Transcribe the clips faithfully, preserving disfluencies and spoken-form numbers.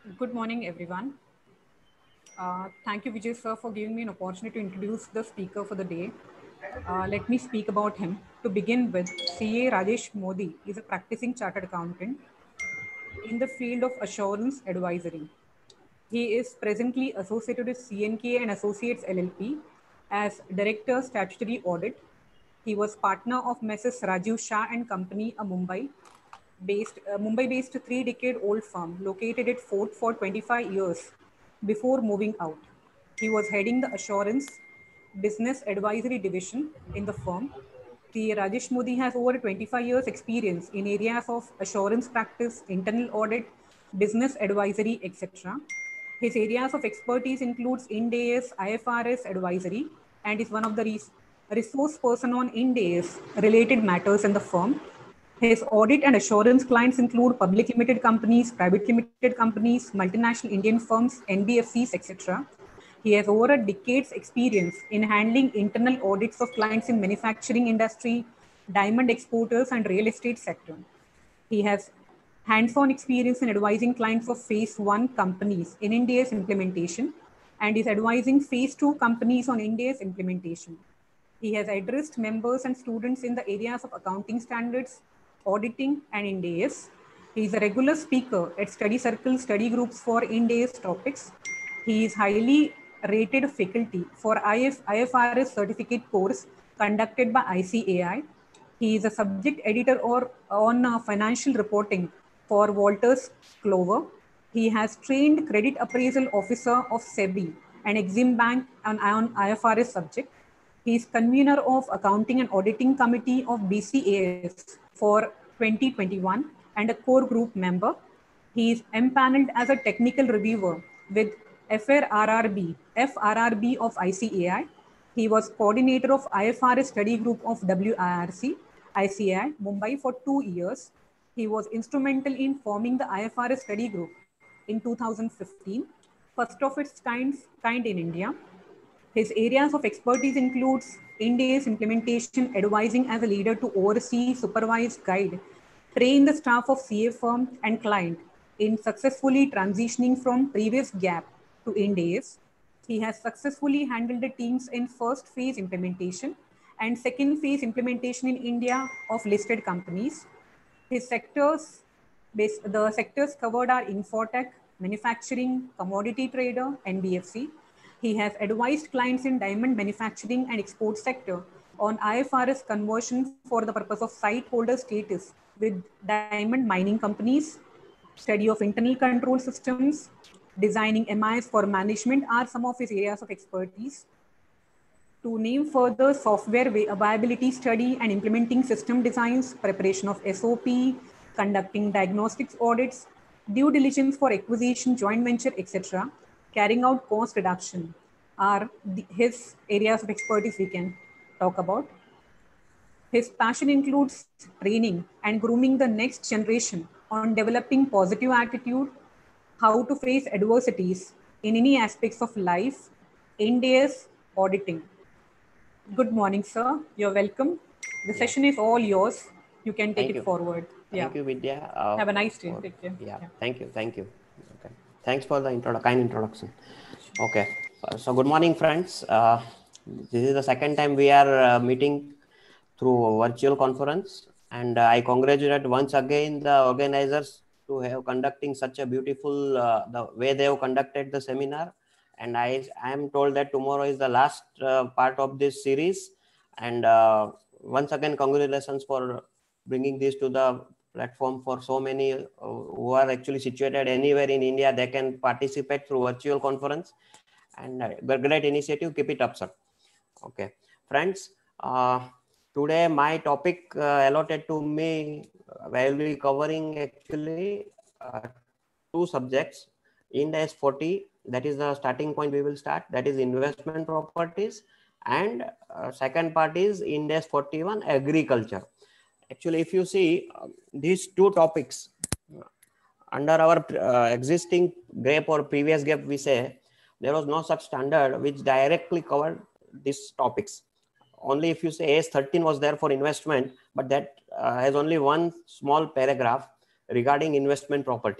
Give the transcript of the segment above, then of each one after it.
Good morning, everyone. Uh, thank you, Vijay sir, for giving me an opportunity to introduce the speaker for the day. Uh, let me speak about him. To begin with, C A Rajesh Modi is a practicing chartered accountant in the field of assurance advisory. He is presently associated with C N K and Associates L L P as Director Statutory Audit. He was partner of Messrs Rajiv Shah and Company, a Mumbai based uh, Mumbai-based three-decade-old firm located at Fort for twenty-five years before moving out. He was heading the assurance business advisory division in the firm. The Rajesh Modi has over twenty-five years experience in areas of assurance practice, internal audit, business advisory, et cetera. His areas of expertise includes Ind AS, I F R S advisory, and is one of the res- resource person on Ind AS related matters in the firm. His audit and assurance clients include public limited companies, private limited companies, multinational Indian firms, N B F Cs, et cetera. He has over a decade's experience in handling internal audits of clients in manufacturing industry, diamond exporters, and real estate sector. He has hands-on experience in advising clients of phase one companies in India's implementation and is advising phase two companies on India's implementation. He has addressed members and students in the areas of accounting standards, auditing, and Ind AS. He is a regular speaker at study circles, study groups for Ind AS topics. He is highly rated faculty for I F, I F R S certificate course conducted by I C A I. He is a subject editor or on uh, financial reporting for Walters Clover. He has trained credit appraisal officer of SEBI and Exim Bank on, on I F R S subject. He is convener of Accounting and Auditing Committee of B C A S for twenty twenty-one and a core group member. He is empaneled as a technical reviewer with F R R B, F R R B of I C A I. He was coordinator of I F R S study group of W I R C, I C A I, Mumbai for two years. He was instrumental in forming the I F R S study group in two thousand fifteen, first of its kind, kind in India. His areas of expertise includes Ind AS implementation, advising as a leader to oversee, supervise, guide, train the staff of C A firm and client in successfully transitioning from previous gap to Ind AS. He has successfully handled the teams in first phase implementation and second phase implementation in India of listed companies. His sectors, the sectors covered are Infotech, manufacturing, commodity trader, N B F C. He has advised clients in diamond manufacturing and export sector on I F R S conversion for the purpose of site holder status with diamond mining companies. Study of internal control systems, designing M Is for management are some of his areas of expertise. To name further, software viability study and implementing system designs, preparation of S O P, conducting diagnostics audits, due diligence for acquisition, joint venture, et cetera, carrying out cost reduction are the, his areas of expertise we can talk about. His passion includes training and grooming the next generation on developing positive attitude, how to face adversities in any aspects of life, Ind AS, auditing. Good morning, sir. You're welcome. The Yeah. session is all yours. You can take Thank it you. forward. Thank Yeah. you, Vidya. Uh, Have a nice day. for, Take care. yeah. Yeah. Thank you. Thank you. Okay. Thanks for the intro- kind introduction. Okay. Uh, so, good morning, friends. Uh, this is the second time we are uh, meeting through virtual conference, and uh, I congratulate once again the organizers to have conducting such a beautiful uh, the way they have conducted the seminar. And I, I am told that tomorrow is the last uh, part of this series. And uh, once again, congratulations for bringing this to the platform for so many uh, who are actually situated anywhere in India. They can participate through virtual conference, and uh, great initiative. Keep it up, sir. Okay, friends. Uh, today my topic uh, allotted to me uh, will be covering actually uh, two subjects. Ind AS forty, that is the starting point we will start, that is investment properties, and uh, second part is Ind AS forty-one, agriculture. Actually, if you see uh, these two topics under our uh, existing G A P or previous G A P, we say there was no such standard which directly covered these topics. Only if you say A S thirteen was there for investment, but that uh, has only one small paragraph regarding investment property.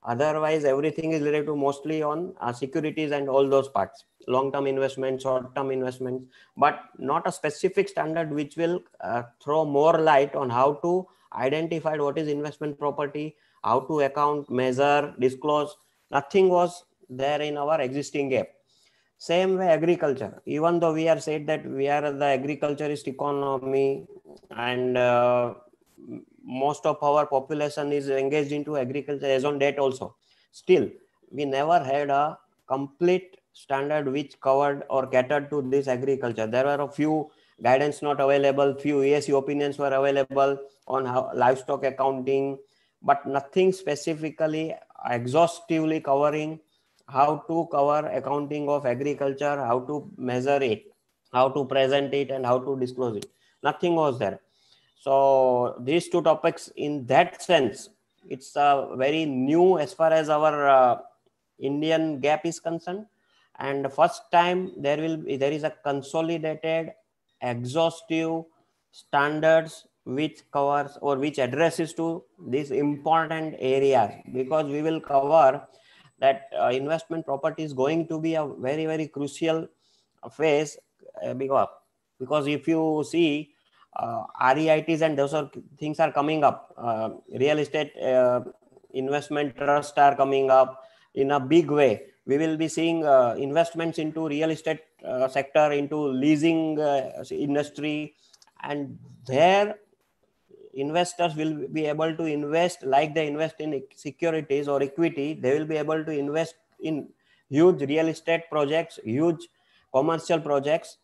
Otherwise, everything is related to mostly on uh, securities and all those parts, long-term investments, short-term investments, but not a specific standard which will uh, throw more light on how to identify what is investment property, how to account, measure, disclose. Nothing was there in our existing gap. Same way agriculture, even though we are said that we are the agriculturist economy and uh, most of our population is engaged into agriculture as on date also, still we never had a complete standard which covered or catered to this agriculture. There were a few guidance not available, few E S E opinions were available on how livestock accounting, but nothing specifically exhaustively covering how to cover accounting of agriculture, how to measure it, how to present it, and how to disclose it. Nothing was there. So these two topics, in that sense, it's uh, very new as far as our uh, Indian gap is concerned. And the first time there will be, there is a consolidated, exhaustive standards which covers or which addresses to these important areas, because we will cover that uh, investment property is going to be a very, very crucial phase uh, because, because if you see uh, R E I Ts and those are, things are coming up, uh, real estate uh, investment trusts are coming up in a big way. We will be seeing uh, investments into real estate uh, sector, into leasing uh, industry, and there investors will be able to invest like they invest in securities or equity. They will be able to invest in huge real estate projects, huge commercial projects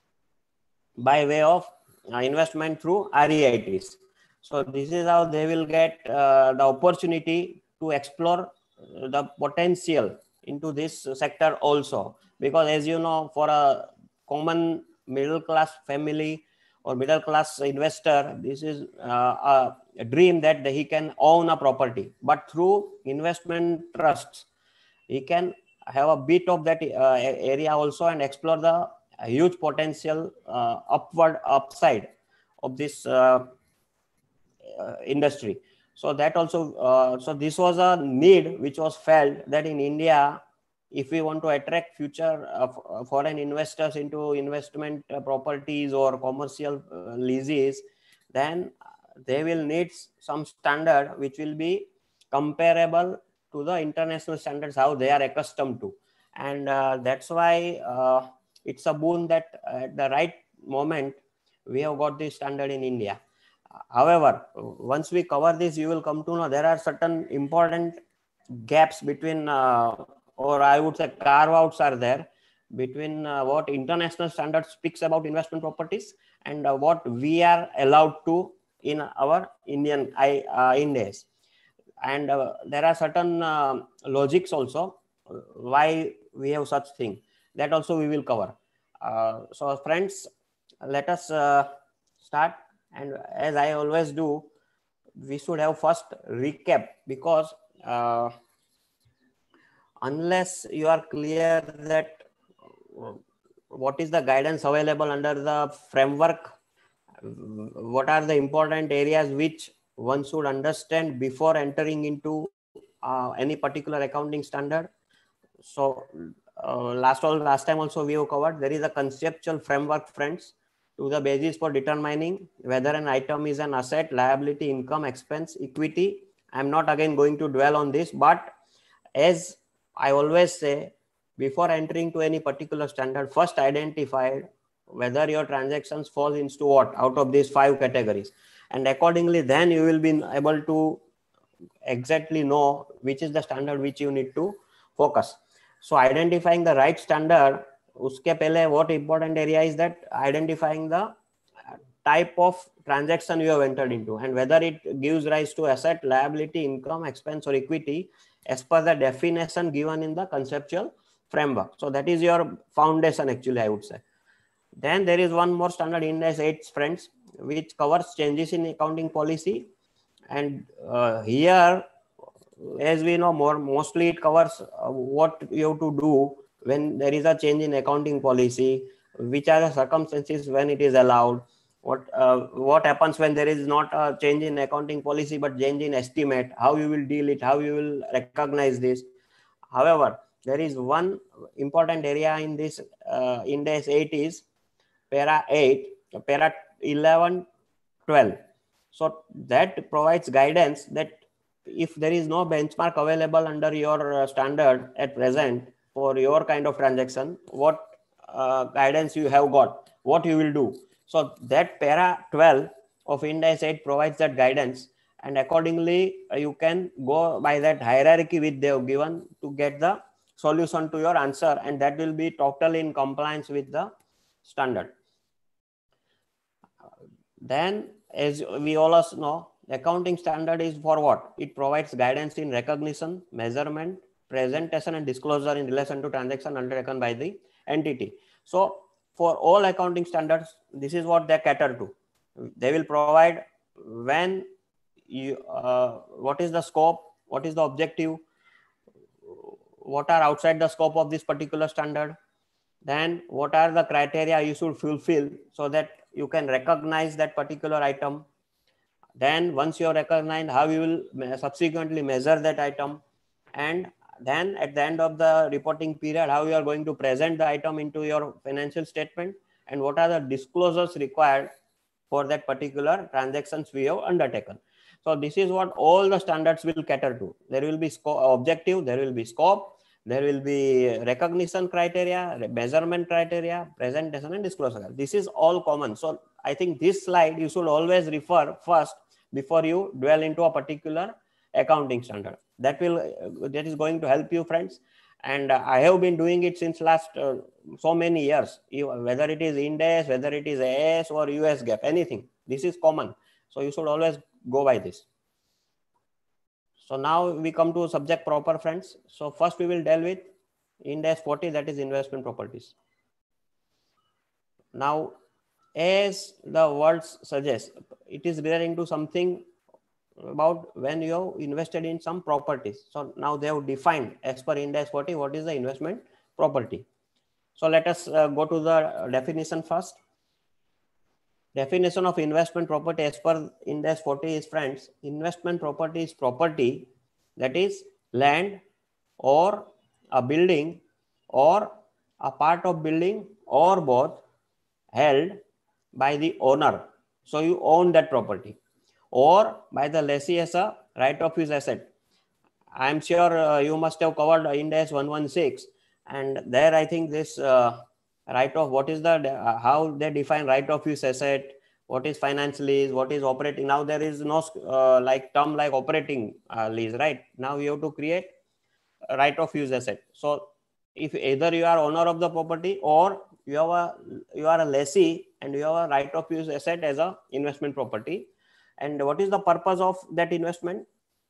by way of uh, investment through R E I Ts. So this is how they will get uh, the opportunity to explore the potential into this sector also, because as you know, for a common middle class family or middle class investor, this is uh, a dream that he can own a property, but through investment trusts he can have a bit of that uh, area also and explore the huge potential uh, upward upside of this uh, uh, industry. So that also uh, so this was a need which was felt, that in India, if we want to attract future uh, foreign investors into investment uh, properties or commercial uh, leases, then they will need some standard which will be comparable to the international standards how they are accustomed to. And uh, that's why uh, it's a boon that at the right moment we have got this standard in India. However, once we cover this, you will come to know there are certain important gaps between uh, or I would say carve outs are there between uh, what international standards speaks about investment properties and uh, what we are allowed to in our Indian I, uh, Indies. And uh, there are certain uh, logics also why we have such thing, that also we will cover. Uh, so friends, let us uh, start. And as I always do, we should have first recap, because uh, unless you are clear that uh, what is the guidance available under the framework, what are the important areas which one should understand before entering into uh, any particular accounting standard. So uh, last all last time also we have covered there is a conceptual framework, friends, to the basis for determining whether an item is an asset, liability, income, expense, equity. I'm not again going to dwell on this, but as I always say, before entering to any particular standard, first identify whether your transactions fall into what out of these five categories, and accordingly then you will be able to exactly know which is the standard which you need to focus. So identifying the right standard, uske pehle what important area is that identifying the type of transaction you have entered into and whether it gives rise to asset, liability, income, expense, or equity as per the definition given in the conceptual framework. So that is your foundation actually, I would say. Then there is one more standard, Ind AS eight, friends, which covers changes in accounting policy. And uh, here, as we know, more mostly it covers uh, what you have to do when there is a change in accounting policy, which are the circumstances when it is allowed, What uh, what happens when there is not a change in accounting policy but change in estimate? How you will deal it? How you will recognize this? However, there is one important area in this uh, Ind AS eight is para eight, para eleven, twelve. So that provides guidance that if there is no benchmark available under your uh, standard at present for your kind of transaction, what uh, guidance you have got, what you will do. So that para twelve of Ind AS eight provides that guidance, and accordingly uh, you can go by that hierarchy which they have given to get the solution to your answer, and that will be totally in compliance with the standard. Then, as we all us know, accounting standard is for what? It provides guidance in recognition, measurement, presentation, and disclosure in relation to transaction undertaken by the entity. So for all accounting standards, this is what they cater to. They will provide when you, uh, what is the scope, what is the objective, what are outside the scope of this particular standard, then what are the criteria you should fulfill so that you can recognize that particular item. Then once you have recognized, how you will subsequently measure that item, and then at the end of the reporting period, how you are going to present the item into your financial statement, and what are the disclosures required for that particular transactions we have undertaken. So this is what all the standards will cater to. There will be objective, there will be scope, there will be recognition criteria, measurement criteria, presentation, and disclosure. This is all common. So I think this slide you should always refer first before you dwell into a particular accounting standard. That will that is going to help you, friends. And I have been doing it since last uh, so many years, whether it is Ind AS, whether it is A S or U S GAAP, anything. This is common. So you should always go by this. So now we come to subject proper, friends. So first we will deal with Ind AS forty, that is investment properties. Now, as the words suggest, it is referring to something about when you have invested in some properties. So now they have defined as per Ind AS forty what is the investment property. So let us uh, go to the definition first. Definition of investment property as per Ind AS forty is, friends, investment property is property that is land or a building or a part of building or both held by the owner. So you own that property, or by the lessee as a right of use asset. I am sure uh, you must have covered Ind AS one sixteen, and there I think this uh, right of, what is the uh, how they define right of use asset, what is finance lease, what is operating. Now there is no uh, like term like operating uh, lease, right? Now you have to create a right of use asset. So if either you are owner of the property or you have a you are a lessee and you have a right of use asset as a investment property. And what is the purpose of that investment?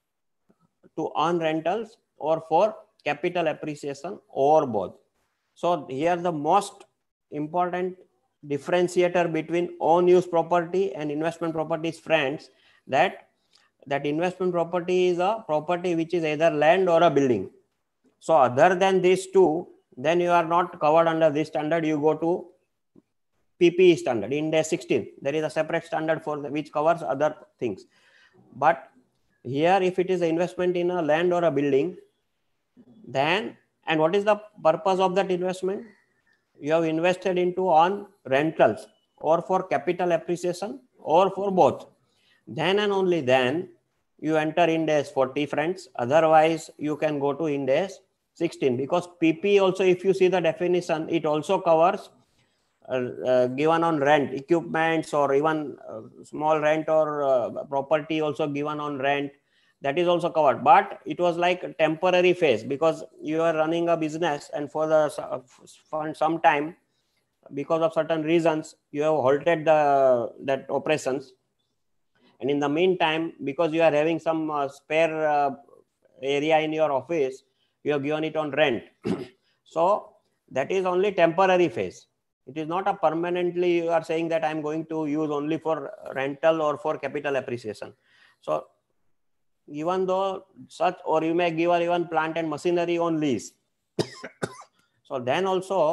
To earn rentals or for capital appreciation or both. So here the most important differentiator between own use property and investment property is, friends, that that investment property is a property which is either land or a building. So other than these two, then you are not covered under this standard. You go to P P E standard, Ind AS sixteen. There is a separate standard for the, which covers other things. But here, if it is an investment in a land or a building, then, and what is the purpose of that investment? You have invested into on rentals or for capital appreciation or for both. Then and only then you enter Ind AS forty, friends. Otherwise, you can go to Ind AS sixteen, because P P also, if you see the definition, it also covers uh, uh, given on rent, equipments, or even uh, small rent or uh, property also given on rent. That is also covered, but it was like a temporary phase, because you are running a business and for the for some time, because of certain reasons, you have halted the that operations. And in the meantime, because you are having some uh, spare uh, area in your office, you have given it on rent. So that is only temporary phase. It is not a permanently you are saying that I'm going to use only for rental or for capital appreciation. So even though such, or you may give even plant and machinery on lease. So then also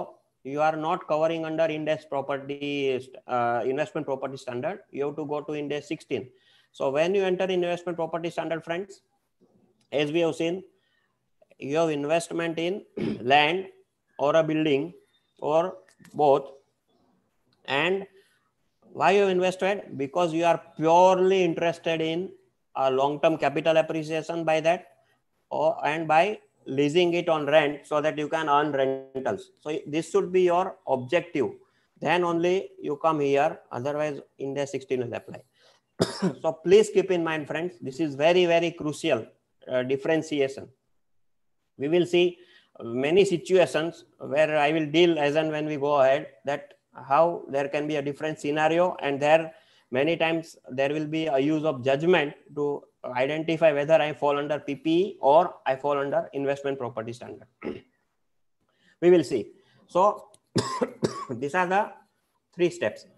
you are not covering under Ind AS property uh, investment property standard. You have to go to Ind AS sixteen. So when you enter investment property standard, friends, as we have seen, you have investment in land or a building or both. And why you invested? Because you are purely interested in a long-term capital appreciation by that, or and by leasing it on rent so that you can earn rentals. So this should be your objective. Then only you come here. Otherwise, Ind AS sixteen will apply. So please keep in mind, friends, this is very, very crucial uh, differentiation. We will see many situations where I will deal as and when we go ahead, that how there can be a different scenario, and there many times there will be a use of judgment to identify whether I fall under P P E or I fall under investment property standard. We will see. So these are the three steps.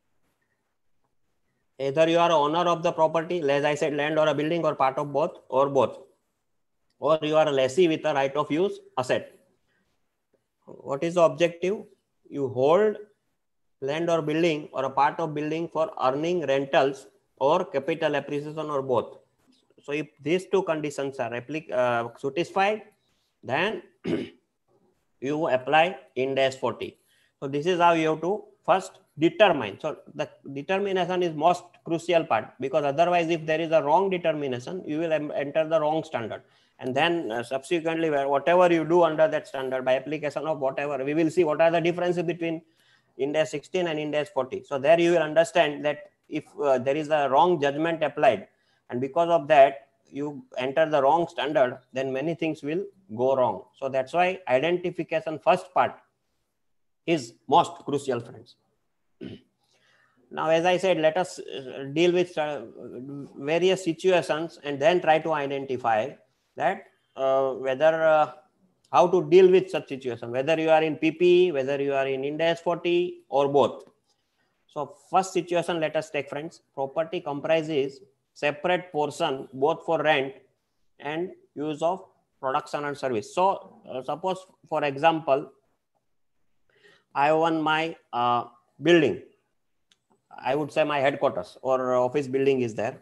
Either you are owner of the property, as I said, land or a building, or part of both, or both, or you are a lessee with a right of use asset. What is the objective? You hold land or building or a part of building for earning rentals or capital appreciation, or both. So if these two conditions are uh, satisfied, then you apply Ind AS forty. So this is how you have to first determine. So the determination is most crucial part, because otherwise if there is a wrong determination, you will enter the wrong standard. And then uh, subsequently, whatever you do under that standard by application of whatever, we will see what are the differences between Ind AS sixteen and Ind AS forty. So there you will understand that if uh, there is a wrong judgment applied, and because of that you enter the wrong standard, then many things will go wrong. So that's why identification first part is most crucial, friends. Now, as I said, let us deal with uh, various situations and then try to identify that uh, whether uh, how to deal with such situation, whether you are in P P E, whether you are in Ind AS forty, or both. So first situation, let us take, friends. Property comprises separate portion both for rent and use of production and service. So uh, suppose, for example, I own my uh, building. I would say my headquarters or office building is there.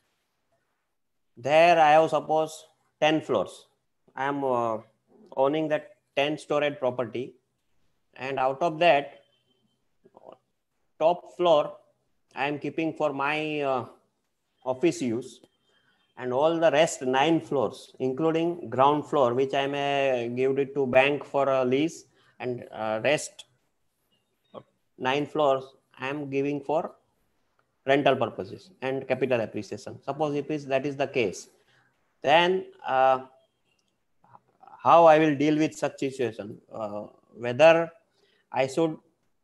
There I have, suppose, ten floors. I am uh, owning that ten storage property, and out of that, top floor I am keeping for my uh, office use, and all the rest nine floors, including ground floor, which I may give it to bank for a lease, and uh, rest nine floors I am giving for rental purposes and capital appreciation. Suppose if is that is the case, then uh, how I will deal with such situation? Uh, whether I should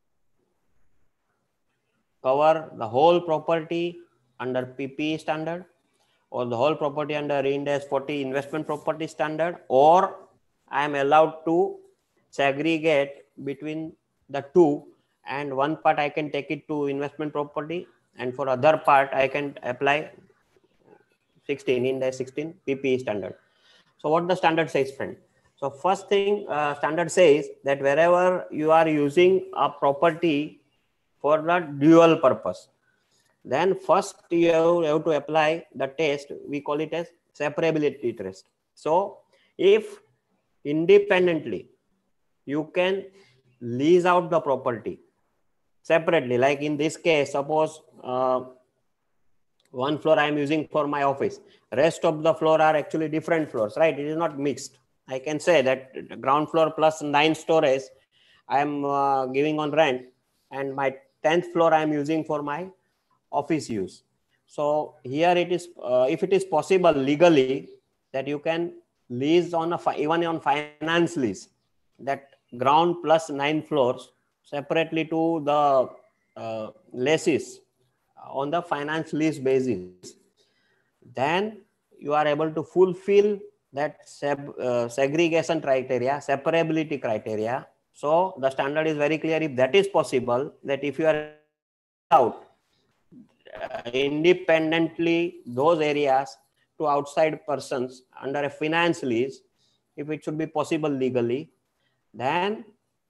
cover the whole property under P P E standard, or the whole property under Ind AS forty investment property standard, or I am allowed to segregate between the two, and one part I can take it to investment property, and for other part I can apply sixteen Ind AS sixteen P P E standard. So what the standard says, friend? So first thing, uh, standard says that wherever you are using a property for the dual purpose, then first you have, you have to apply the test. We call it as separability test. So if independently you can lease out the property separately, like in this case, suppose uh, one floor I am using for my office, rest of the floor are actually different floors, right? It is not mixed. I can say that ground floor plus nine storage I am uh, giving on rent, and my tenth floor I am using for my office use. So here it is, uh, if it is possible legally, that you can lease on a even on finance lease, that ground plus nine floors separately to the uh, lessees on the finance lease basis, then you are able to fulfill that seg uh, segregation criteria, separability criteria. So the standard is very clear. If that is possible, that if you are out uh, independently those areas to outside persons under a finance lease, if it should be possible legally, then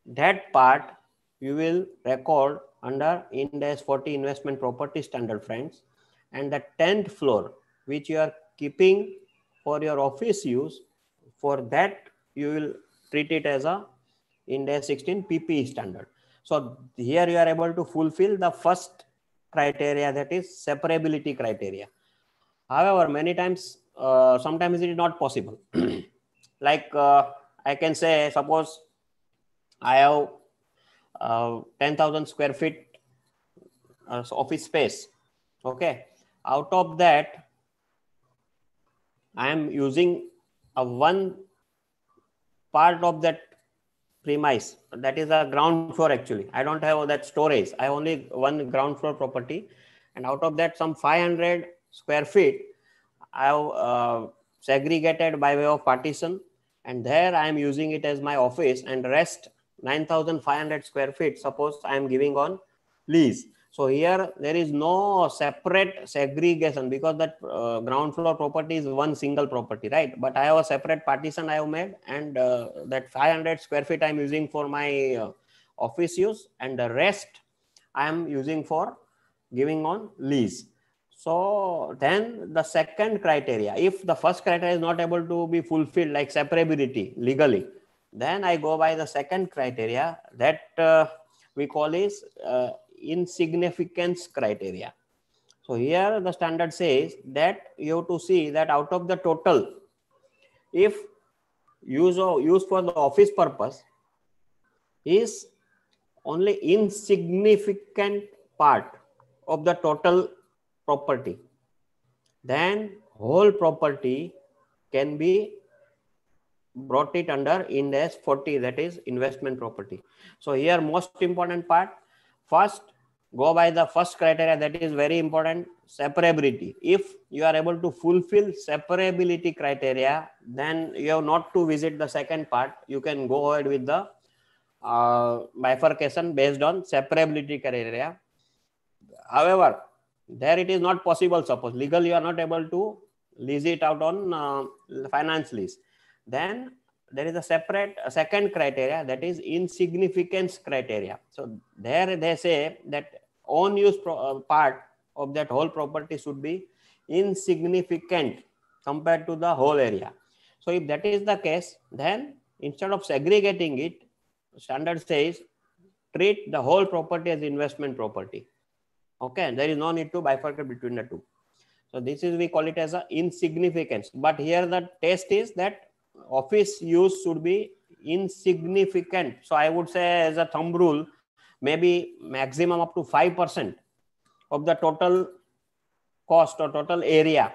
that part you will record under Ind AS forty investment property standard, friends. And the tenth floor which you are keeping for your office use, for that you will treat it as a Ind AS sixteen P P E standard. So here you are able to fulfill the first criteria, that is separability criteria. However, many times, uh, sometimes it is not possible. Like uh, I can say, suppose I have uh, ten thousand square feet uh, office space. Okay. Out of that, I am using a one part of that premise, that is a ground floor. Actually, I don't have that storage. I only one ground floor property, and out of that, some five hundred square feet I have uh, segregated by way of partition, and there I am using it as my office, and rest nine thousand five hundred square feet, suppose I am giving on lease. So here there is no separate segregation, because that uh, ground floor property is one single property, right? But I have a separate partition I have made, and uh, that five hundred square feet I am using for my uh, office use, and the rest I am using for giving on lease. So then the second criteria, if the first criteria is not able to be fulfilled, like separability legally, then I go by the second criteria, that uh, we call is uh, insignificance criteria. So here the standard says that you have to see that out of the total, if use of use for the office purpose is only insignificant part of the total property, then whole property can be brought it under Ind AS forty, that is investment property. So here most important part, first go by the first criteria, that is very important, separability. If you are able to fulfill separability criteria, then you have not to visit the second part. You can go ahead with the uh, bifurcation based on separability criteria. However, there it is not possible. Suppose legally you are not able to lease it out on uh, finance lease, then there is a separate a second criteria, that is insignificance criteria. So there they say that own use pro, uh, part of that whole property should be insignificant compared to the whole area. So if that is the case, then instead of segregating it, standard says treat the whole property as investment property. Okay, there is no need to bifurcate between the two. So this is, we call it as a insignificance. But here the test is that office use should be insignificant. So I would say as a thumb rule, maybe maximum up to five percent of the total cost or total area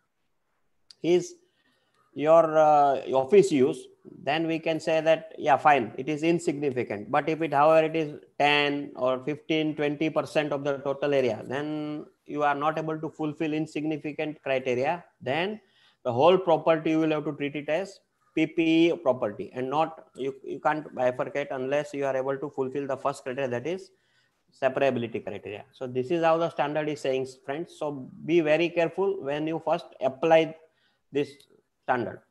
is your uh, office use. Then we can say that, yeah, fine, it is insignificant. But if it, however, it is ten or fifteen, twenty percent of the total area, then you are not able to fulfill insignificant criteria. Then the whole property you will have to treat it as P P E property, and not, you, you can't bifurcate unless you are able to fulfill the first criteria, that is separability criteria. So this is how the standard is saying, friends. So be very careful when you first apply this standard.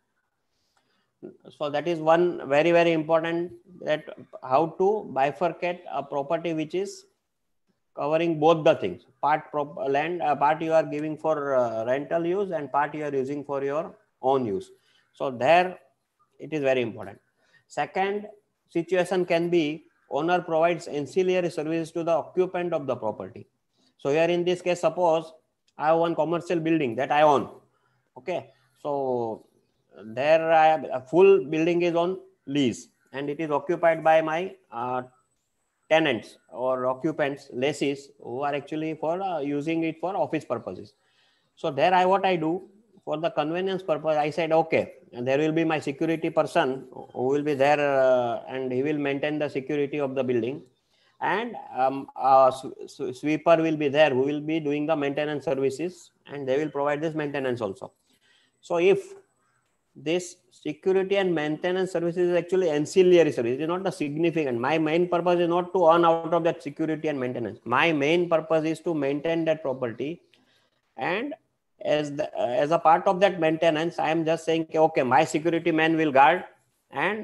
So that is one very, very important, that how to bifurcate a property which is covering both the things, part prop land, uh, part you are giving for uh, rental use, and part you are using for your own use. So there it is very important. Second situation can be owner provides ancillary services to the occupant of the property. So here in this case, suppose I have one commercial building that I own. Okay, so there I have a full building is on lease, and it is occupied by my uh, tenants or occupants, lessees, who are actually for uh, using it for office purposes. So there I what I do, for the convenience purpose, I said, okay, and there will be my security person who will be there, uh, and he will maintain the security of the building, and um, a sweeper will be there who will be doing the maintenance services, and they will provide this maintenance also. So if this security and maintenance services is actually ancillary service, it is not the significant. My main purpose is not to earn out of that security and maintenance. My main purpose is to maintain that property, and as the, uh, as a part of that maintenance, I am just saying, okay, my security man will guard, and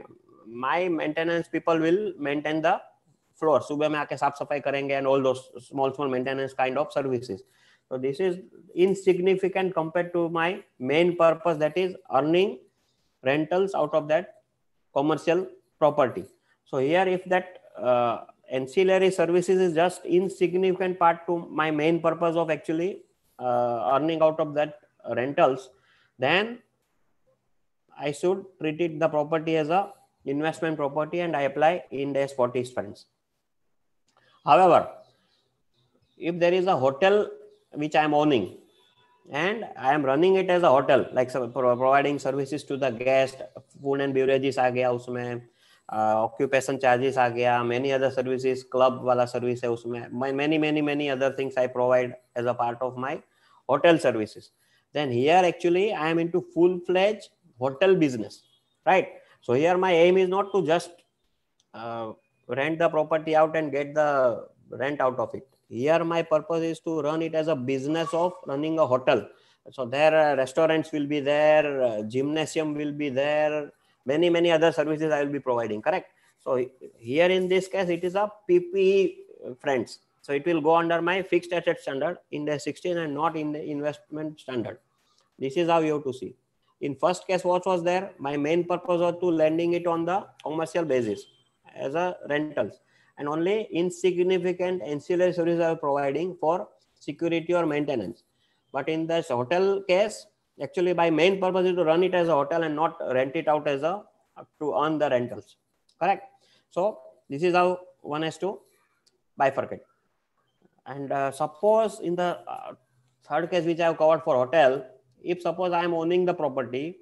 my maintenance people will maintain the floor. सुबह में आके साफ सफाई करेंगे and all those small small maintenance kind of services. So this is insignificant compared to my main purpose, that is earning rentals out of that commercial property. So here, if that uh, ancillary services is just insignificant part to my main purpose of actually uh, earning out of that rentals, then I should treat it the property as a investment property and I apply Ind AS forty funds. However, if there is a hotel which I am owning and I am running it as a hotel, like providing services to the guest, food and beverages आ गया उसमें, occupation charges आ गया, many other services, club वाला service है उसमें, many many many other things I provide as a part of my hotel services. Then here actually I am into full-fledged hotel business, right? So here my aim is not to just uh, rent the property out and get the rent out of it. Here my purpose is to run it as a business of running a hotel. So there uh, restaurants will be there, uh, gymnasium will be there, many many other services I will be providing, correct? So here in this case it is a P P E, friends. So it will go under my fixed asset standard in the sixteen and not in the investment standard. This is how you have to see. In first case, what was there? My main purpose was to lending it on the commercial basis as a rentals, and only insignificant ancillary services are providing for security or maintenance. But in this hotel case, actually my main purpose is to run it as a hotel and not rent it out as a to earn the rentals, correct? So this is how one has to bifurcate. And uh, suppose in the uh, third case which I have covered for hotel, if suppose I am owning the property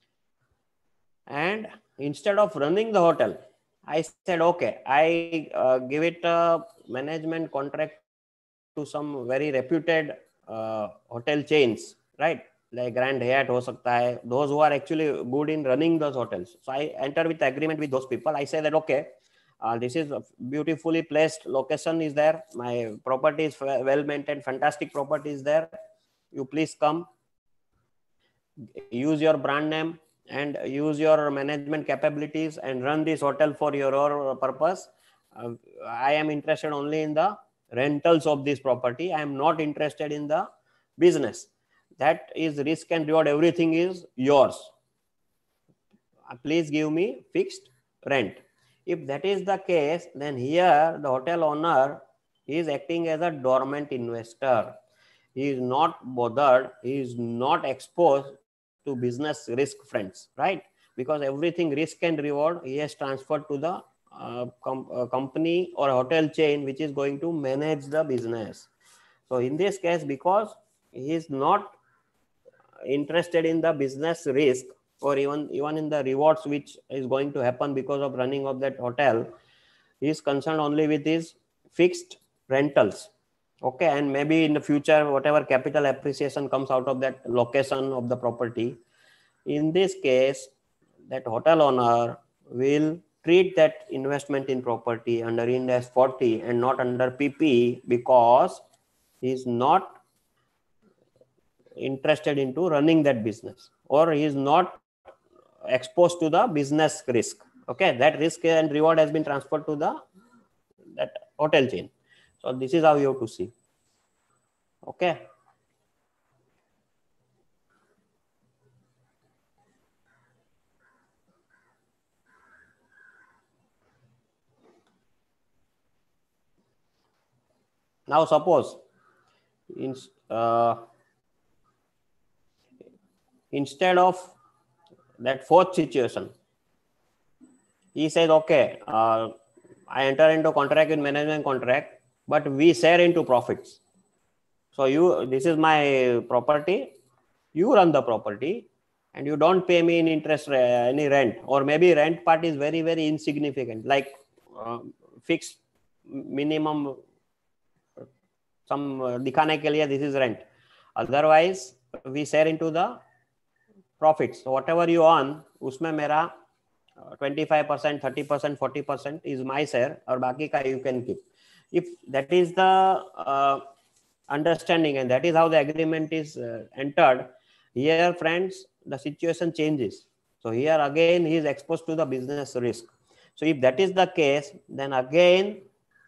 and instead of running the hotel, I said, okay, I uh, give it a management contract to some very reputed uh, hotel chains, right? Like Grand Hyatt ho sakta hai, those who are actually good in running those hotels. So I enter with agreement with those people. I say that, okay, uh, this is a beautifully placed location is there. My property is well maintained, fantastic property is there. You please come, use your brand name and use your management capabilities and run this hotel for your purpose. Uh, I am interested only in the rentals of this property. I am not interested in the business. That is risk and reward. Everything is yours. Uh, please give me fixed rent. If that is the case, then here the hotel owner is acting as a dormant investor. He is not bothered. He is not exposed to business risk, friends, right? Because everything risk and reward he has transferred to the uh, com uh, company or hotel chain which is going to manage the business. So in this case, because he is not interested in the business risk or even even in the rewards which is going to happen because of running of that hotel, he is concerned only with his fixed rentals. Okay, and maybe in the future, whatever capital appreciation comes out of that location of the property, in this case, that hotel owner will treat that investment in property under Ind AS forty and not under P P E because he is not interested into running that business or he is not exposed to the business risk. Okay, that risk and reward has been transferred to the that hotel chain. So this is how you have to see. Okay. Now suppose in, uh, instead of that fourth situation, he says, okay, uh, I enter into contract with management contract, but we share into profits. So you, this is my property, you run the property and you don't pay me in interest uh, any rent, or maybe rent part is very, very insignificant, like uh, fixed minimum some uh, दिखाने के लिए this is rent. Otherwise we share into the profits. So whatever you earn, उसमें मेरा twenty-five percent, thirty percent, forty percent is my share और बाकी का you can keep. If that is the uh, understanding and that is how the agreement is uh, entered, here friends, the situation changes. So here again he is exposed to the business risk. So if that is the case, then again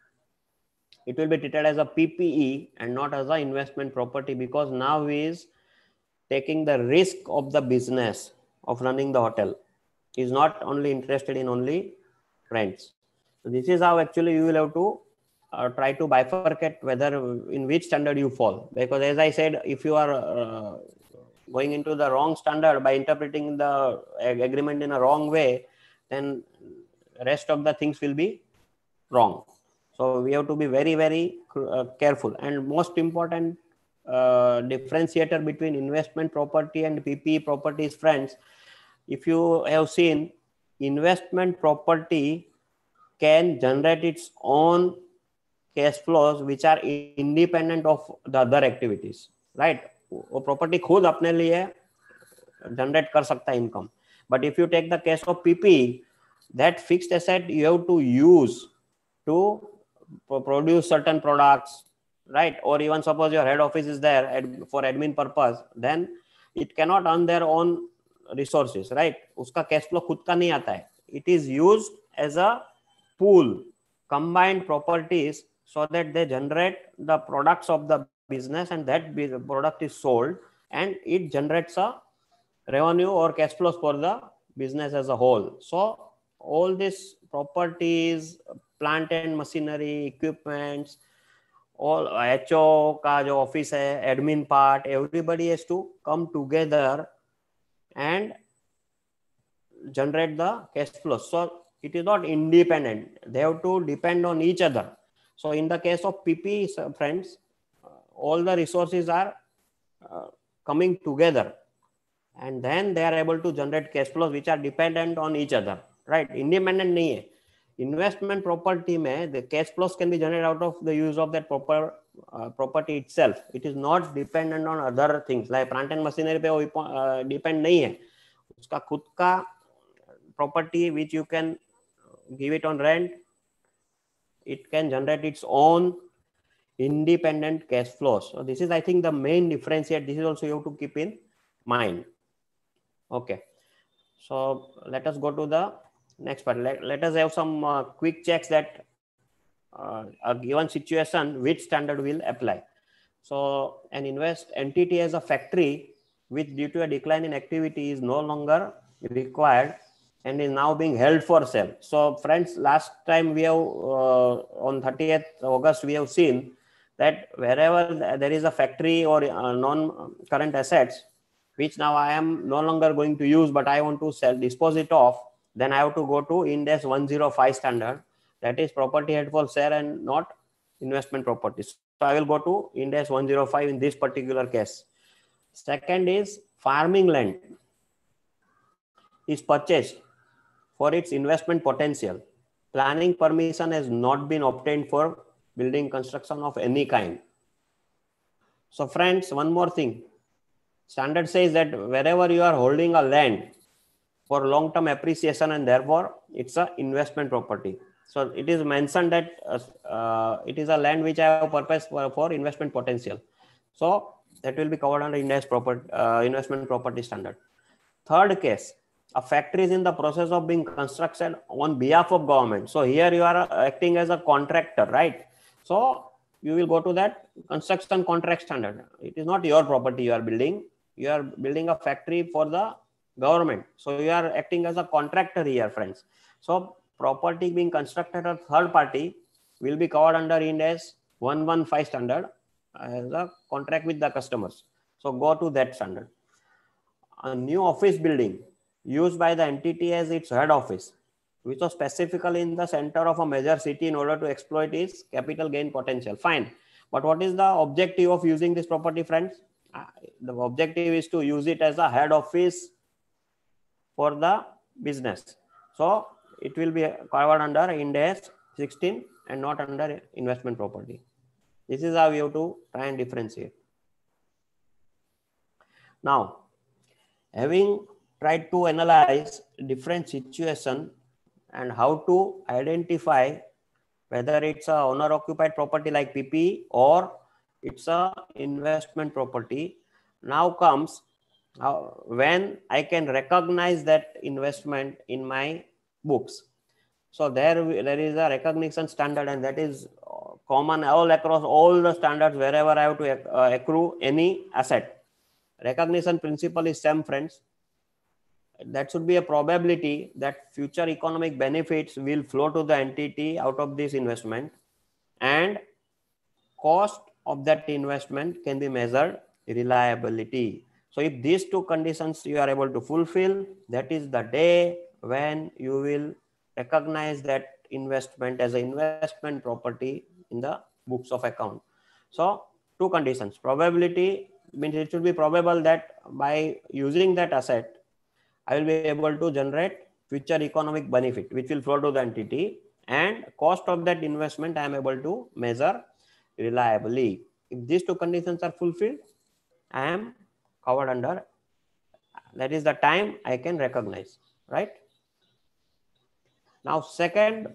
it will be treated as a P P E and not as an investment property, because now he is taking the risk of the business of running the hotel. He is not only interested in only rents. So this is how actually you will have to uh, try to bifurcate whether in which standard you fall. Because as I said, if you are uh, going into the wrong standard by interpreting the agreement in a wrong way, then rest of the things will be wrong. So we have to be very, very uh, careful. And most important uh, differentiator between investment property and P P E properties, friends, if you have seen, investment property can generate its own cash flows which are independent of the other activities, right? वो property खुद अपने लिए generate कर सकता है income. But if you take the case of P P E, that fixed asset you have to use to produce certain products, right? Or even suppose your head office is there ad, for admin purpose, then it cannot earn their own resources, right? उसका cash flow खुद का नहीं आता है. It is used as a pool, combined properties, so that they generate the products of the business, and that product is sold and it generates a revenue or cash flows for the business as a whole. So all these properties, plant and machinery, equipments, all H O का जो office है, admin part, everybody has to come together and generate the cash flow. So it is not independent. They have to depend on each other. So in the case of P P, friends, all the resources are uh, coming together, and then they are able to generate cash flows which are dependent on each other, right? Independent nahi hai. Investment property mein the cash flows can be generated out of the use of that proper uh, property itself. It is not dependent on other things like plant and machinery pe wo uh, depend nahi hai. Uska khud ka property which you can give it on rent, it can generate its own independent cash flows. So this is, I think, the main differentiate. This is also you have to keep in mind. Okay, so let us go to the next part. Let, let us have some uh, quick checks that uh, a given situation which standard will apply. So an invest entity as a factory which due to a decline in activity is no longer required and is now being held for sale. So friends, last time we have uh, on thirtieth August we have seen that wherever there is a factory or uh, non-current assets which now I am no longer going to use, but I want to sell, dispose it off, then I have to go to Ind AS one oh five standard, that is property held for sale and not investment properties. So I will go to Ind AS one oh five in this particular case. Second is farming land is purchased for its investment potential. Planning permission has not been obtained for building construction of any kind. So friends, one more thing. Standard says that wherever you are holding a land for long-term appreciation and therefore it's an investment property. So it is mentioned that uh, uh, it is a land which I have purpose for, for investment potential. So that will be covered under Ind AS property, uh, investment property standard. Third case, a factory is in the process of being constructed on behalf of government. So here you are acting as a contractor, right? So you will go to that construction contract standard. It is not your property you are building. You are building a factory for the government. So you are acting as a contractor here, friends. So property being constructed at third party will be covered under Ind AS one one five standard as a contract with the customers. So go to that standard. A new office building used by the entity as its head office, which was specifically in the center of a major city in order to exploit its capital gain potential. Fine. But what is the objective of using this property, friends? Uh, the objective is to use it as a head office for the business. So it will be covered under Ind AS sixteen and not under investment property. This is how we have to try and differentiate. Now, having tried to analyze different situation and how to identify whether it's a owner occupied property like P P E or it's a investment property, now comes How, when I can recognize that investment in my books. So there, there is a recognition standard, and that is common all across all the standards wherever I have to uh, accrue any asset. Recognition principle is same, friends. That should be a probability that future economic benefits will flow to the entity out of this investment, and cost of that investment can be measured reliability. So if these two conditions you are able to fulfill, that is the day when you will recognize that investment as an investment property in the books of account. So two conditions: probability means it should be probable that by using that asset I will be able to generate future economic benefit which will flow to the entity, and cost of that investment I am able to measure reliably. If these two conditions are fulfilled, I am covered under, that is the time I can recognize, right? Now, second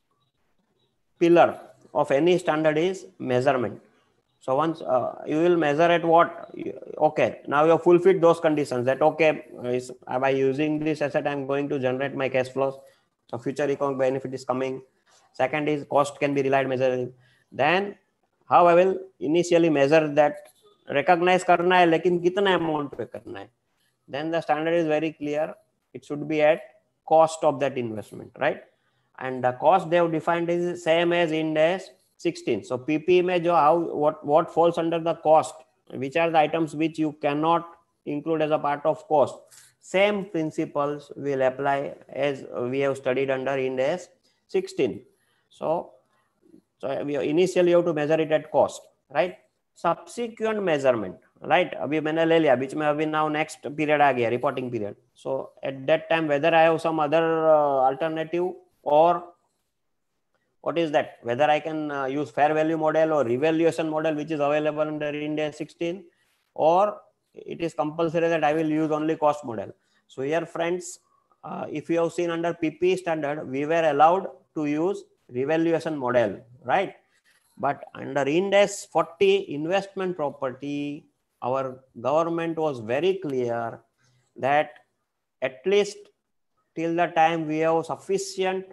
pillar of any standard is measurement. So once uh, you will measure at what, okay, now you have fulfilled those conditions that, okay, is, by using this asset, I'm going to generate my cash flows. So future economic benefit is coming. Second is cost can be relied measuring. Then how I will initially measure that, recognize karna hai, lekin kitna amount pe karna hai. Then the standard is very clear. It should be at cost of that investment, right? And the cost they have defined is same as Ind AS sixteen. So P P mein jo how what what falls under the cost, which are the items which you cannot include as a part of cost. Same principles will apply as we have studied under Ind AS sixteen. So, so we initially have to measure it at cost, right? Subsequent measurement, right? अभी मैंने ले लिया बीच में, अभी now next period आ गया reporting period. So at that time whether I have some other uh, alternative, or what is that, whether I can uh, use fair value model or revaluation model which is available under Ind AS sixteen, or it is compulsory that I will use only cost model. So here, friends, uh, if you have seen under P P standard, we were allowed to use revaluation model, right? But under Ind AS forty investment property, our government was very clear that at least till the time we have sufficient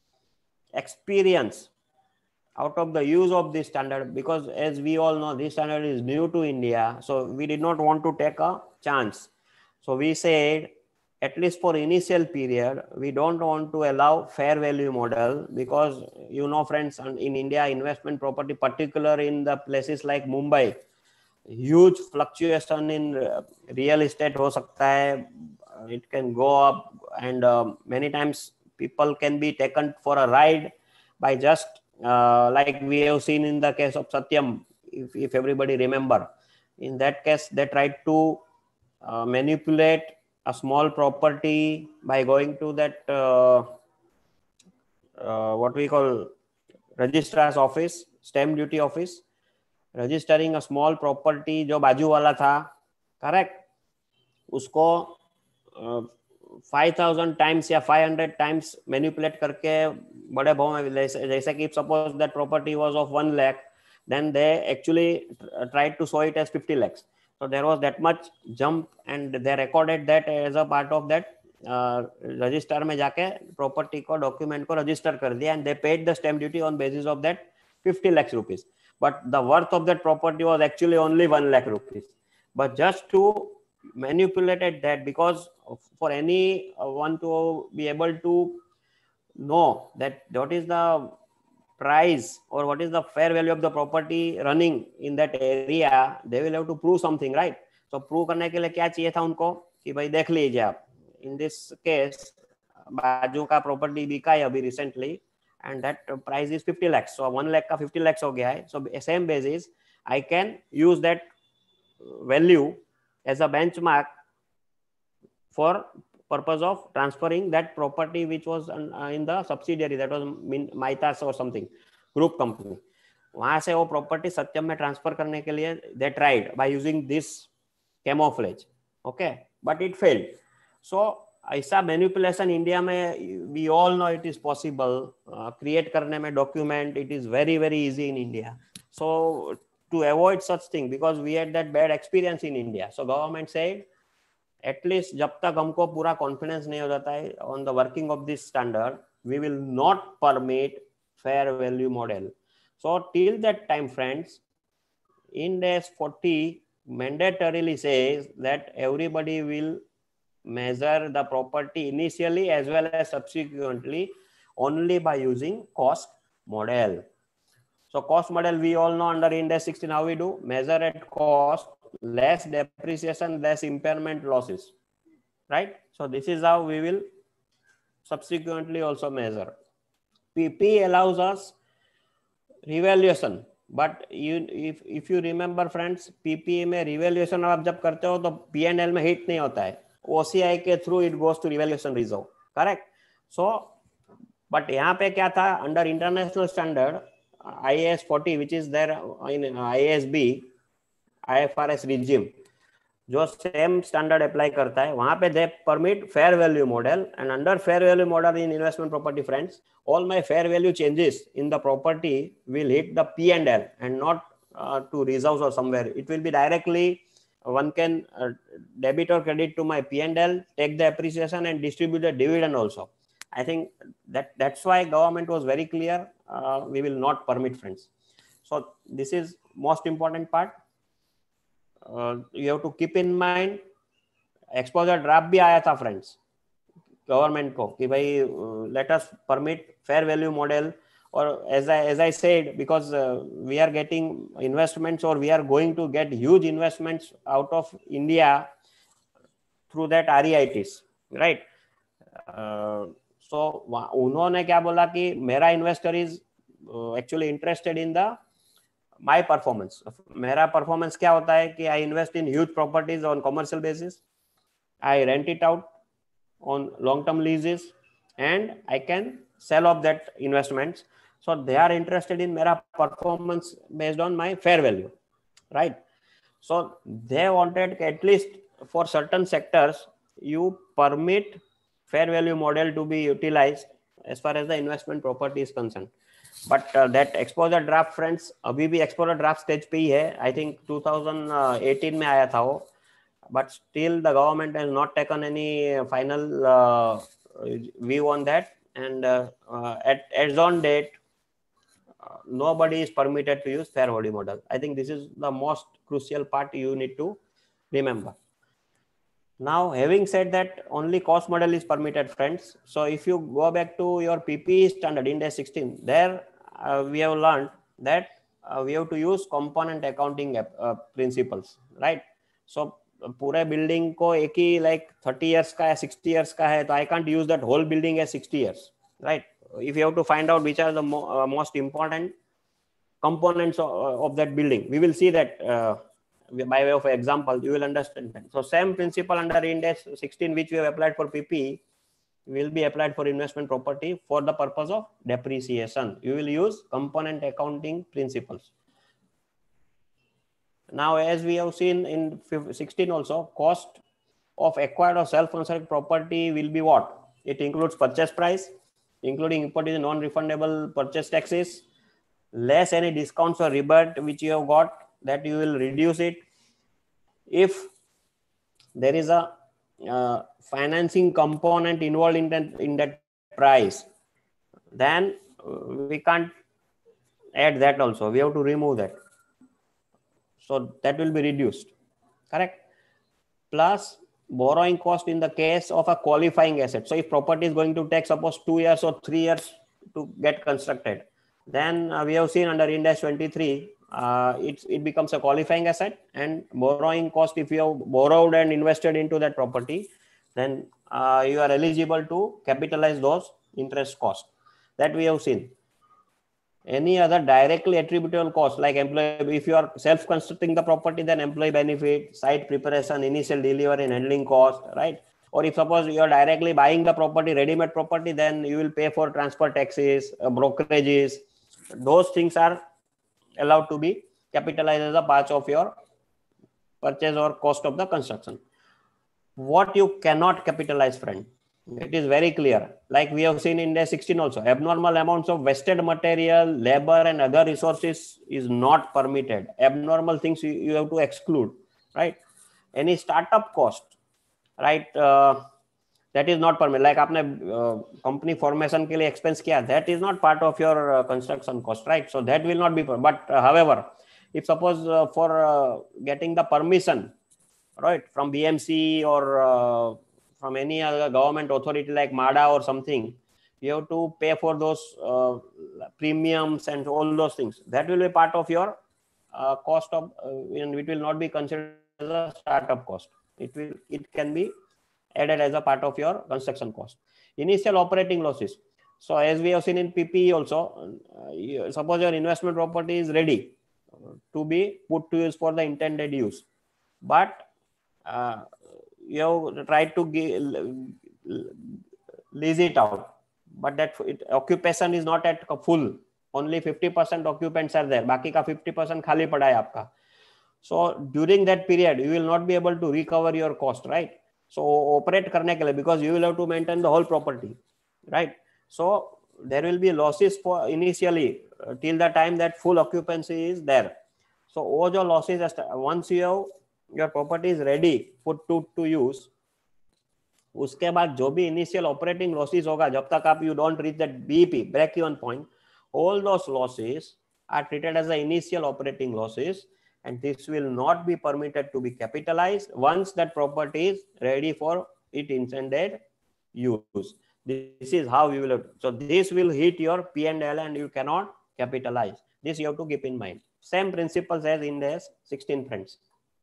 experience out of the use of this standard, because as we all know, this standard is new to India, so we did not want to take a chance. So we said, at least for initial period, we don't want to allow fair value model, because you know, friends, in India, investment property, particular in the places like Mumbai, huge fluctuation in real estate ho sakta hai, it can go up, and uh, many times people can be taken for a ride by just uh, like we have seen in the case of Satyam, if, if everybody remember. In that case, they tried to uh, manipulate a small property by going to that uh, uh, what we call registrar's office, stamp duty office, registering a small property जो बाजू वाला था, correct, उसको five thousand times या five hundred times manipulate करके बड़े भाव में, जैसे कि suppose that property was of one lakh, then they actually tried to show it as fifty lakhs. So there was that much jump, and they recorded that as a part of that register में जाके property को document को register कर दिया, and they paid the stamp duty on basis of that fifty lakhs rupees, but the worth of that property was actually only one lakh rupees. But just to manipulate that, because for any one to be able to know that what is the price or what is the fair value of the property running in that area, they will have to prove something, right? So prove करने के लिए क्या चाहिए था उनको कि भाई देख लीजिए आप, in this case बाजू का प्रॉपर्टी बिका है अभी recently, and that price is fifty lakhs, so one lakh का fifty lakhs हो गया है. So same basis I can use that value as a benchmark for purpose of transferring that property which was in the subsidiary, that was Maitas or something group company. वहां से वो property सत्यम में transfer करने के लिए they tried by using this camouflage, okay, but it failed. So ऐसा manipulation India में we all know it is possible create करने में document, it is very very easy in India. So to avoid such thing, because we had that bad experience in India, so government said at least जब तक हमको पूरा confidence नहीं हो जाता है on the working of this standard, we will not permit fair value model. So till that time, friends, Ind AS forty mandatorily says that everybody will measure the property initially as well as subsequently only by using cost model. So cost model, we all know under Ind AS sixteen how we do: measure at cost, less depreciation, less impairment losses, right? So this is how we will subsequently also measure. P P allows us revaluation, but you if if you remember friends, PPE में revaluation आप जब करते हो तो P and L में hit नहीं होता है, ओसीआई के through it goes to revaluation reserve, correct? So but यहाँ पे क्या था, under international standard I A S forty which is there in I A S B I F R S regime, जो same standard apply करता है, वहां पे they permit fair value model, and under fair value model in investment property friends, all my fair value changes in the property will hit the P and L and not uh, to reserves or somewhere. It will be directly, one can uh, debit or credit to my P and L, take the appreciation and distribute the dividend also. I think that that's why government was very clear, uh, we will not permit, friends. So this is most important part. Uh, you have to keep in mind, exposure draft भी आया था friends government को कि भाई let us permit fair value model, और as I as I said, because we are getting investments और we are going to get huge investments out of India through that REITs, right? So उन्होंने क्या बोला कि मेरा investor is actually interested in the my performance. मेरा performance क्या होता है कि I invest in huge properties on commercial basis, I rent it out on long-term leases, and I can sell off that investments. So they are interested in mera performance based on my fair value, right? So they wanted at least for certain sectors you permit fair value model to be utilized as far as the investment property is concerned. But uh, that exposure draft, friends, abhi bhi exposure draft stage pe hi hai. I think twenty eighteen mein aaya tha wo, but still the government has not taken any final uh, view on that, and uh, uh, at as on date uh, nobody is permitted to use fair value model. I think this is the most crucial part you need to remember. Now, having said that, only cost model is permitted, friends. So if you go back to your P P E standard Ind AS sixteen, there uh, we have learned that uh, we have to use component accounting uh, principles, right? So पूरे building को एक ही like thirty years का है, sixty years का है, तो I can't use that whole building as sixty years, right? If you have to find out which are the most important components of, of that building, we will see that uh, by way of example, you will understand that. So same principle under Ind AS sixteen which we have applied for P P E will be applied for investment property for the purpose of depreciation. You will use component accounting principles. Now, as we have seen in sixteen also, cost of acquired or self-constructed property will be what? It includes purchase price, including imported non-refundable purchase taxes, less any discounts or rebate which you have got, that you will reduce it. If there is a uh, financing component involved in that, in that price, then we can't add that also. We have to remove that. So that will be reduced, correct? Plus borrowing cost in the case of a qualifying asset. So if property is going to take suppose two years or three years to get constructed, then uh, we have seen under Ind AS twenty-three, uh, it, it becomes a qualifying asset, and borrowing cost, if you have borrowed and invested into that property, then uh, you are eligible to capitalize those interest costs. That we have seen. Any other directly attributable cost like employee, if you are self-constructing the property, then employee benefit, site preparation, initial delivery and handling cost, right? Or if suppose you are directly buying the property, ready-made property, then you will pay for transfer taxes, uh, brokerages. Those things are allowed to be capitalized as a part of your purchase or cost of the construction. What you cannot capitalize, friend, it is very clear. Like we have seen in Ind AS sixteen also, abnormal amounts of wasted material, labor and other resources is not permitted. Abnormal things you, you have to exclude, right? Any startup cost, right? Uh, that is not permitted. Like आपने company formation के लिए expense किया, that is not part of your uh, construction cost, right? So that will not be. But uh, however, if suppose uh, for uh, getting the permission, right, from B M C or uh, from any other government authority like MADA or something, you have to pay for those uh, premiums and all those things. That will be part of your uh, cost of, uh, and it will not be considered as a startup cost. It will, it can be added as a part of your construction cost. Initial operating losses. So as we have seen in P P E also, uh, you, suppose your investment property is ready to be put to use for the intended use, but uh, you try to give, lease it out, but that it, occupation is not at full. Only fifty percent occupants are there. बाकी का fifty percent खाली पड़ा है आपका. So during that period, you will not be able to recover your cost, right? So operate करने के लिए, because you will have to maintain the whole property, right? So there will be losses for initially uh, till the time that full occupancy is there. So वो जो losses, once you have your property is ready put to to use, उसके बाद जो भी initial operating losses होगा, जब तक आप you don't reach that B E P, break even point, all those losses are treated as the initial operating losses, and this will not be permitted to be capitalized once that property is ready for its intended use. This is how you will. So this will hit your P and L, and you cannot capitalize. This you have to keep in mind. Same principles as in this sixteen friends.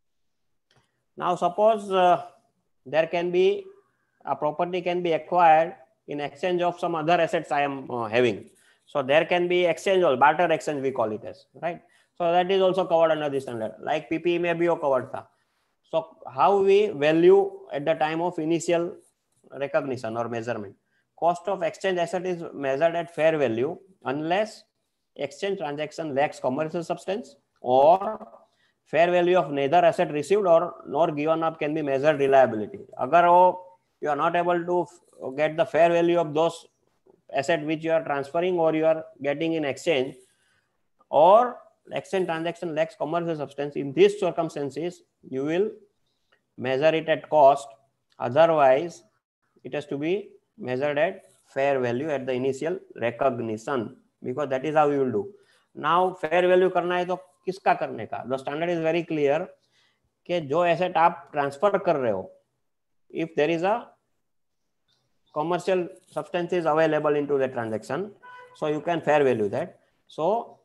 Now suppose uh, there can be a property can be acquired in exchange of some other assets I am uh, having. So there can be exchange or barter exchange, we call it as, right? So that is also covered under the standard. Like P P E may be covered tha. So how we value at the time of initial recognition or measurement? Cost of exchange asset is measured at fair value unless exchange transaction lacks commercial substance, or fair value of neither asset received or nor given up can be measured reliability. Agar wo, you are not able to get the fair value of those asset which you are transferring or you are getting in exchange, or exchange transaction lacks commercial substance, in these circumstances you will measure it at cost. Otherwise it has to be measured at fair value at the initial recognition, because that is how you will do. Now fair value करना है तो किसका करने का? The standard is very clear कि जो asset आप transfer कर रहे हो, if there is a commercial substance is available into the transaction, so you can fair value that. So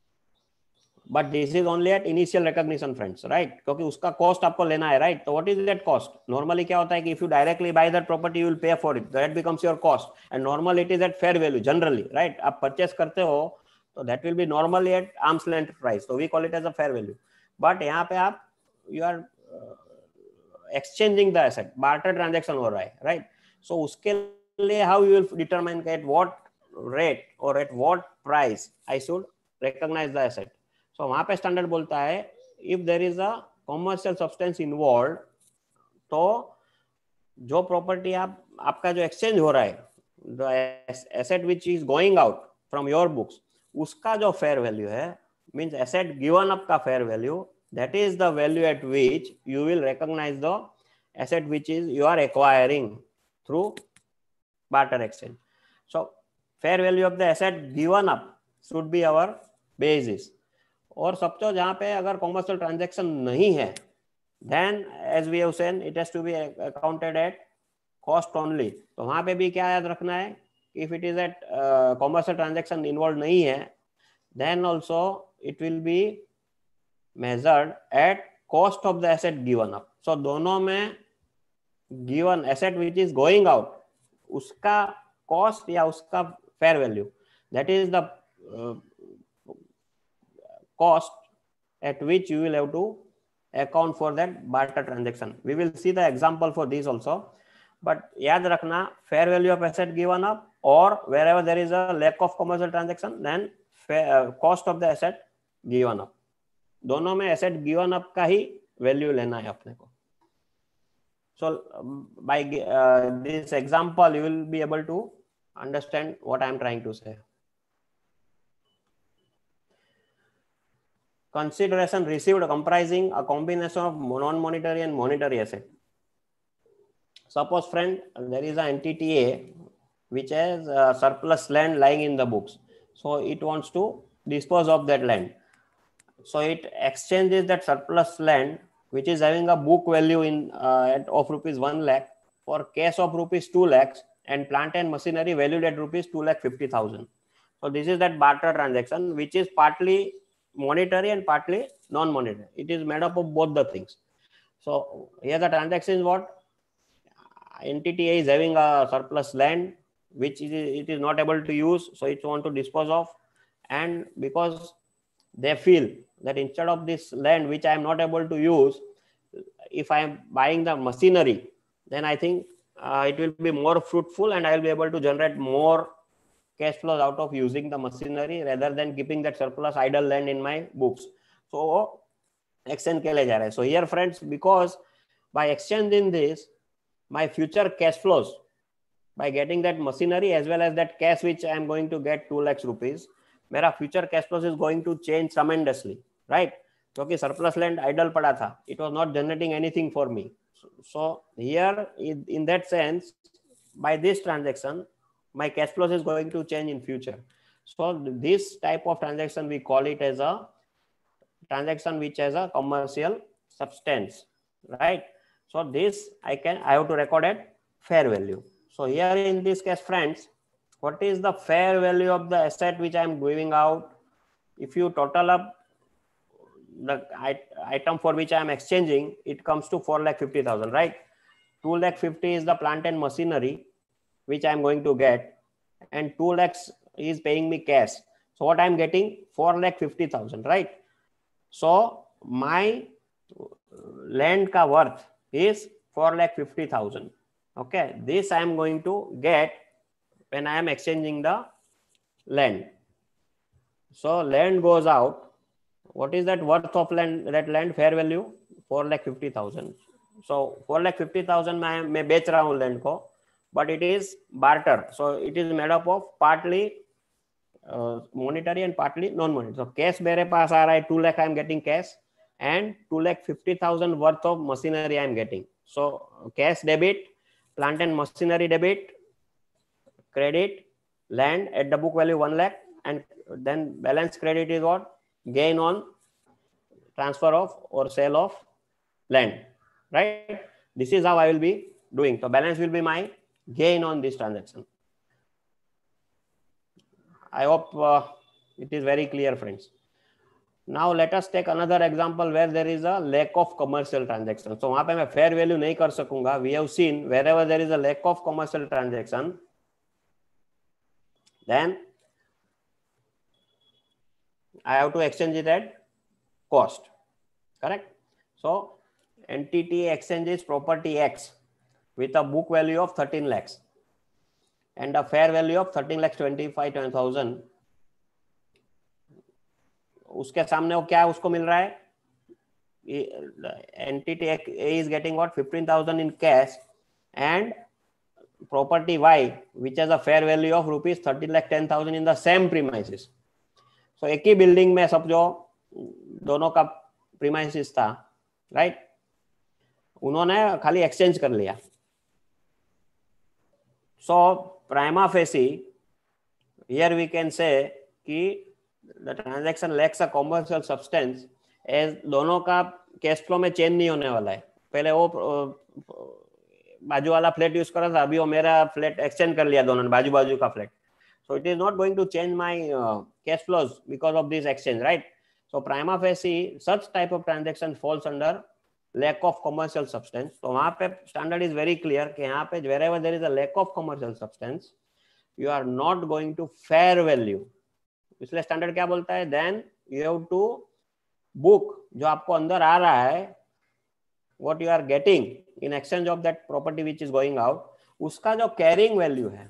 but this is only at initial recognition friends, right? क्योंकि उसका cost आपको लेना है, right? So what is that cost? Normally क्या होता है कि if you directly buy that property, you will pay for it. That becomes your cost, and normally it is at fair value generally, right? आप purchase करते हो तो that will be normally at arm's length price, so we call it as a fair value. But यहाँ पे आप you are uh, exchanging the asset, barter transaction हो रहा है, right? So उसके लिए how you will determine at what rate or at what price I should recognize the asset. So वहां पे स्टैंडर्ड बोलता है if there is a commercial substance involved, तो जो प्रॉपर्टी आप आपका जो एक्सचेंज हो रहा है, the asset which is going out from your books, उसका जो fair value है, means asset given up का fair value, that is the value at which you will recognize the asset which is you are acquiring through barter exchange. So fair value of the asset given up should be our basis. और सबसे जहाँ पे अगर commercial transaction नहीं है, then as we have said it has to be accounted at cost only. तो वहाँ पे भी क्या याद रखना है, if it is at commercial transaction involve नहीं है, then also it will be measured at cost of the asset given up. So दोनों में given asset which is going out, उसका cost या उसका fair value, that is the uh, cost at which you will have to account for that barter transaction. We will see the example for this also, but याद रखना fair value of asset given up, or wherever there is a lack of commercial transaction, then fair, uh, cost of the asset given up. दोनों में asset given up का ही value लेना है अपने को. So um, by uh, this example you will be able to understand what I am trying to say. Consideration received comprising a combination of non-monetary and monetary asset. suppose friend, there is an entity A which has uh, surplus land lying in the books. So it wants to dispose of that land. So it exchanges that surplus land, which is having a book value in uh, of rupees one lakh for cash of rupees two lakhs and plant and machinery valued at rupees two lakh fifty thousand. So this is that barter transaction, which is partly monetary and partly non-monetary. It is made up of both the things. So here the transaction is what? Entity A is having a surplus land which it is not able to use, so it want to dispose of, and because they feel that instead of this land which I am not able to use, if I am buying the machinery, then I think uh, it will be more fruitful and I will be able to generate more cash flows out of using the machinery rather than keeping that surplus idle land in my books. So exchange ke liye ja raha hai. So here friends, because by exchanging this, my future cash flows by getting that machinery as well as that cash which I am going to get two lakhs rupees, मेरा future cash flows is going to change tremendously, right? क्योंकि surplus land idle पड़ा था, it was not generating anything for me. So, so here in, in that sense, by this transaction, my cash flows is going to change in future. So this type of transaction we call it as a transaction which has a commercial substance, right? So this I can I have to record at fair value. So here in this case, friends, what is the fair value of the asset which I am giving out? If you total up the item for which I am exchanging, it comes to four lakh fifty thousand, right? two lakh fifty is the plant and machinery which I am going to get, and two lakhs is paying me cash. So what I am getting? four lakh fifty thousand, right? So my land ka worth is four lakh fifty thousand. Okay, this I am going to get when I am exchanging the land. So land goes out. What is that worth of land? That land fair value four lakh fifty thousand. So four lakh fifty thousand मैं मैं बेच रहा हूँ land को, but it is barter. So it is made up of partly uh, monetary and partly non-monetary. So cash मेरे पास आ रहा है two lakh I am getting cash and two lakh fifty thousand worth of machinery I am getting. So cash debit, plant and machinery debit, credit, land at the book value one lakh, and then balance credit is what? Gain on transfer of or sale of land, right? This is how I will be doing. So balance will be my gain on this transaction. I hope uh, it is very clear, friends. Now let us take another example where there is a lack of commercial transaction. So वहाँ पे मैं fair value नहीं कर सकूँगा. We have seen wherever there is a lack of commercial transaction, then I have to exchange it at cost, correct? So entity exchanges property X with a book value of thirteen lakhs and a fair value of thirteen lakhs twenty-five thousand. उसके सामने वो क्या उसको मिल रहा है? Entity A is getting what? fifteen thousand in cash and property Y, which has a fair value of rupees thirteen lakh ten thousand in the same premises. So एक ही building में सब जो दोनों का प्रीमाइसिस था, राइट? उन्होंने खाली exchange कर लिया. So prima facie, here we can say कि the transaction lacks a commercial substance as दोनों का कैश फ्लो में चेंज नहीं होने वाला है. पहले वो बाजू वाला फ्लैट यूज कर रहा था, अभी वो मेरा फ्लैट एक्सचेंज कर लिया दोनों ने, बाजू बाजू का flat. So it is not going to change my uh, cash flows because of this exchange, right? So prima facie, such type of transaction falls under lack of commercial substance. So वहाँ पे standard is very clear कि यहाँ पे wherever there is a lack of commercial substance, you are not going to fair value. इसलिए standard क्या बोलता है? Then you have to book जो आपको अंदर आ रहा है, what you are getting in exchange of that property which is going out, उसका जो carrying value है,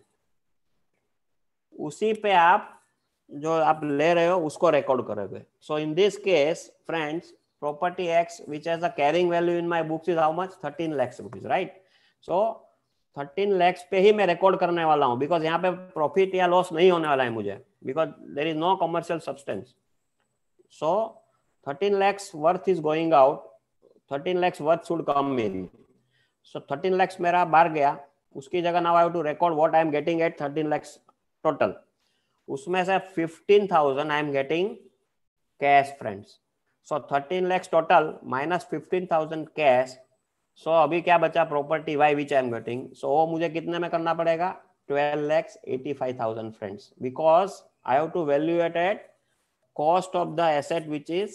उसी पे आप जो आप ले रहे हो उसको रिकॉर्ड करोगे. So in this case friends, property X which has a carrying value in my books is how much? Thirteen lakhs rupees, right? So thirteen lakhs पे ही मैं रिकॉर्ड करने वाला हूं, बिकॉज यहाँ पे प्रॉफिट या लॉस नहीं होने वाला है मुझे, because there is no commercial substance. So thirteen lakhs worth is going out, thirteen lakhs worth should come in. So thirteen lakhs मेरा बाहर गया, उसकी जगह now I have to record what I am getting at thirteen lakhs total. उसमें से fifteen thousand I am getting cash friends. So thirteen lakhs total minus fifteen thousand cash. So अभी क्या बचा, property Y which I am getting. So वो मुझे कितने में करना पड़ेगा, twelve lakhs eighty five thousand friends, because I have to valuate at cost of the asset which is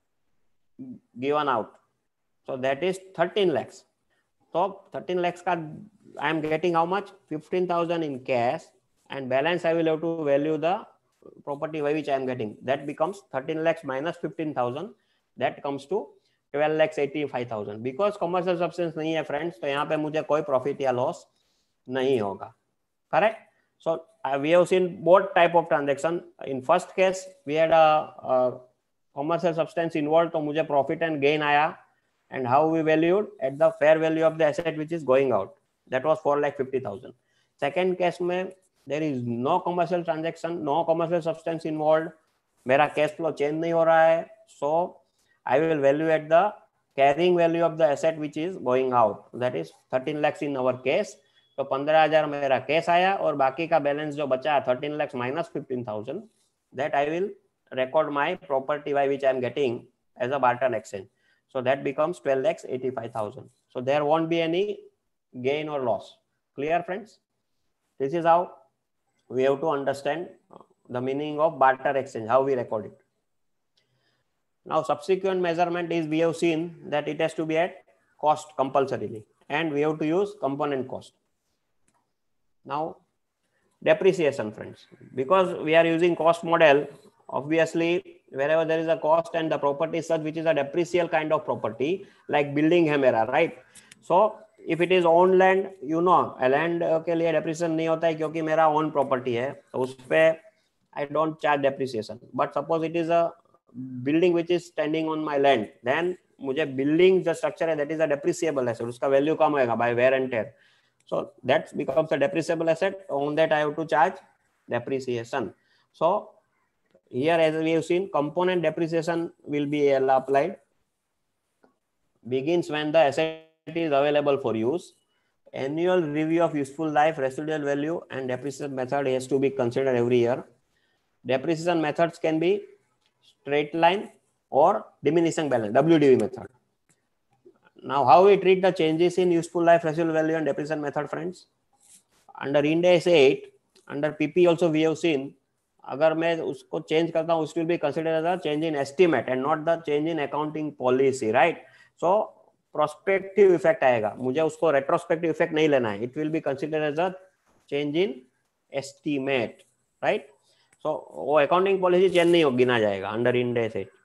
given out. So that is thirteen lakhs. So thirteen lakhs ka I am getting how much, fifteen thousand in cash, and balance I will have to value the property which I am getting. That becomes thirteen lakhs minus fifteen thousand. That comes to twelve lakhs eighty-five thousand. Because commercial substance नहीं है friends, तो यहाँ पे मुझे कोई profit या loss नहीं होगा. Correct? So uh, we have seen both type of transaction. In first case, we had a, a commercial substance involved, तो मुझे profit and gain आया, and how we valued at the fair value of the asset which is going out. That was four lakh fifty thousand. Second case में there is no commercial transaction, no commercial substance involved. मेरा cash flow change नहीं हो रहा है, so I will value at the carrying value of the asset which is going out. That is thirteen lakhs in our case. तो पंद्रह हजार मेरा cash आया, और बाकी का बैलेंस जो बचा thirteen lakhs minus fifteen thousand, that I will record my property by which I am getting as a barter exchange. So that becomes twelve lakhs eighty-five thousand. So there won't be any gain or loss. Clear friends? This is how we have to understand the meaning of barter exchange, how we record it. Now subsequent measurement is, we have seen that it has to be at cost compulsorily, and we have to use component cost. Now depreciation friends, because we are using cost model, obviously wherever there is a cost and the property is such which is a depreciable kind of property, like building है मेरा, right? So if it is own land, you know land के लिए depreciation नहीं होता है क्योंकि मेरा own property है, तो उस पे I don't charge depreciation. But suppose it is a building which is standing on my land, then मुझे building जो structure है that is a depreciable asset, उसका value कम होएगा by wear and tear. So that becomes a depreciable asset. On that I have to charge depreciation. So here, as we have seen, component depreciation will be applied. Begins when the asset is available for use. Annual review of useful life, residual value, and depreciation method has to be considered every year. Depreciation methods can be straight line or diminishing balance, W D V method. Now, how we treat the changes in useful life, residual value, and depreciation method, friends? Under Ind AS eight, under P P also we have seen, अगर मैं उसको change करता हूँ, will be considered as a change in estimate and not the change in accounting policy, right? So prospective effect आएगा, मुझे उसको retrospective effect नहीं लेना है. It will be considered as a change in estimate, right? So वो accounting policy change नहीं होगी, गिना जाएगा under Ind AS eight.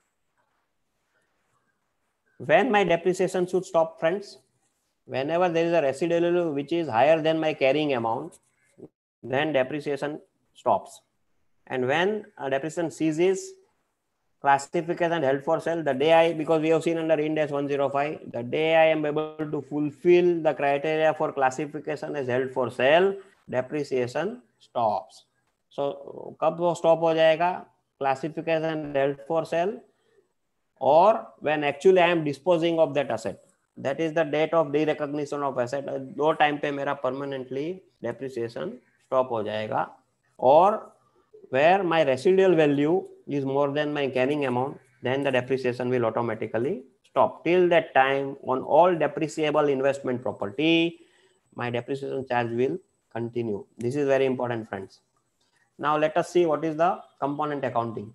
When my depreciation should stop, friends? Whenever there is a residual which is higher than my carrying amount, then depreciation stops. And when a depreciation ceases, classification held for sale, the day I, because we have seen under Ind AS one oh five, the day I am able to fulfill the criteria for classification as held for sale, depreciation stops. So कब वो stop हो जाएगा? Classification held for sale, or when actually I am disposing of that asset. That is the date of derecognition of asset. दो time पे मेरा permanently depreciation stop हो जाएगा. Or where my residual value is more than my carrying amount, then the depreciation will automatically stop. Till that time, on all depreciable investment property, my depreciation charge will continue. This is very important, friends. Now let us see what is the component accounting.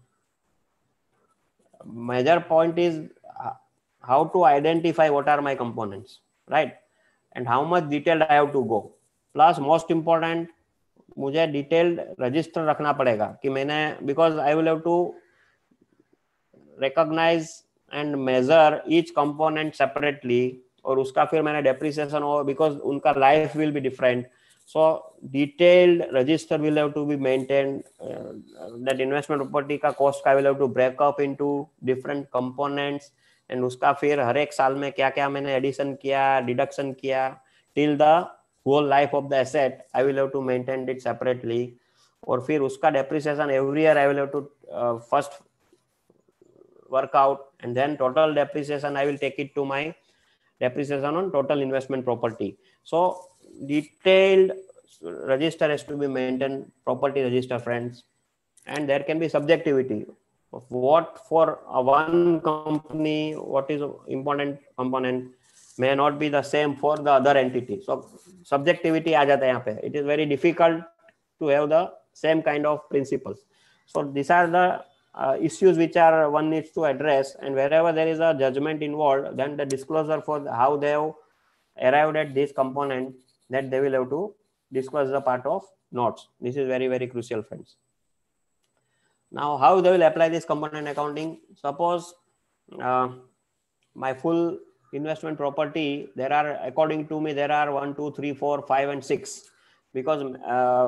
Major point is how to identify what are my components, right? And how much detailed I have to go. Plus, most important, मुझे detailed register रखना पड़ेगा कि मैंने, because I will have to recognise and measure each component separately, और उसका फिर मैंने depreciation हो, बिकॉज उनका life will be different. So detailed register will have to be maintained. That investment property का कॉस्ट का will have to break up into different components, and उसका फिर हर एक साल में क्या क्या मैंने एडिशन किया, डिडक्शन किया, till the whole life of the asset I will have to maintain it separately. और फिर उसका depreciation every year I will have to uh, first work out, and then total depreciation I will take it to my depreciation on total investment property. So detailed register has to be maintained, property register, friends, and there can be subjectivity of what for a one company, what is important component may not be the same for the other entity. So subjectivity आ जाता है यहाँ पे. It is very difficult to have the same kind of principles. So these are the uh, issues which are one needs to address, and wherever there is a judgment involved, then the disclosure for how they have arrived at this component, that they will have to disclose the part of notes. This is very, very crucial, friends. Now, how they will apply this component accounting? Suppose uh, my full investment property, there are, according to me, there are one, two, three, four, five, and six. Because uh,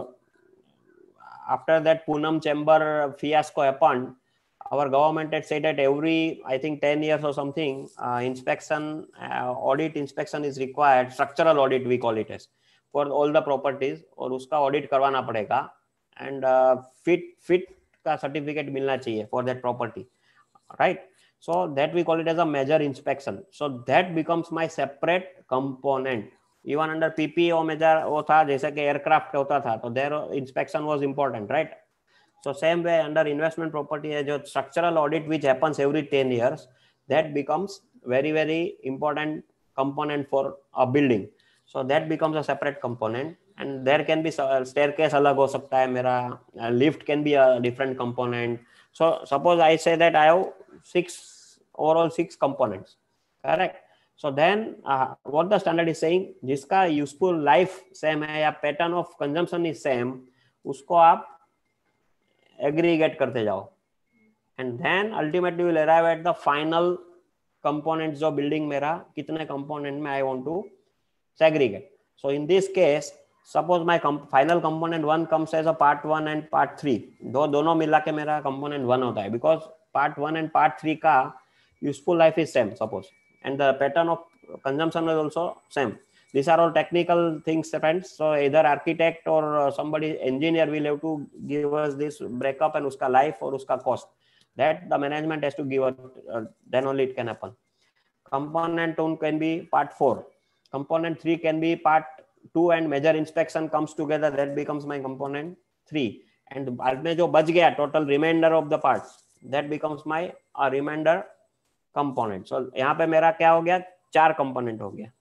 after that Poonam chamber fiasco happened, our government had said that every, I think, ten years or something, uh, inspection, uh, audit inspection is required, structural audit we call it as, for all the properties, और उसका audit करवाना पड़ेगा, and uh, fit fit का certificate मिलना चाहिए for that property, right? So that we call it as a major inspection. So that becomes my separate component. Even under P P O major वो था, जैसे कि aircraft का होता था, तो their inspection was important, right? So same way under investment property, जो structural audit which happens every ten years, that becomes very, very important component for a building. So that becomes a separate component, and there can be staircase अलग हो सकता है मेरा, lift can be a different component. So suppose I say that I have six, overall six components, correct? So then uh, what the standard is saying, जिसका useful life same है या pattern of consumption is same, उसको आप aggregate करते जाओ, and then ultimately will arrive at the final components जो building मेरा कितने component में I want to segregate. So in this case, suppose my com final component one comes as a part one and part three, दो दोनों मिला के मेरा component one होता है, because part one and part three का useful life is same, suppose, and the pattern of consumption is also same. These are all technical things, friends. So either architect or somebody engineer will have to give us this breakup and uska life or uska cost. That the management has to give us, uh, then only it can happen. Component two can be part four. Component three can be part two and major inspection comes together. That becomes my component three. And बाद में जो बच गया total remainder of the parts, that becomes my uh, remainder component. So यहाँ पे मेरा क्या हो गया, चार component हो गया.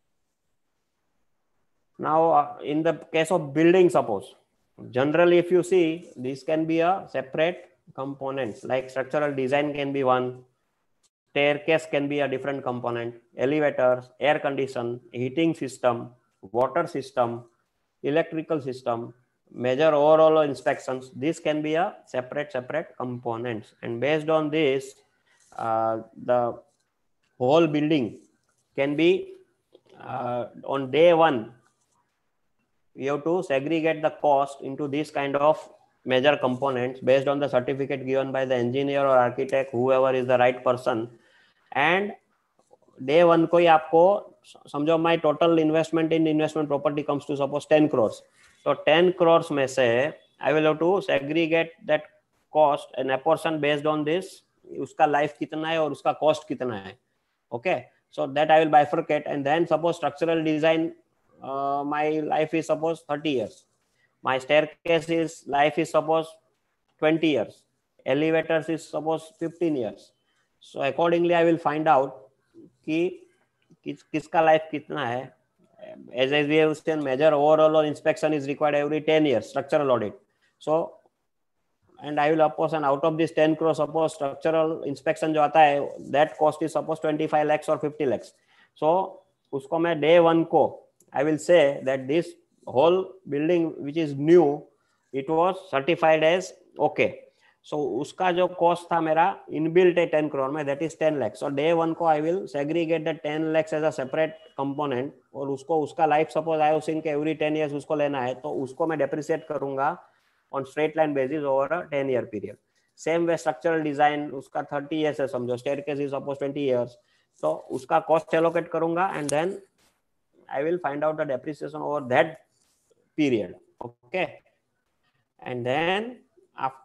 Now, uh, in the case of building, suppose, generally, if you see, this can be a separate components, like structural design can be one, staircase can be a different component, elevators, air condition, heating system, water system, electrical system, major overall inspections, this can be a separate, separate components. And based on this, uh, the whole building can be uh, on day one, you have to segregate the cost into this kind of major components based on the certificate given by the engineer or architect, whoever is the right person. And day one को ही आपको समझो my total investment in investment property comes to suppose ten crores. So ten crores में से I will have to segregate that cost and apportion based on this, उसका life कितना है और उसका cost कितना है. Okay, so that I will bifurcate, and then suppose structural design, Uh, my life is suppose thirty years. My staircase is life is suppose twenty years. Elevators is suppose fifteen years. So accordingly, I will find out कि किस किसका life कितना है. As as we have seen, major overall inspection is required every ten years, structural audit. So, and I will apportion out of this ten crores, suppose structural inspection जो आता है, that cost is suppose twenty-five lakhs or fifty lakhs. So उसको मैं day one को I will say that this whole building which is new, it was certified as okay. So उसका जो cost था मेरा inbuilt है ten crore में, that is ten lakhs. So day one को I will segregate the ten lakhs as a separate component, और उसको उसका life suppose I have seen कि every ten years उसको लेना है, तो उसको मैं depreciate करूँगा on straight line basis over a ten year period. Same way structural design उसका thirty years है समझो, staircase is suppose twenty years, तो उसका cost allocate करूँगा, and then I will find out the depreciation over that period. Okay, and then after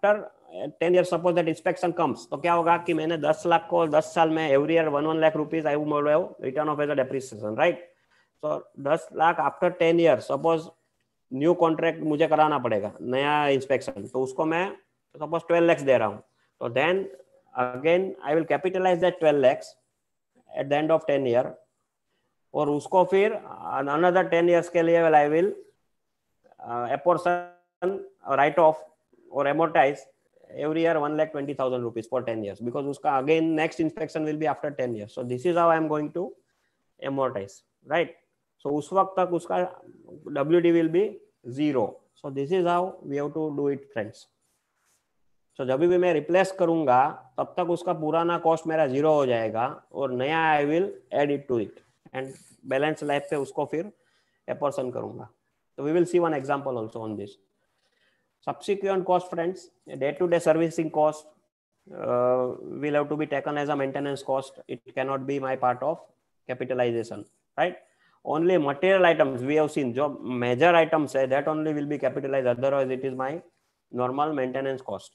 ten year suppose that inspection comes, तो क्या होगा कि मैंने दस लाख को दस साल में every year one one lakh rupees I will have return of as a depreciation, right? So दस लाख after ten year suppose new contract मुझे कराना पड़ेगा, नया इंस्पेक्शन, तो उसको मैं सपोज ट्वेल्व लैक्स दे रहा हूँ, तो then again I will capitalise that twelve lakhs at the end of ten year, और उसको फिर अनदर टेन ईयर्स के लिए I will a portion write off or amortize every year one lakh twenty thousand rupees for ten years, because uska again next inspection will be after ten years. So this is how I am going to amortize, right? So us waqt tak uska W D will be zero. So this is how we have to do it, friends. So जब भी मैं replace करूंगा तब तक उसका पुराना cost मेरा zero हो जाएगा और नया I will add it to it and balance life पे उसको फिर एपोर्शन करूंगा. So we will see one example also on this. Subsequent cost, friends, day-to-day servicing cost uh, will have to be taken as a maintenance cost. It cannot be my part of capitalization, right? Only material items we have seen, जो major items है, that only will be capitalized. Otherwise, it is my normal maintenance cost.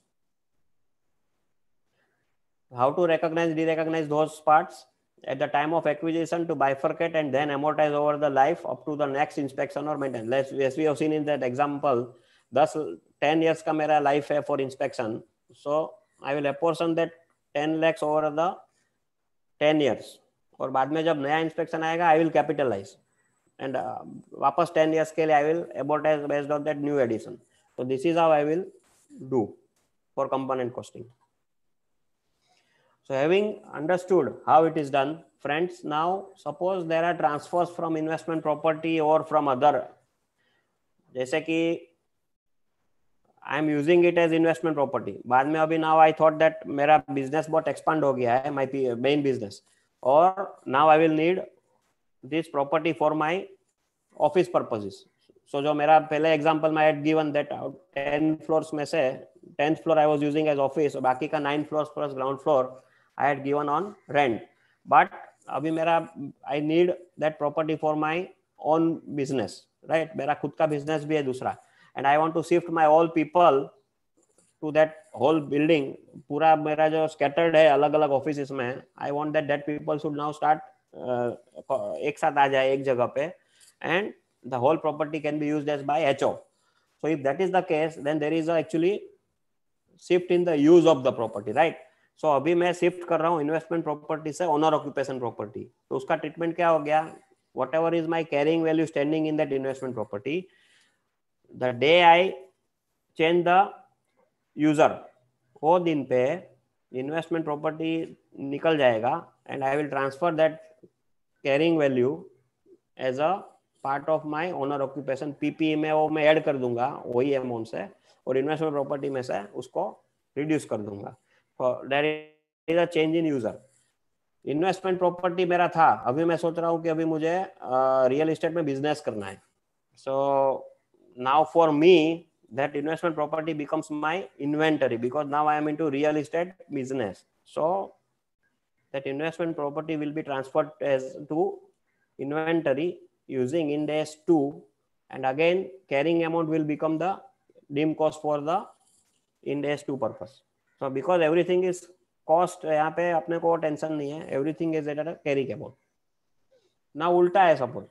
How to recognize, de-recognize those parts? At the time of acquisition to bifurcate and then amortize over the life up to the next inspection or maintenance. Let's, as we have seen in that example, ten, ten years का मेरा life है for inspection. So I will apportion that ten lakhs over the ten years. और बाद में जब नया inspection आएगा, I will capitalize. And uh, वापस ten years के लिए I will amortize based on that new addition. So this is how I will do for component costing. So having understood how it is done, friends, now suppose there are transfers from investment property or from other, जैसे कि I am using it as investment property. बाद में अभी now I thought that मेरा business बहुत expand हो गया है, my main business, और now I will need this property for my office purposes. So जो मेरा पहले example में I had given that ten floors में से tenth floor I was using as office, और बाकी का nine floors plus ground floor I had given on rent. But अभी मेरा I need that property for my own business, right? मेरा खुद का business भी है दूसरा, and I want to shift my all people to that whole building. पूरा मेरा जो scattered है अलग अलग offices में, I want that that people should now start uh, एक साथ आ जाए एक जगह पे, and the whole property can be used as by H O. So if that is the case, then there is a actually shift in the use of the property, right? So अभी मैं shift कर रहा हूँ investment property से owner occupation property, तो उसका treatment क्या हो गया? Whatever is my carrying value standing in that investment property, the day I change the user, वो दिन पे इन्वेस्टमेंट प्रॉपर्टी निकल जाएगा and I will transfer that carrying value as a part of my owner occupation. PP में वो मैं add कर दूंगा वही अमाउंट से, और इन्वेस्टमेंट प्रॉपर्टी में से उसको रिड्यूस कर दूंगा. There is a change in user. Investment property मेरा था, अभी मैं सोच रहा हूँ कि अभी मुझे रियल एस्टेट में बिजनेस करना है. So now for me that investment property becomes my inventory, because now I am into real estate business. So that investment property will be transferred as to inventory using Ind AS two, and again carrying amount will become the deem cost for the Ind AS two purpose. So because everything is cost, यहाँ पे अपने को tension नहीं है, everything is at a carry amount. Now उल्टा है, suppose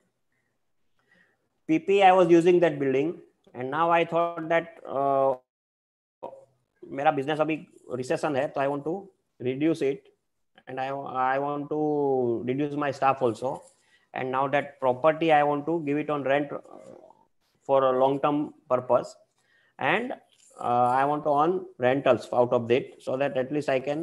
P P I was using that building and now I thought that uh, मेरा business अभी recession है, तो I want to reduce it and I I want to reduce my staff also, and now that property I want to give it on rent for a long term purpose, and Uh, I want to earn rentals out of it so that at least I can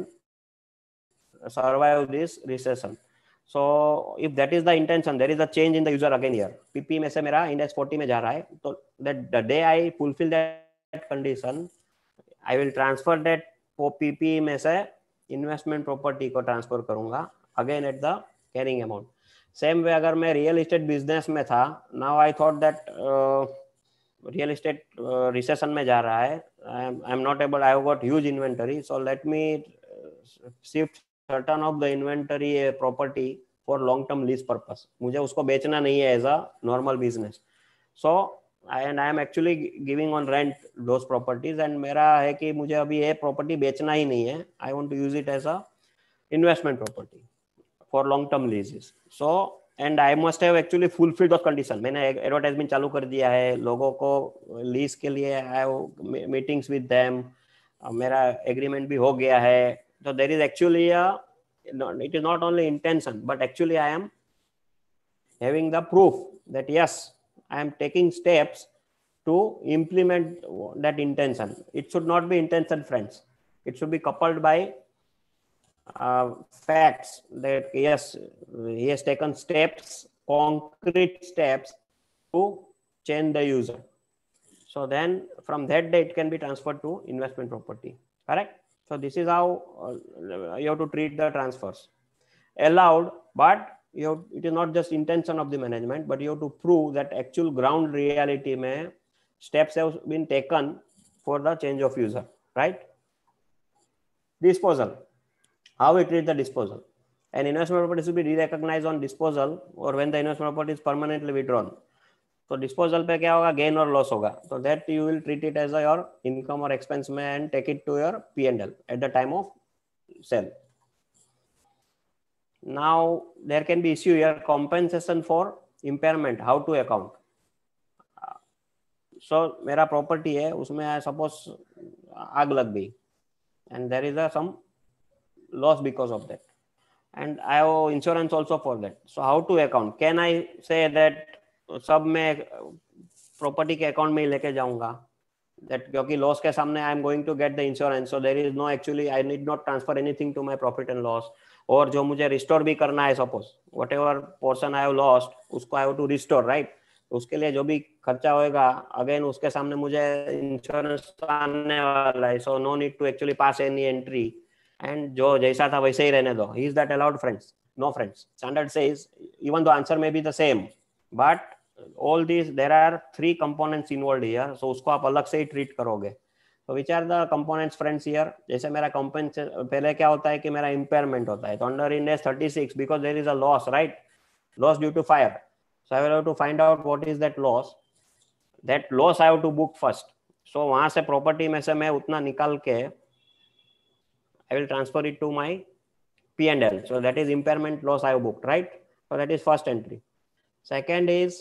survive this recession. So if that is the intention, there is a change in the user again here. P P में से मेरा index forty में जा रहा है, तो that the day I fulfill that condition, I will transfer that P P में से investment property को transfer करूँगा again at the carrying amount. Same way अगर मैं real estate business में था, now I thought that uh, real estate recession में जा रहा है, I am not able, I have got huge inventory, so let me shift certain of the inventory property for long term lease purpose. मुझे उसको बेचना नहीं है as a normal business. So and I am actually giving on rent those properties, and मेरा है कि मुझे अभी ये प्रॉपर्टी बेचना ही नहीं है, I want to use it as a investment property for long term leases. So and I must have actually fulfilled the condition. मैंने एडवर्टाइजमेंट चालू कर दिया है, लोगों को लीज के लिए I have meetings with them, मेरा एग्रीमेंट भी हो गया है. So there is actually a, it is not only intention, but actually I am having the proof that yes, I am taking steps to implement that intention. It should not be intention, friends. It should be coupled by uh, facts that yes, he has taken steps, concrete steps to change the user. So then from that day it can be transferred to investment property. Correct? So this is how uh, you have to treat the transfers. Allowed, but you have, it is not just intention of the management, but you have to prove that actual ground reality mein steps have been taken for the change of user. Right? Disposal. How we treat the disposal. An investment property should be re-recognized on disposal or when the investment property is permanently withdrawn. तो disposal पे क्या होगा, gain और loss होगा. तो that you will treat it as your income और expense में and take it to your P and L at the time of sale. Now there can be issue here compensation for impairment. How to account. So मेरा property है, उसमें suppose आग लग गई and there is a some loss because of that and I have insurance also for that. So how to account. Can I say that सब मैं property के account में ही लेके जाऊंगा दैट, क्योंकि लॉस के सामने I am going to get the insurance. So there is no actually I need not transfer anything to my profit and loss. और जो मुझे रिस्टोर भी करना है, suppose whatever portion I have lost, उसको I have to restore. Right? उसके लिए जो भी खर्चा होएगा अगेन उसके सामने मुझे इंश्योरेंस आने वाला है. So no need to actually pass any entry and जो जैसा था वैसे ही रहने दो. Is that allowed, friends? No, friends. Standard says even the answer may be the same, but all these there are three components involved here. So उसको आप अलग से ही treat करोगे. So which are the components, friends, here? जैसे मेरा compensation पहले क्या होता है कि मेरा impairment होता है. तो under Ind AS thirty-six because there is a loss, right? Loss due to fire. So I will have to find out what is that loss. That loss I have to book first. So वहाँ से property में से मैं उतना निकाल के I will transfer it to my P and L. So that is impairment loss I have booked, right? So that is first entry. Second is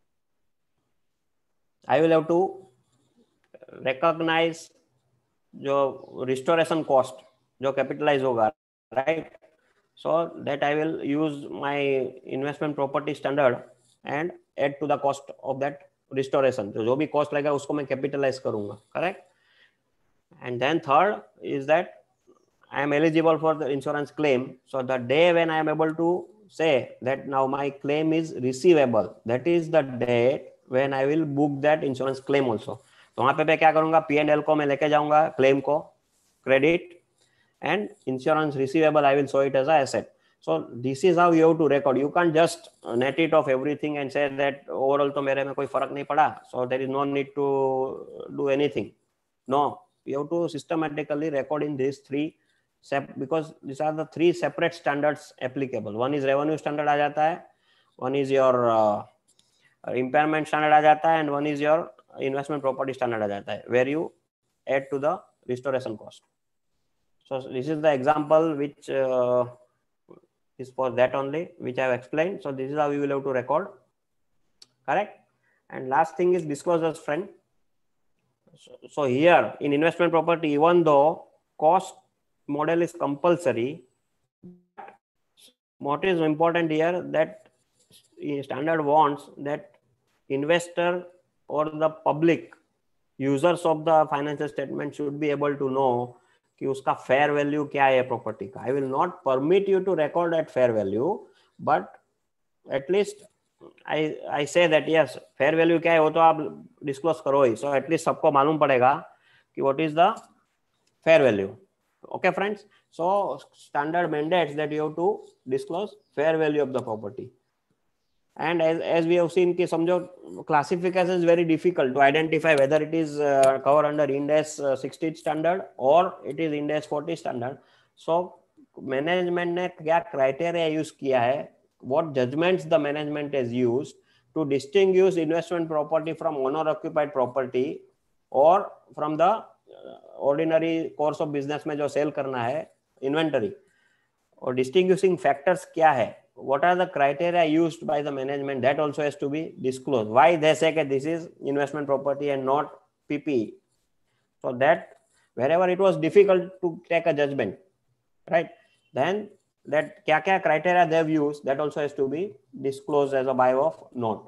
I will have to recognize जो restoration cost जो capitalize होगा, right? So that I will use my investment property standard and add to the cost of that restoration. तो जो भी cost लगेगा उसको मैं capitalize करूँगा, correct? And then third is that I am eligible for the insurance claim. So the day when I am able to say that now my claim is receivable, that is the date when I will book that insurance claim also. तो वहाँ पे मैं क्या करूँगा, P and L को मैं लेके जाऊँगा, क्लेम को credit and insurance receivable I will show it as a asset. So this is how you have to record. You can't just net it off everything and say that overall तो मेरे में कोई फर्क नहीं पड़ा, so there is no need to do anything. No, you have to systematically record in these three because these are the three separate standards applicable. One is revenue standard आ जाता है, one is your uh, impairment standard आ जाता है, and one is your investment property standard आ जाता है, where you add to the restoration cost. So this is the example which uh, is for that only, which I have explained. So this is how you will have to record, correct? And last thing is disclosures, friend. So, so here in investment property, even though cost model is compulsory, what is important here that standard wants that investor or the public users of the financial statement should be able to know कि उसका fair value क्या है property का. I will not permit you to record at fair value, but at least I I say that yes, fair value क्या है वो तो आप disclose करो ही. So at least सबको मालूम पड़ेगा कि what is the fair value. Okay, friends. So standard mandates that you have to disclose fair value of the property. And as, as we have seen कि समझो classification is very difficult to identify whether it is uh, covered under Ind AS uh, sixty standard or it is Ind AS forty standard. So management ने क्या criteria use किया है, what judgments the management has used to distinguish investment property from owner occupied property or from the ordinary course of business में जो sell करना है inventory, और distinguishing factors क्या है, what are the criteria used by the management, that also has to be disclosed. Why they say that this is investment property and not P P E? So that wherever it was difficult to take a judgment, right, then that kya kya criteria they've used, that also has to be disclosed as a bio of note.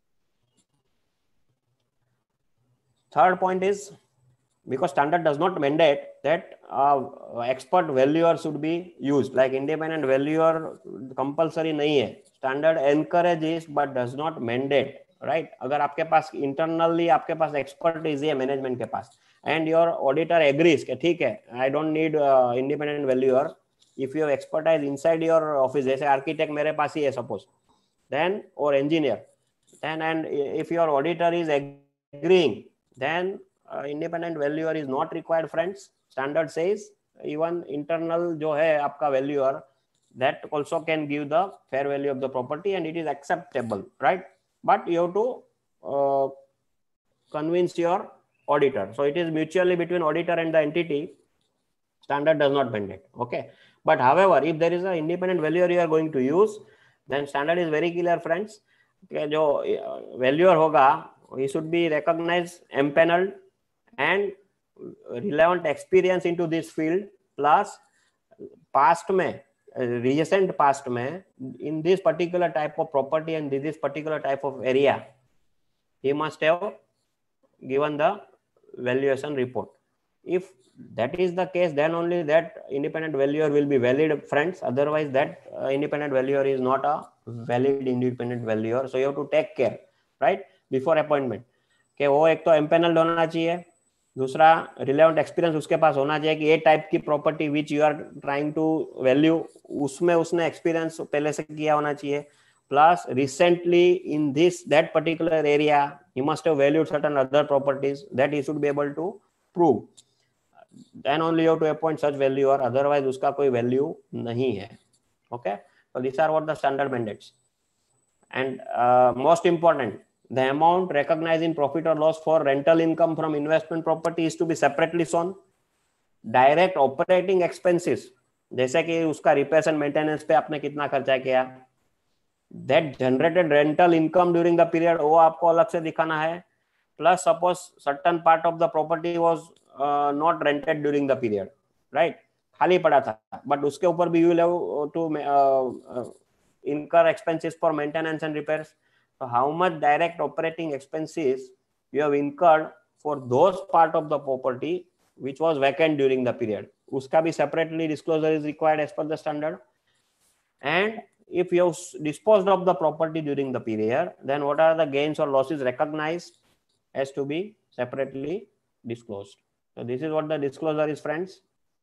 Third point is, because standard does not mandate that uh, expert valuer should be used, like independent valuer compulsory nahi hai, standard encourages but does not mandate, right? अगर आपके पास internally आपके पास expertise है management के पास and your auditor agrees कि ठीक है, I don't need uh, independent valuer, if you have expertise inside your office, जैसे architect मेरे पास ही है suppose, then or engineer, then and if your auditor is agreeing, then uh, independent valuer is not required, friends. Standard says even internal जो है आपका valuer, that also can give the fair value of the property and it is acceptable, right? But you have to uh, convince your auditor. So it is mutually between auditor and the entity. Standard does not mandate. Okay. But however, if there is an independent valuer you are going to use, then standard is very clear, friends. Okay, जो valuer होगा, he should be recognized, empaneled, and relevant experience into this field, plus past में, recent past में, in this particular type of property and this particular type of area, he must have given the valuation report. If that is the case, then only that independent valuer will be valid, friends. Otherwise, that uh, independent valuer is not a valid independent valuer. So you have to take care, right, before appointment. कि वो एक तो empanelled होना चाहिए, दूसरा relevant experience उसके पास होना चाहिए कि ये टाइप की property which you are trying to value, उसमें उसने एक्सपीरियंस पहले से किया होना चाहिए, plus recently in this that particular area he must have valued certain other properties that he should be able to prove, then only you have to appoint such value, और otherwise उसका कोई value नहीं है. Okay, so this are what the standard mandates. And most important, the amount recognized in profit or loss for rental income from investment property is to be separately shown. Direct operating expenses, जैसे कि उसका repairs and maintenance पे आपने कितना खर्चा किया, that generated rental income during the period, वो आपको अलग से दिखाना है. Plus suppose certain part of the property was uh, not rented during the period, right, खाली पड़ा था, but उसके ऊपर भी you will have to uh, uh, incur expenses for maintenance and repairs. So how much direct operating expenses you have incurred for those part of the property which was vacant during the period, uska bhi separately disclosure is required as per the standard. And if you have disposed of the property during the period, then what are the gains or losses recognized has to be separately disclosed. So this is what the disclosure is, friends.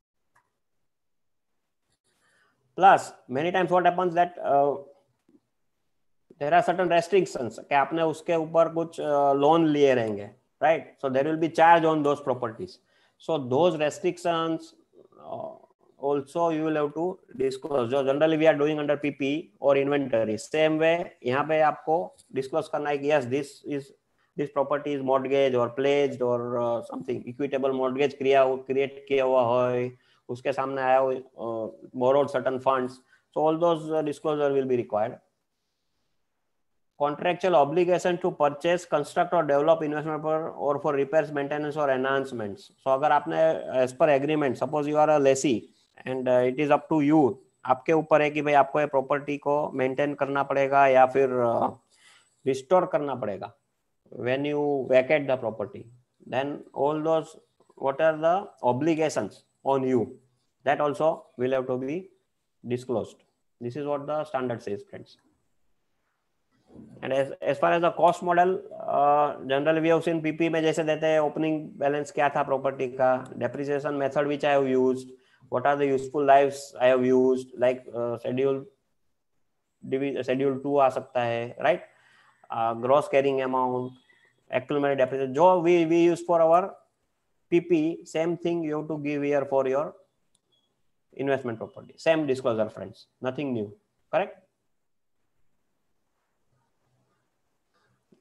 Plus many times what happens that uh, there are certain restrictions कि आपने उसके ऊपर कुछ loan लिए रहेंगे, right? So there will be charge on those properties. So those restrictions uh, also you will have to disclose. जो generally we are doing under P P E or inventory, same way यहाँ पे आपको disclose करना है कि yes, this is this property is mortgage or pledged or uh, something equitable mortgage क्रिया create किया हुआ है, उसके सामने आया uh, borrowed certain funds. So all those uh, disclosure will be required. Contractual obligation to purchase, construct or develop investment for or for repairs, maintenance or enhancements. So अगर आपने as per agreement, suppose you are a lessee and uh, it is up to you, आपके ऊपर है कि भाई आपको ये property को मेंटेन करना पड़ेगा या फिर रिस्टोर uh, करना पड़ेगा when you vacate the property, then all those what are the obligations on you, that also will have to be disclosed. This is what the standard says, friends. And as, as far as the cost model, uh, generally we have seen P P में जैसे देते हैं opening balance क्या था property का, depreciation method which I have used, what are the useful lives I have used, like uh, schedule schedule two आ सकता है, right? Uh, gross carrying amount, accumulated depreciation, जो we we use for our P P, same thing you have to give here for your investment property, same disclosure, friends, nothing new, correct?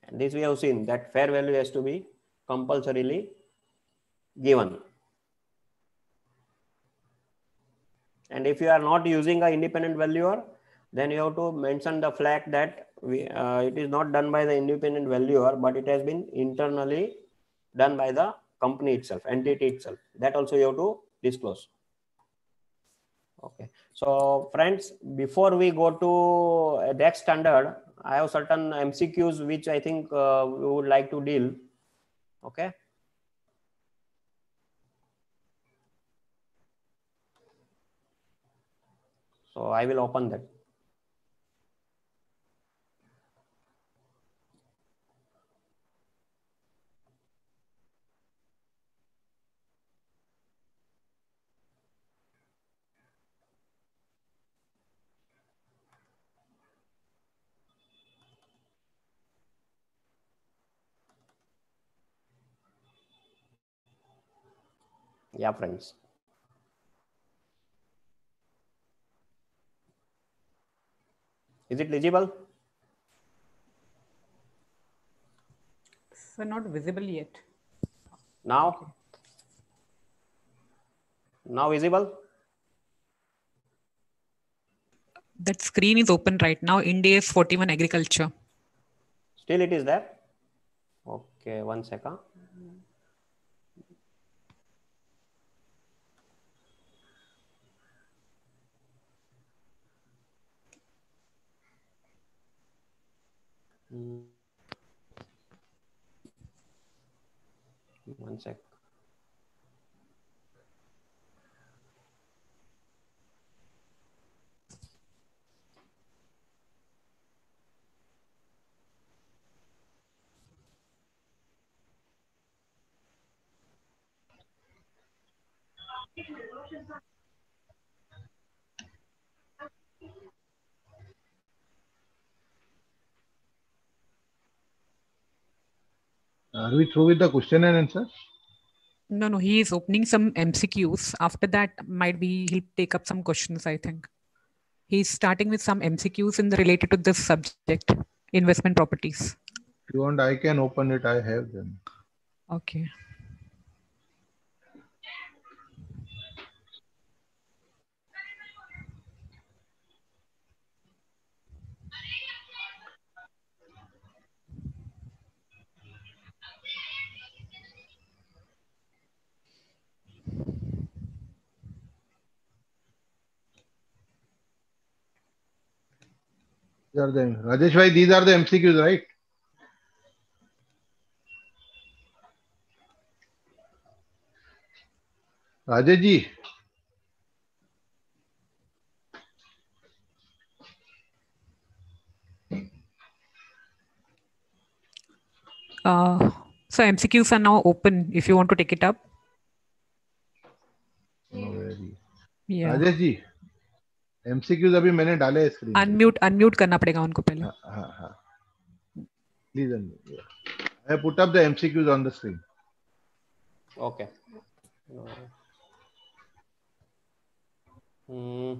And this we have seen that fair value has to be compulsorily given. And if you are not using an independent valuer, then you have to mention the flag that we, uh, it is not done by the independent valuer, but it has been internally done by the company itself, entity itself. That also you have to disclose. Okay. So friends, before we go to next standard, I have certain M C Qs which I think uh, we would like to deal. Okay. So I will open that. Yeah, friends. Is it legible? So not visible yet. Now? Okay. Now visible? That screen is open right now. Ind AS forty-one agriculture. Still it is there? Okay, one second. Hmm. One sec. Are we through with the question and answer? No, no, he is opening some M C Qs. After that, might be he'll take up some questions, I think. He's starting with some M C Qs in the related to this subject, investment properties. If you want, I can open it. I have them. Okay. These are the Rajesh bhai, these are the M C Qs, right? Rajesh ji. Uh, so M C Qs are now open if you want to take it up. No, very. Yeah. Rajesh ji MCQs अभी मैंने डाले हैं screen unmute unmute करना पड़ेगा उनको पहले. हाँ हाँ हाँ please unmute. I have put up the M C Qs on the screen. Okay. No. Hmm.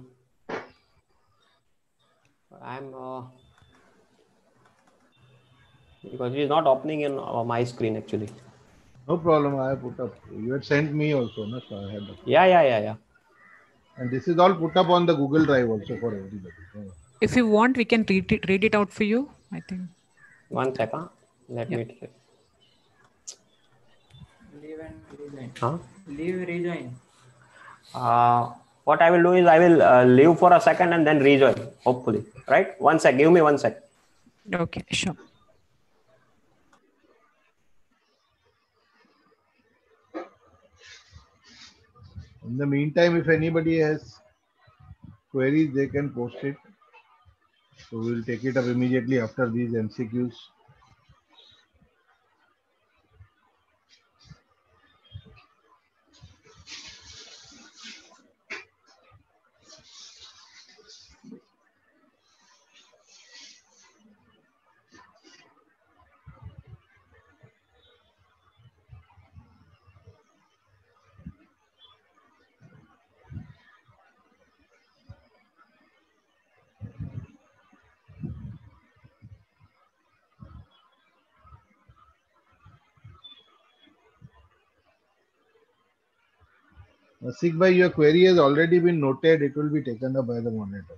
I'm uh, because it is not opening in uh, my screen actually. No problem. I have put up. You had sent me also, no? So I had. The... Yeah, yeah, yeah, yeah. And this is all put up on the Google Drive also for everybody. If you want, we can read it, read it out for you. I think. One second. Let Yeah. me. Try. Leave and rejoin. Huh? Leave, rejoin. Uh, what I will do is I will uh, leave for a second and then rejoin. Hopefully, right? One sec. Give me one sec. Okay, sure. In the meantime, if anybody has queries, they can post it. So we will take it up immediately after these M C Qs. Nasik bhai, your query has already been noted. It will be taken up by the monitor.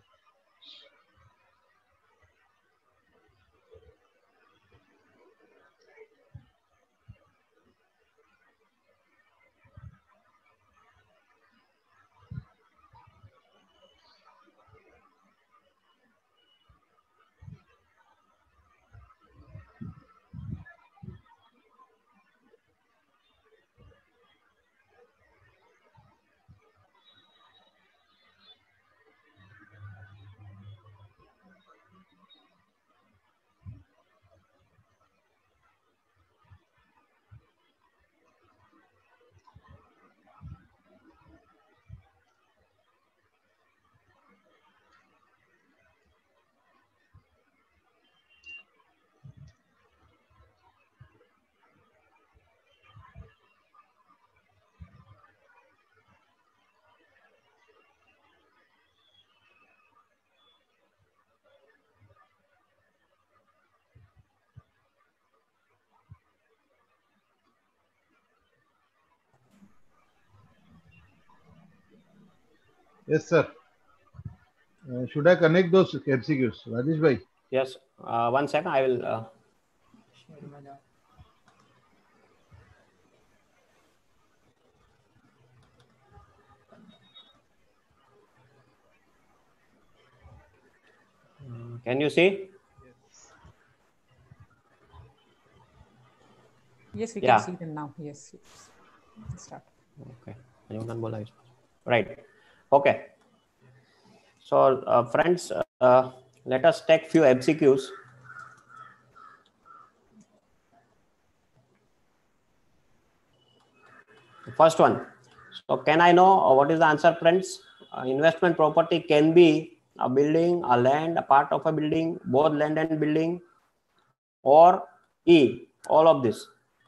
Yes, sir. Uh, should I connect those M C Qs, Rajesh bhai? Yes. Uh, one second. I will. Uh, Share my doc. can you see? Yes, we Yeah. can see them now. Yes, yes. Let's start. Okay. Right. Okay. So, uh, friends, uh, let us take few M C Qs. First one. So, can I know uh, what is the answer, friends? Uh, investment property can be a building, a land, a part of a building, both land and building, or E, all of this.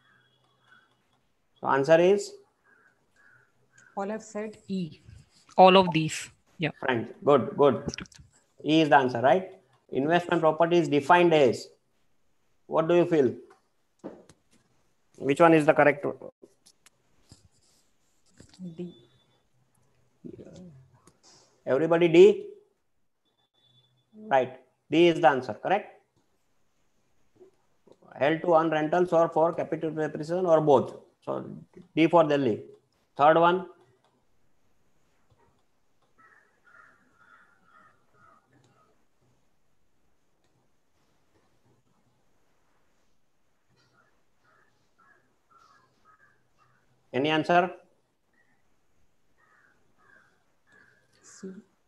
So, answer is? All I've said E. All of these. Yeah. Friends, good, good. E is the answer, right? Investment property is defined as. What do you feel? Which one is the correct? D. Everybody D? Right. D is the answer, correct? Held to earn rentals or for capital depreciation or both. So D for Delhi. Third one. Any answer? C.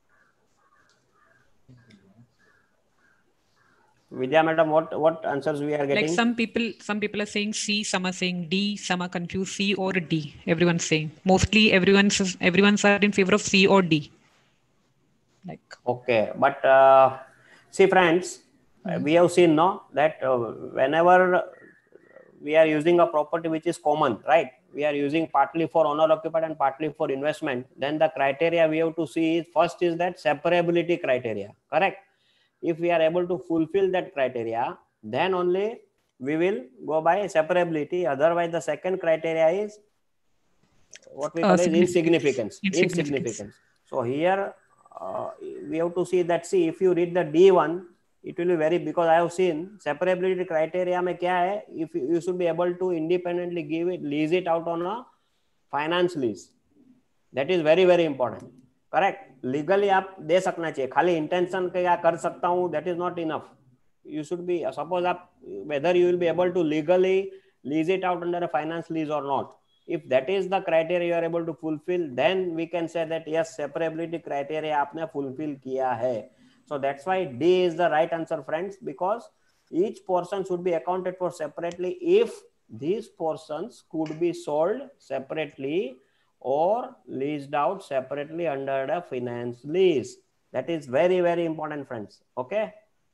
Vidya madam, what, what answers we are getting? Like some people, some people are saying C, some are saying D, some are confused C or D. Everyone's saying. Mostly everyone's everyone's are in favor of C or D. Like. Okay, but uh, see friends, mm-hmm. we have seen no that uh, whenever we are using a property which is common, right? We are using partly for owner occupied and partly for investment. Then the criteria we have to see is first is that separability criteria, correct? If we are able to fulfill that criteria, then only we will go by separability. Otherwise, the second criteria is what we call uh, is insignificance. insignificance. Insignificance. So here uh, we have to see that. See, if you read the D one, it will be very, because I have seen separability criteria में क्या है? If you, you should be able to independently give it, lease it out on a finance lease. That is very very important. Correct. Legally आप दे सकना चाहिए. खाली intention के या कर सकता हूँ, that is not enough. You should be, suppose आप, whether you will be able to legally lease it out under a finance lease or not. If that is the criteria you are able to fulfill, then we can say that yes, separability criteria आपने fulfill किया है. So that's why D is the right answer, friends, because each portion should be accounted for separately if these portions could be sold separately or leased out separately under a finance lease. That is very very important, friends. Okay.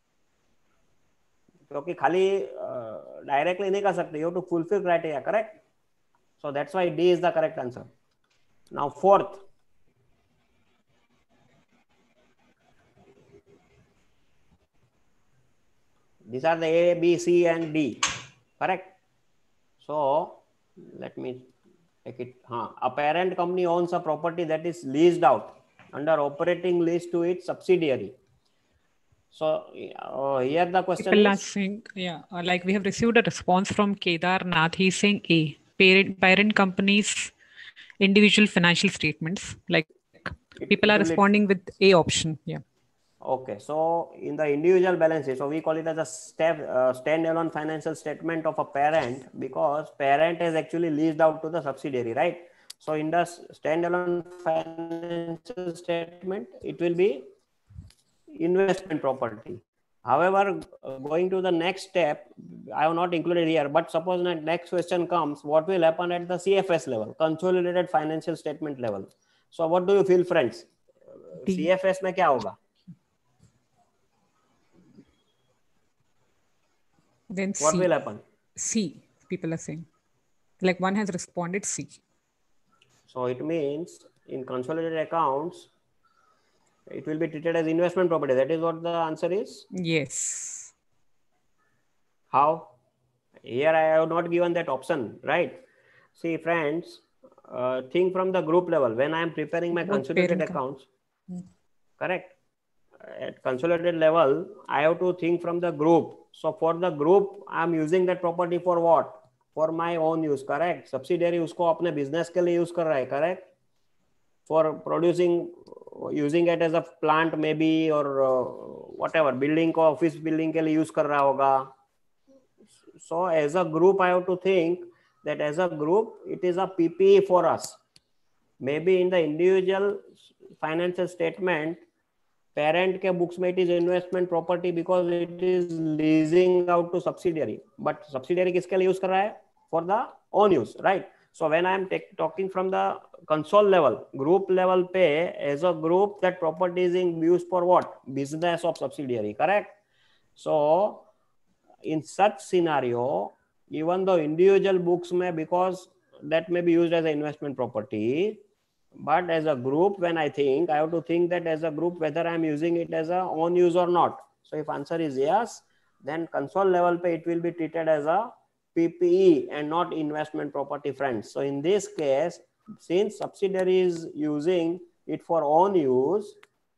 क्योंकि खाली directly नहीं कर सकते, you have to fulfill criteria, correct? So that's why D is the correct answer. Now fourth. These are the A, B, C and D, correct? So let me Take it. Huh. A parent company owns a property that is leased out under operating lease to its subsidiary. So uh, here the question People are is, saying, yeah, uh, like we have received a response from Kedar Nath. He's saying A, parent, parent companies, individual financial statements. Like it, people it are will be, responding with A option. Yeah. okay. So in the individual balance sheet, so we call it as a step, uh, standalone financial statement of a parent, because parent is actually leased out to the subsidiary, right? So in the standalone financial statement, it will be investment property. However, going to the next step, I have not included here, but suppose the next question comes, what will happen at the C F S level, consolidated financial statement level? So what do you feel, friends? D. C F S में क्या होगा? Then What C. will happen? C, people are saying. Like one has responded C. So it means in consolidated accounts, it will be treated as investment property. That is what the answer is? Yes. How? Here I have not given that option, right? See, friends, uh, think from the group level. When I am preparing my Both consolidated parent com- accounts, Hmm. correct? At consolidated level, I have to think from the group. So for the group, I am using that property for what? For my own use, correct? Subsidiary उसको अपने business के लिए use कर रहा है, correct? For producing, using it as a plant maybe, or uh, whatever, building को office building के लिए use कर रहा होगा. So as a group, I have to think that as a group, it is a P P E for us. Maybe in the individual financial statement, parent के books में it is investment property because it is leasing out to subsidiary. But subsidiary किसके लिए use कर रहा है? For the own use, right? So when I am talking from the console level, group level पे, as a group, that property is in used for what? Business of subsidiary, correct? So in such scenario, even though individual books may, because that may be used as an investment property, but as a group, when I think, I have to think that as a group, whether I am using it as a own use or not. So if answer is yes, then console level pay, it will be treated as a P P E and not investment property, friends. So in this case, since subsidiary is using it for own use,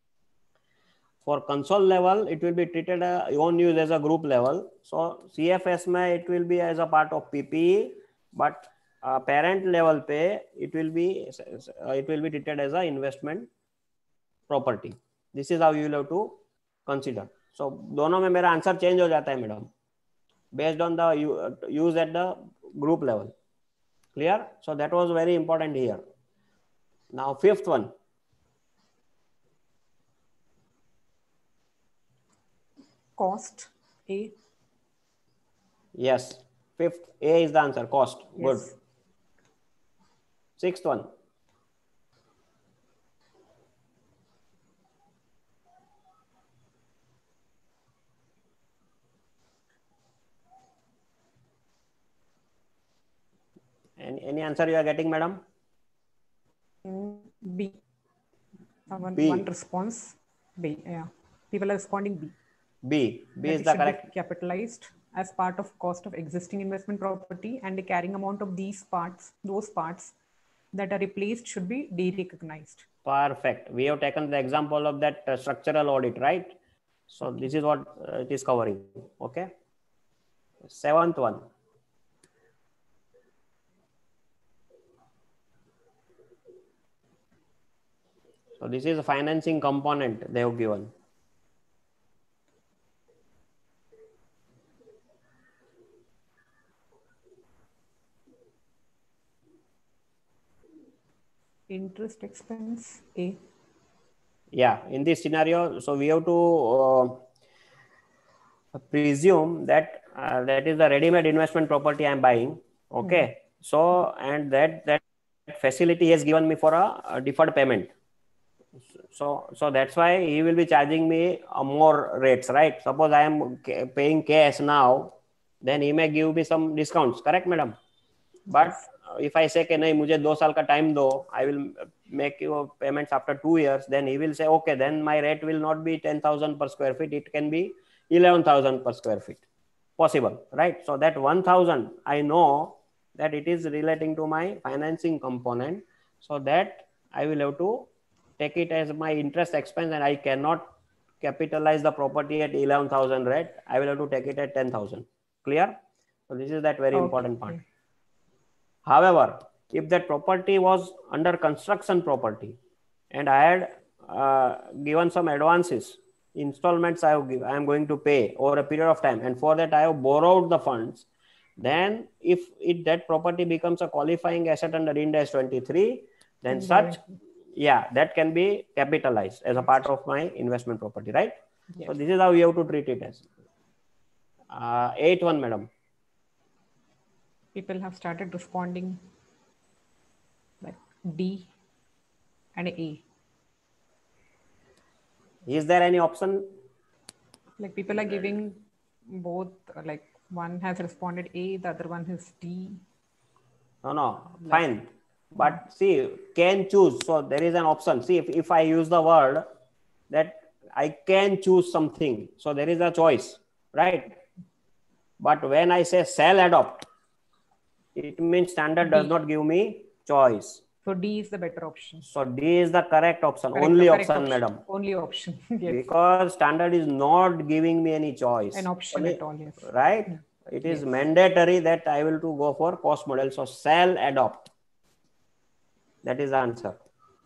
for console level, it will be treated uh, own use as a group level. So C F S may, it will be as a part of P P E, but uh, parent level pay, it will be uh, it will be treated as a investment property. This is how you will have to consider. So दोनों में मेरा answer change हो जाता है madam, based on the use at the group level. Clear? So that was very important here. Now fifth one. Cost A. Yes, fifth A is the answer. Cost. Yes. Good. Sixth one. Any, any answer you are getting, madam? Mm, B. Someone, B. One response. B. Yeah. People are responding B. B. B That is it the should correct. be capitalized as part of cost of existing investment property, and the carrying amount of these parts, those parts that are replaced, should be de-recognized. Perfect. We have taken the example of that uh, structural audit, right? So okay. This is what uh, it is covering. Okay. Seventh one. So this is a financing component they have given. Interest expense A. Yeah, in this scenario, so we have to uh, presume that uh, that is the ready-made investment property I am buying. Okay. Mm-hmm. So and that that facility has given me for a, a deferred payment. So so that's why he will be charging me a more rates, right? Suppose I am paying cash now, then he may give me some discounts. Correct, madam? But yes. If I say कि नहीं मुझे दो साल का time दो, I will make your payments after two years, then he will say okay, then my rate will not be ten thousand per square feet, it can be eleven thousand per square feet. Possible, right? So that one thousand I know that it is relating to my financing component, so that I will have to take it as my interest expense, and I cannot capitalize the property at eleven thousand rate. I will have to take it at ten thousand. Clear? So this is that very Okay. important part. However, if that property was under construction property and I had uh, given some advances, installments I have give, I am going to pay over a period of time, and for that I have borrowed the funds, then if it that property becomes a qualifying asset under Ind AS twenty-three, then Mm, such, right. yeah, that can be capitalized as a part of my investment property, right? Yes. So this is how we have to treat it as. Uh, eighth one, madam. People have started responding like D and A. Is there any option? Like people are giving both, uh, like one has responded A, the other one is D. No, no, fine. But see, can choose. So there is an option. See, if, if I use the word that I can choose something, so there is a choice, right? But when I say shall adopt, it means standard does D. not give me choice. So D is the better option. So D is the correct option, Correct, only the correct option, madam. Only option. Yes. Because standard is not giving me any choice. An option Only- at all, yes. Right? It is Yes. mandatory that I will to go for cost model. So shall adopt. That is the answer.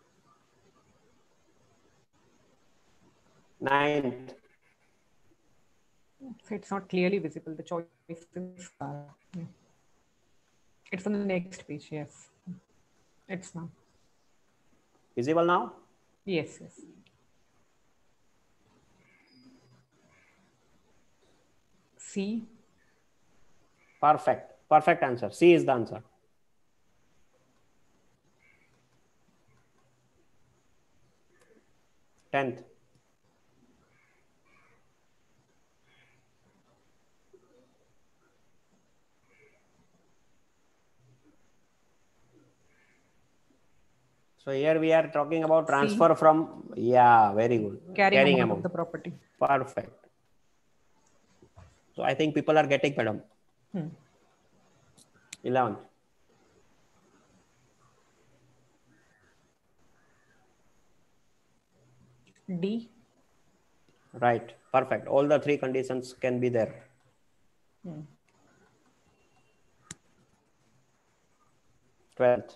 Ninth. So it's not clearly visible. The choices are. Yeah. It's on the next page. Yes. It's now. Visible now? Yes. Yes. C. Perfect. Perfect answer. C is the answer. Tenth. So here we are talking about transfer C. from, yeah, very good. Carrying, Carrying amount, amount. of the property. Perfect. So I think people are getting, madam. Hmm. eleven. D. Right. Perfect. All the three conditions can be there. Hmm. twelfth.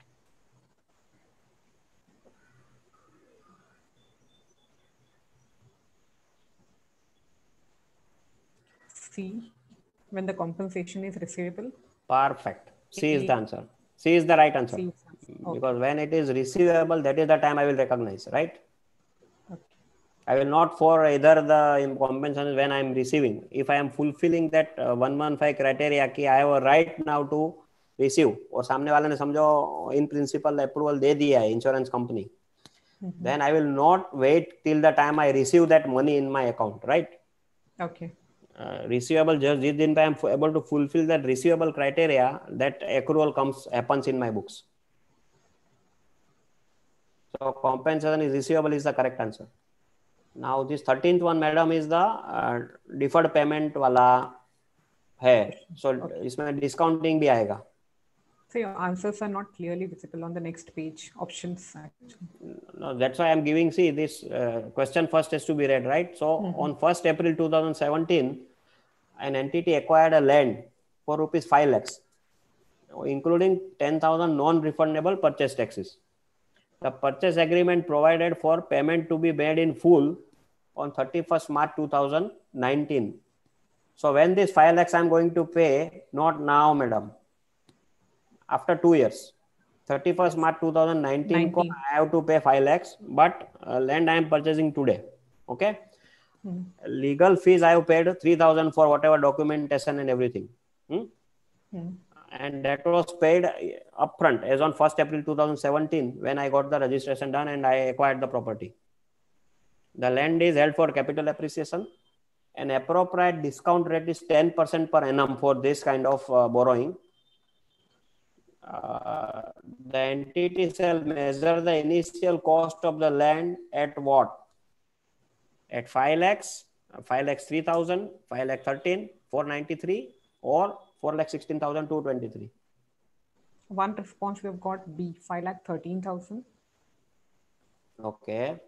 C. When the compensation is receivable. Perfect. C is the answer. C is the right answer. C. Okay. Because when it is receivable, that is the time I will recognize, right? Okay. I will not for either the compensation when I am receiving. If I am fulfilling that uh, one one five criteria, कि I have a right now to receive, और सामने वाले ने समझो in principle approval दे दिया है insurance company, mm-hmm. then I will not wait till the time I receive that money in my account, right? Okay. Uh, receivable, just this दिन I am able to fulfill that receivable criteria, that accrual comes happens in my books. So compensation is receivable is the correct answer. Now this thirteenth one, madam, is the uh, deferred payment वाला है. So okay. इसमें discounting भी आएगा. So your answers are not clearly visible on the next page. Options actually. No, that's why I'm giving. See, this uh, question first has to be read, right? So mm-hmm. on first April two thousand seventeen, an entity acquired a land for rupees five lakhs, including ten thousand non-refundable purchase taxes. The purchase agreement provided for payment to be made in full on thirty-first March two thousand nineteen. So when this five lakhs I'm going to pay, not now, madam, after two years, thirty-first March two thousand nineteen, nineteen. I have to pay five lakhs, but uh, land I am purchasing today. Okay. Hmm. Legal fees I have paid three thousand for whatever documentation and everything. Hmm? Hmm. And that was paid upfront as on first April two thousand seventeen when I got the registration done and I acquired the property. The land is held for capital appreciation. An appropriate discount rate is ten percent per annum for this kind of uh, borrowing. Uh, the entity shall measure the initial cost of the land at what? At five lakhs, five lakhs three thousand, five lakh thirteen, four ninety-three, or four lakh sixteen thousand two twenty-three. One response we have got B, five lakh thirteen thousand. Okay.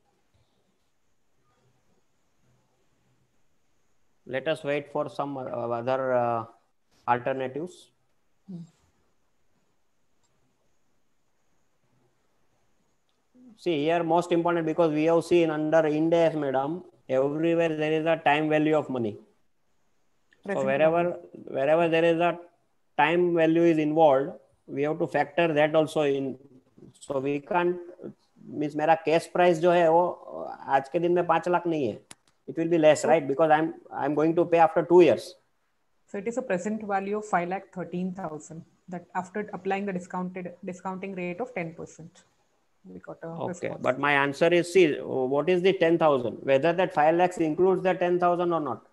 Let us wait for some uh, other uh, alternatives. Hmm. See here, most important, because we have seen under Ind AS, madam, everywhere there is a time value of money. Present so wherever value. wherever there is a time value is involved, we have to factor that also in. So we can't means मेरा cash price जो है वो आज के दिन में पांच लाख नहीं है. It will be less, So- right? Because I'm I'm going to pay after two years. So it is a present value of five lakh thirteen thousand. That after applying the discounted discounting rate of ten percent, we got a Okay, response. but my answer is, see, what is the ten thousand? Whether that five lakhs includes the ten thousand or not.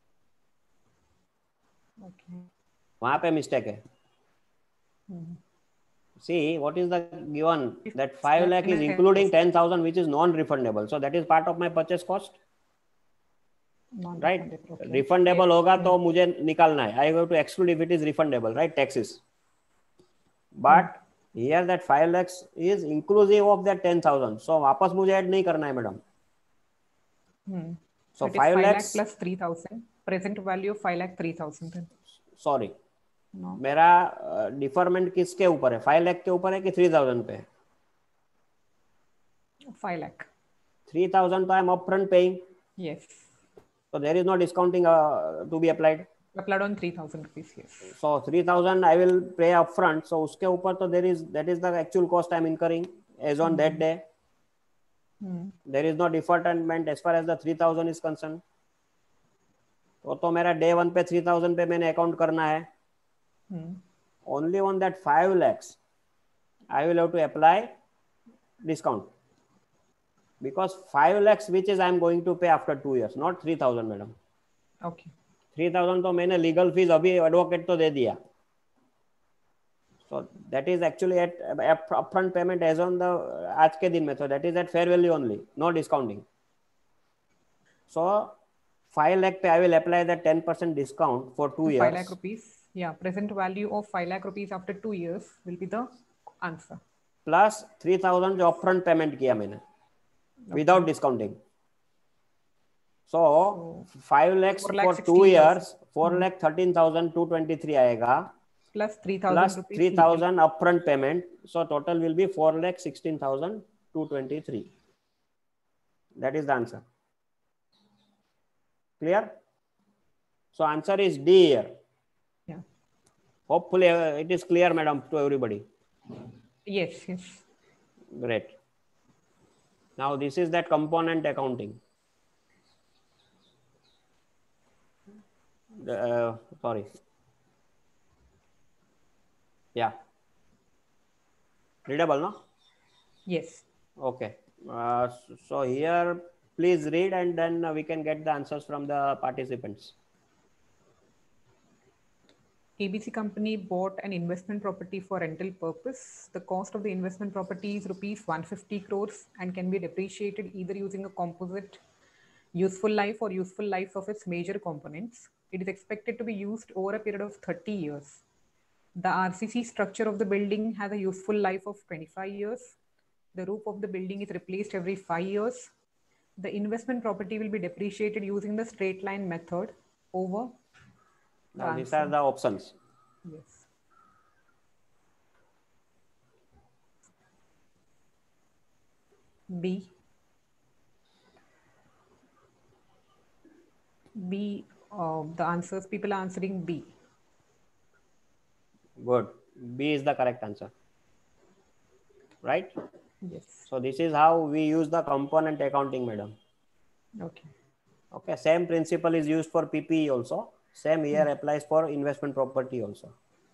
Okay. वहाँ पे mistake है. Hmm. See, what is the given? If That five lakh is seven including ten thousand, which is non-refundable. So that is part of my purchase cost, right? Non-refundable, okay. Refundable Yes. होगा Hmm. तो मुझे निकालना है. I have to exclude if it is refundable, right? Taxes. But here that five lakhs is inclusive of that ten thousand. So वापस मुझे add नहीं करना है, madam. Hmm. So it is five five lakh lakhs plus three thousand. Present value of five lakh three thousand. Then. Sorry. No. मेरा deferment किसके ऊपर है? Five lakh के ऊपर है कि थ्री थाउजेंड पे? Five lakh. थ्री थाउजेंड तो I am upfront paying. Yes. So there is no discounting uh, to be applied. Applied on three thousand rupees. Yes. So three thousand I will pay upfront. So उसके ऊपर तो there is that is the actual cost I am incurring as on that day. Hmm. There is no deferment as far as the three thousand is concerned. तो तो मेरा day one पे three thousand पे मैंने account करना है. Hmm. Only on that five lakhs I will have to apply discount, because five lakhs which is I am going to pay after two years, not three thousand, madam. Okay. three thousand तो मैंने legal fees अभी advocate तो दे दिया. So that is actually at upfront payment as on the आज के दिन में, so that is at fair value only, no discounting. So five lakh पे I will apply the ten percent discount for two years. Five lakh rupees. Yeah. Present value of five lakh rupees after two years will be the answer. Plus three thousand जो upfront payment किया मैंने, without discounting. So five lakhs four lakh for two sixteen years, four lakh thirteen thousand two twenty three आएगा. Plus three Plus thousand rupees. three thousand upfront payment. So total will be four lakh sixteen thousand two twenty three. That is the answer. Clear? So answer is D here. Yeah. Hopefully uh, it is clear, madam, to everybody. Yes. Yes. Great. Now this is that component accounting. Uh, sorry. Yeah. Readable, no? Yes. Okay. Uh, so here, please read, and then uh, we can get the answers from the participants. A B C company bought an investment property for rental purpose. The cost of the investment property is rupees one hundred fifty crores and can be depreciated either using a composite useful life or useful life of its major components. It is expected to be used over a period of thirty years. The R C C structure of the building has a useful life of twenty-five years. The roof of the building is replaced every five years. The investment property will be depreciated using the straight line method over. Now these are the options. Yes. B. B. Uh, the answers, people are answering B. Good. B is the correct answer. Right? Yes. So this is how we use the component accounting, madam. Okay. Okay. Same principle is used for P P E also. Same here mm. applies for investment property also.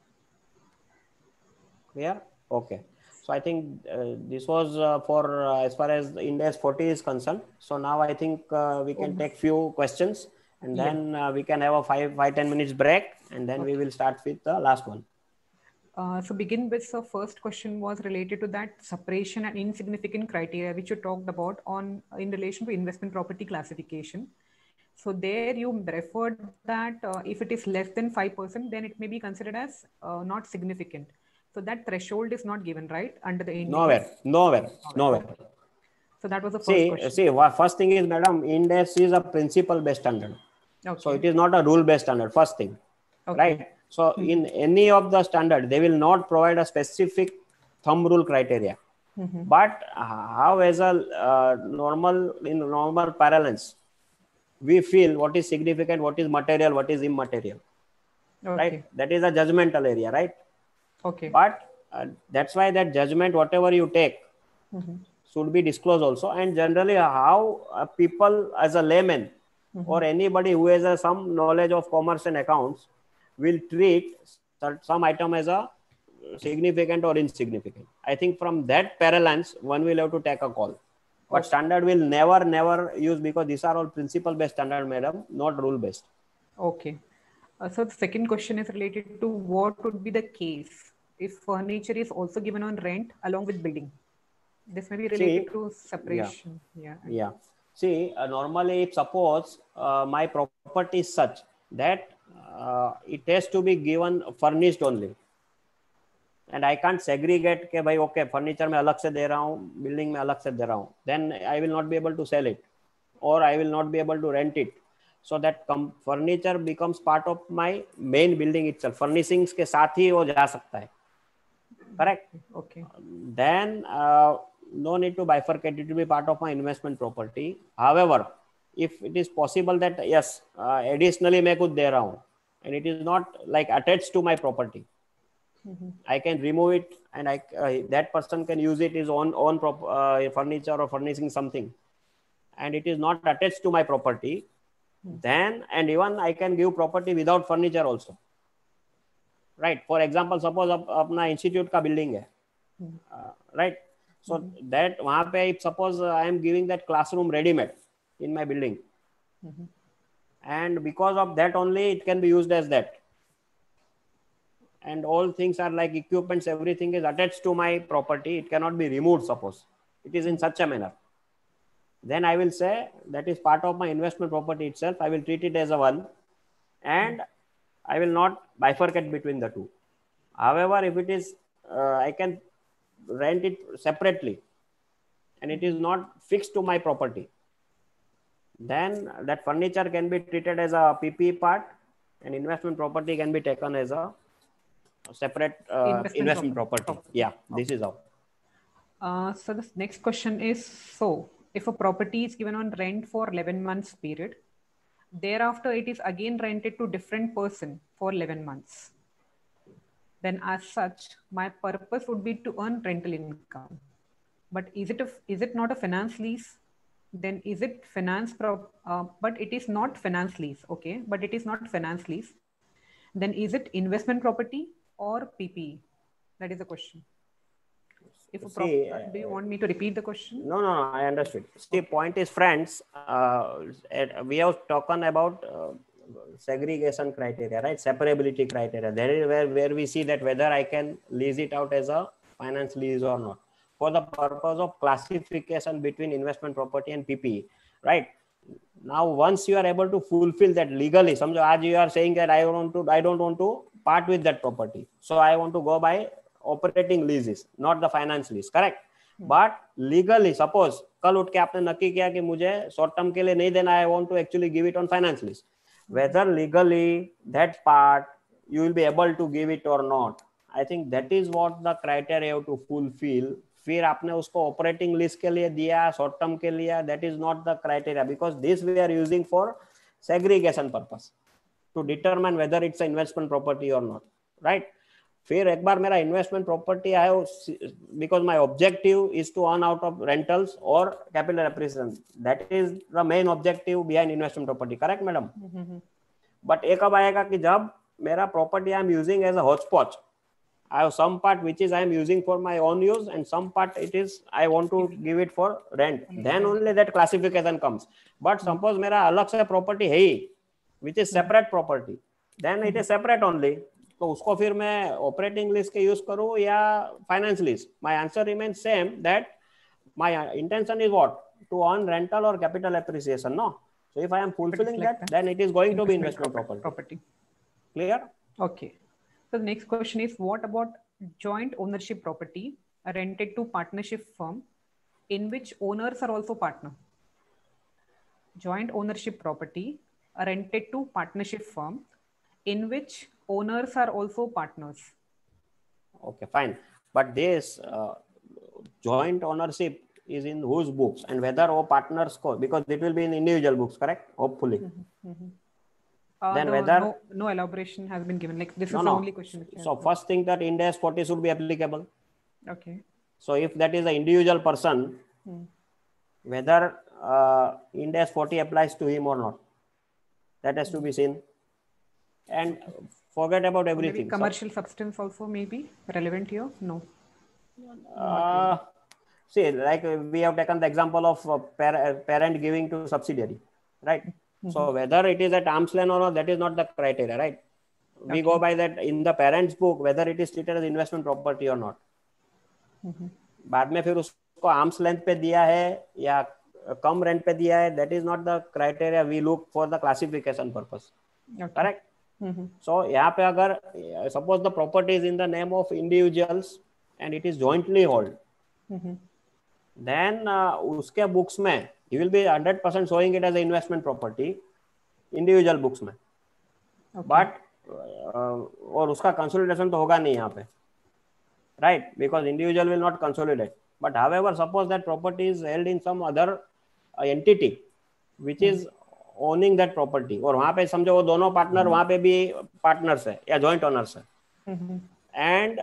Clear? Okay. So I think uh, this was uh, for uh, as far as Ind AS forty is concerned. So now I think uh, we can oh. take few questions, and then yeah. uh, we can have a five, five, ten minutes break, and then okay. we will start with the last one. Uh, so begin with the first question was related to that separation and insignificant criteria, which you talked about on in relation to investment property classification. So there you referred that uh, if it is less than five percent, then it may be considered as uh, not significant. So that threshold is not given, right? Under the Ind AS? Nowhere, nowhere, nowhere. So that was the first See, question. see, wha- first thing is, madam, Ind AS is a principle-based standard. Okay. So it is not a rule-based standard, first thing, Okay. right? So in any of the standard, they will not provide a specific thumb rule criteria. Mhm. But how as a uh, normal, in normal parlance, we feel what is significant, what is material, what is immaterial, Okay. right? That is a judgmental area, right? Okay. But uh, that's why that judgment, whatever you take, Mhm. should be disclosed also. And generally, how uh, people as a layman or anybody who has a, some knowledge of commerce and accounts will treat cer- some item as a significant or insignificant. I think from that parallels, one will have to take a call. But Okay. standard will never, never use, because these are all principle-based standard, madam, not rule-based. Okay. Uh, so the second question is related to what would be the case if furniture is also given on rent along with building? This may be related See, to separation. Yeah. Yeah. See, uh, normally, if suppose uh, my property is such that uh, it has to be given furnished only, and I can't segregate के भाई okay furniture में अलग से दे रहा हूँ, building में अलग से दे रहा हूँ, then I will not be able to sell it, or I will not be able to rent it. So that furniture becomes part of my main building itself. Furnishings के साथ ही वो जा सकता है. Correct? Okay. Then uh, no need to bifurcate, it will be part of my investment property. However, if it is possible that yes, uh, additionally मैं कुछ दे रहा हूँ, and it is not like attached to my property, Mhm. I can remove it, and I uh, that person can use it his own own prop, uh, furniture or furnishing something, and it is not attached to my property. Then and even I can give property without furniture also. Right. For example, suppose अप, अपना institute का building है, uh, right? So that वहाँ पे if suppose I am giving that classroom ready-made in my building, and because of that only it can be used as that, and all things are like equipments, everything is attached to my property, it cannot be removed. Suppose it is in such a manner, then I will say that is part of my investment property itself. I will treat it as a one, and I will not bifurcate between the two. However, if it is, uh, I can rent it separately, and it is not fixed to my property, then that furniture can be treated as a P P E part, and investment property can be taken as a separate uh, Investment investment, property. property. Yeah, this is how. Uh, so the next question is, so if a property is given on rent for eleven months period, thereafter it is again rented to different person for eleven months. Then as such, my purpose would be to earn rental income. But is it a, is it not a finance lease? Then is it finance prop? Uh, but it is not finance lease. Okay, but it is not finance lease. Then is it investment property or P P E? That is the question. If a prop, See, uh, do you want me to repeat the question? No, no, no, I understood. See, point is, friends, uh, we have spoken about uh, segregation criteria, right? Separability criteria. There is where, where we see that whether I can lease it out as a finance lease or not, for the purpose of classification between investment property and P P E, right? Now, once you are able to fulfill that legally, some as you are saying that I want to, I don't want to part with that property, so I want to go by operating leases, not the finance lease, correct? But legally, suppose कल उठ के आपने नक्की किया कि मुझे short term के लिए नहीं देना, I want to actually give it on finance lease. Whether legally that part you will be able to give it or not, I think that is what the criteria you have to fulfill. फिर आपने उसको operating lease के लिए दिया, short term के लिए, that is not the criteria, because this we are using for segregation purpose to determine whether it's an investment property or not, right? फिर एक बार मेरा इन्वेस्टमेंट प्रॉपर्टी आया, because my objective is to earn out of rentals और capital appreciation, that is the main objective behind investment property, correct madam? But एक कब आएगा कि जब मेरा property I am using as a hotchpotch, I have some part which is I am using for my own use, and some part it is I want to give it for rent. Then only that classification comes. But suppose मेरा अलग से property है ही, which is separate property, then it is separate only. तो उसको फिर मैं operating lease के use करूँ या finance lease? My answer remains same, that my intention is what? To earn rental or capital appreciation, no? So if I am fulfilling like that, that, then it is going to be investment investment property. property. Clear? Okay. So the next question is, what about joint ownership property rented to partnership firm in which owners are also partner. Joint ownership property rented to partnership firm in which owners are also partners. Okay, fine. But this uh, joint ownership is in whose books and whether or partners co, because it will be in individual books, correct? Hopefully. Mm-hmm. Mm-hmm. Uh, Then the, whether no, no elaboration has been given. Like this no, is no. the only question. Which so first thing that Ind AS forty should be applicable. Okay. So if that is an individual person, hmm. whether uh, Ind AS forty applies to him or not, that has to be seen. And forget about everything. Maybe commercial so, substance also may be relevant here. No. Uh, see, like we have taken the example of uh, par parent giving to subsidiary, right? Mm-hmm. So whether it is at arm's length or not, that is not the criteria, right? We okay. go by that in the parent's book, whether it is treated as investment property or not. Mm-hmm. बाद में फिर उसको arms length पे दिया है या कम rent पे दिया है, that is not the criteria we look for the classification purpose. Okay. Correct? Mm-hmm. So यहाँ पे अगर suppose the property is in the name of individuals and it is jointly held, mm-hmm. then uh, उसके books में he will be one hundred percent showing it as an investment property, individual books में. Okay. But uh, और उसका consolidation तो होगा नहीं यहाँ पे, right? Because individual will not consolidate. But however, suppose that property is held in some other uh, entity which mm-hmm. is owning that property, और वहाँ पे समझो वो दोनों पार्टनर mm-hmm. वहाँ पे भी पार्टनर्स है या जॉइंट ओनर्स है, and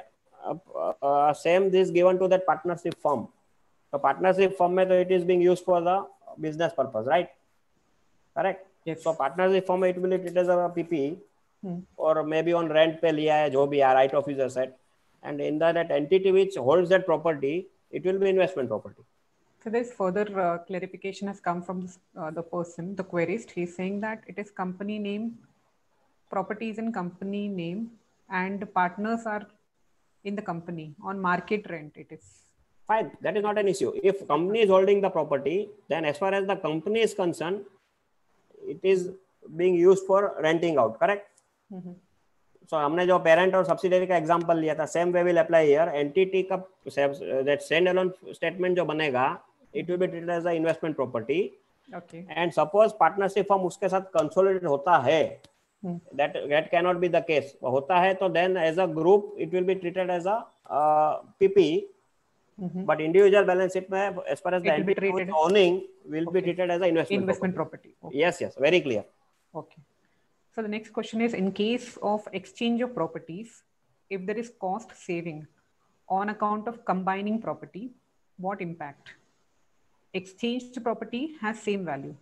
same this given to that partnership firm. तो पार्टनरशिप फर्म में तो it is being used for the business purpose, right? Correct. So partnership firm it will it is a PP और may be on rent पे लिया है, जो भी है, right of use asset, and in that, that entity which holds that property, it will be investment property. So there's further uh, clarification has come from this, uh, the person, the querist. He's saying that it is company name, property is in company name, and partners are in the company on market rent. It is fine. That is not an issue. If company is holding the property, then as far as the company is concerned, it is being used for renting out. Correct? Mm-hmm. So हमने जो parent और subsidiary का example लिया था, same way will apply here. Entity का that stand alone statement जो बनेगा, it will be treated as a investment property. Okay. And suppose partnership firm उसके साथ कंसोलिडेट होता है, that that can not be the case. होता है तो then as a group it will be treated as a PP, but individual balance sheet में as far as the entity owning will be treated as a investment property. Yes yes, very clear. Okay. So the next question is, in case of exchange of properties, if there is cost saving on account of combining property, what impact? Exchanged property has same value.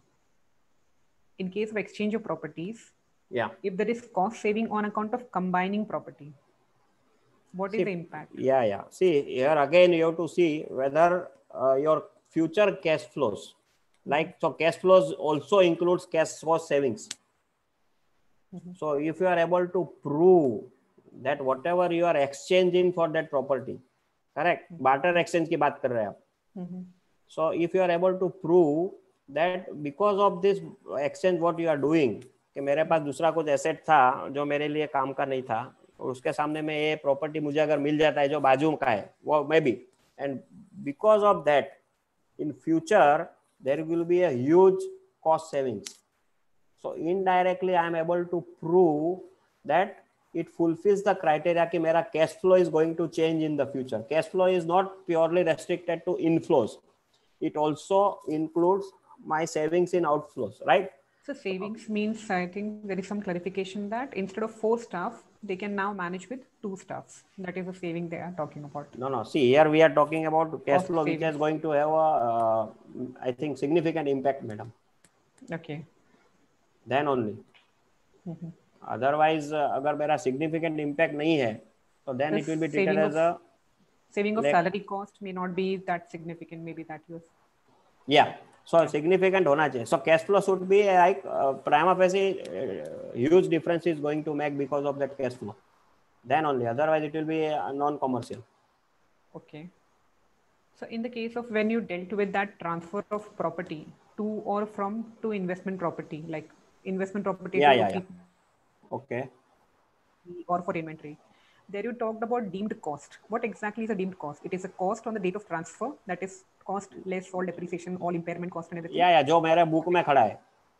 In case of exchange of properties, yeah, if there is cost saving on account of combining property, what see, is the impact? Yeah, yeah. See, here again you have to see whether uh, your future cash flows, like, so cash flows also includes cash cost savings. Mm-hmm. So if you are able to prove that whatever you are exchanging for that property, correct? Mm-hmm. Barter exchange की बात कर रहे हैं आप. Mm-hmm. So if you are able to prove that because of this exchange what you are doing, कि मेरे पास दूसरा कुछ एसेट था जो मेरे लिए काम का नहीं था, और उसके सामने में ये प्रॉपर्टी मुझे अगर मिल जाता है जो बाजू का है, वो may be, and because of that in future there will be a huge cost savings. So indirectly I am able to prove that it fulfills the criteria कि मेरा cash flow is going to change in the future. Cash flow is not purely restricted to inflows. It also includes my savings in outflows, right? So savings means, I think there is some clarification that instead of four staff, they can now manage with two staffs. That is the saving they are talking about. No, no. See, here we are talking about cash flow, which is going to have a, uh, I think, significant impact, madam. Okay. Then only. Mm-hmm. Otherwise, uh, अगर मेरा significant impact नहीं है, so then the it will be treated as a saving of like, salary cost may not be that significant. Maybe that use. Yeah. So significant होना चाहिए. So cash flow should be like uh, prima facie uh, huge difference is going to make because of that cash flow. Then only. Otherwise, it will be uh, non-commercial. Okay. So in the case of when you dealt with that transfer of property to or from to investment property, like investment property yeah, to yeah, yeah. Okay. or for inventory, there you talked about deemed cost. What exactly is a deemed cost? It is a cost on the date of transfer, that is cost less all depreciation, all impairment cost and everything. Yeah, yeah, जो मेरे book में खड़ा है.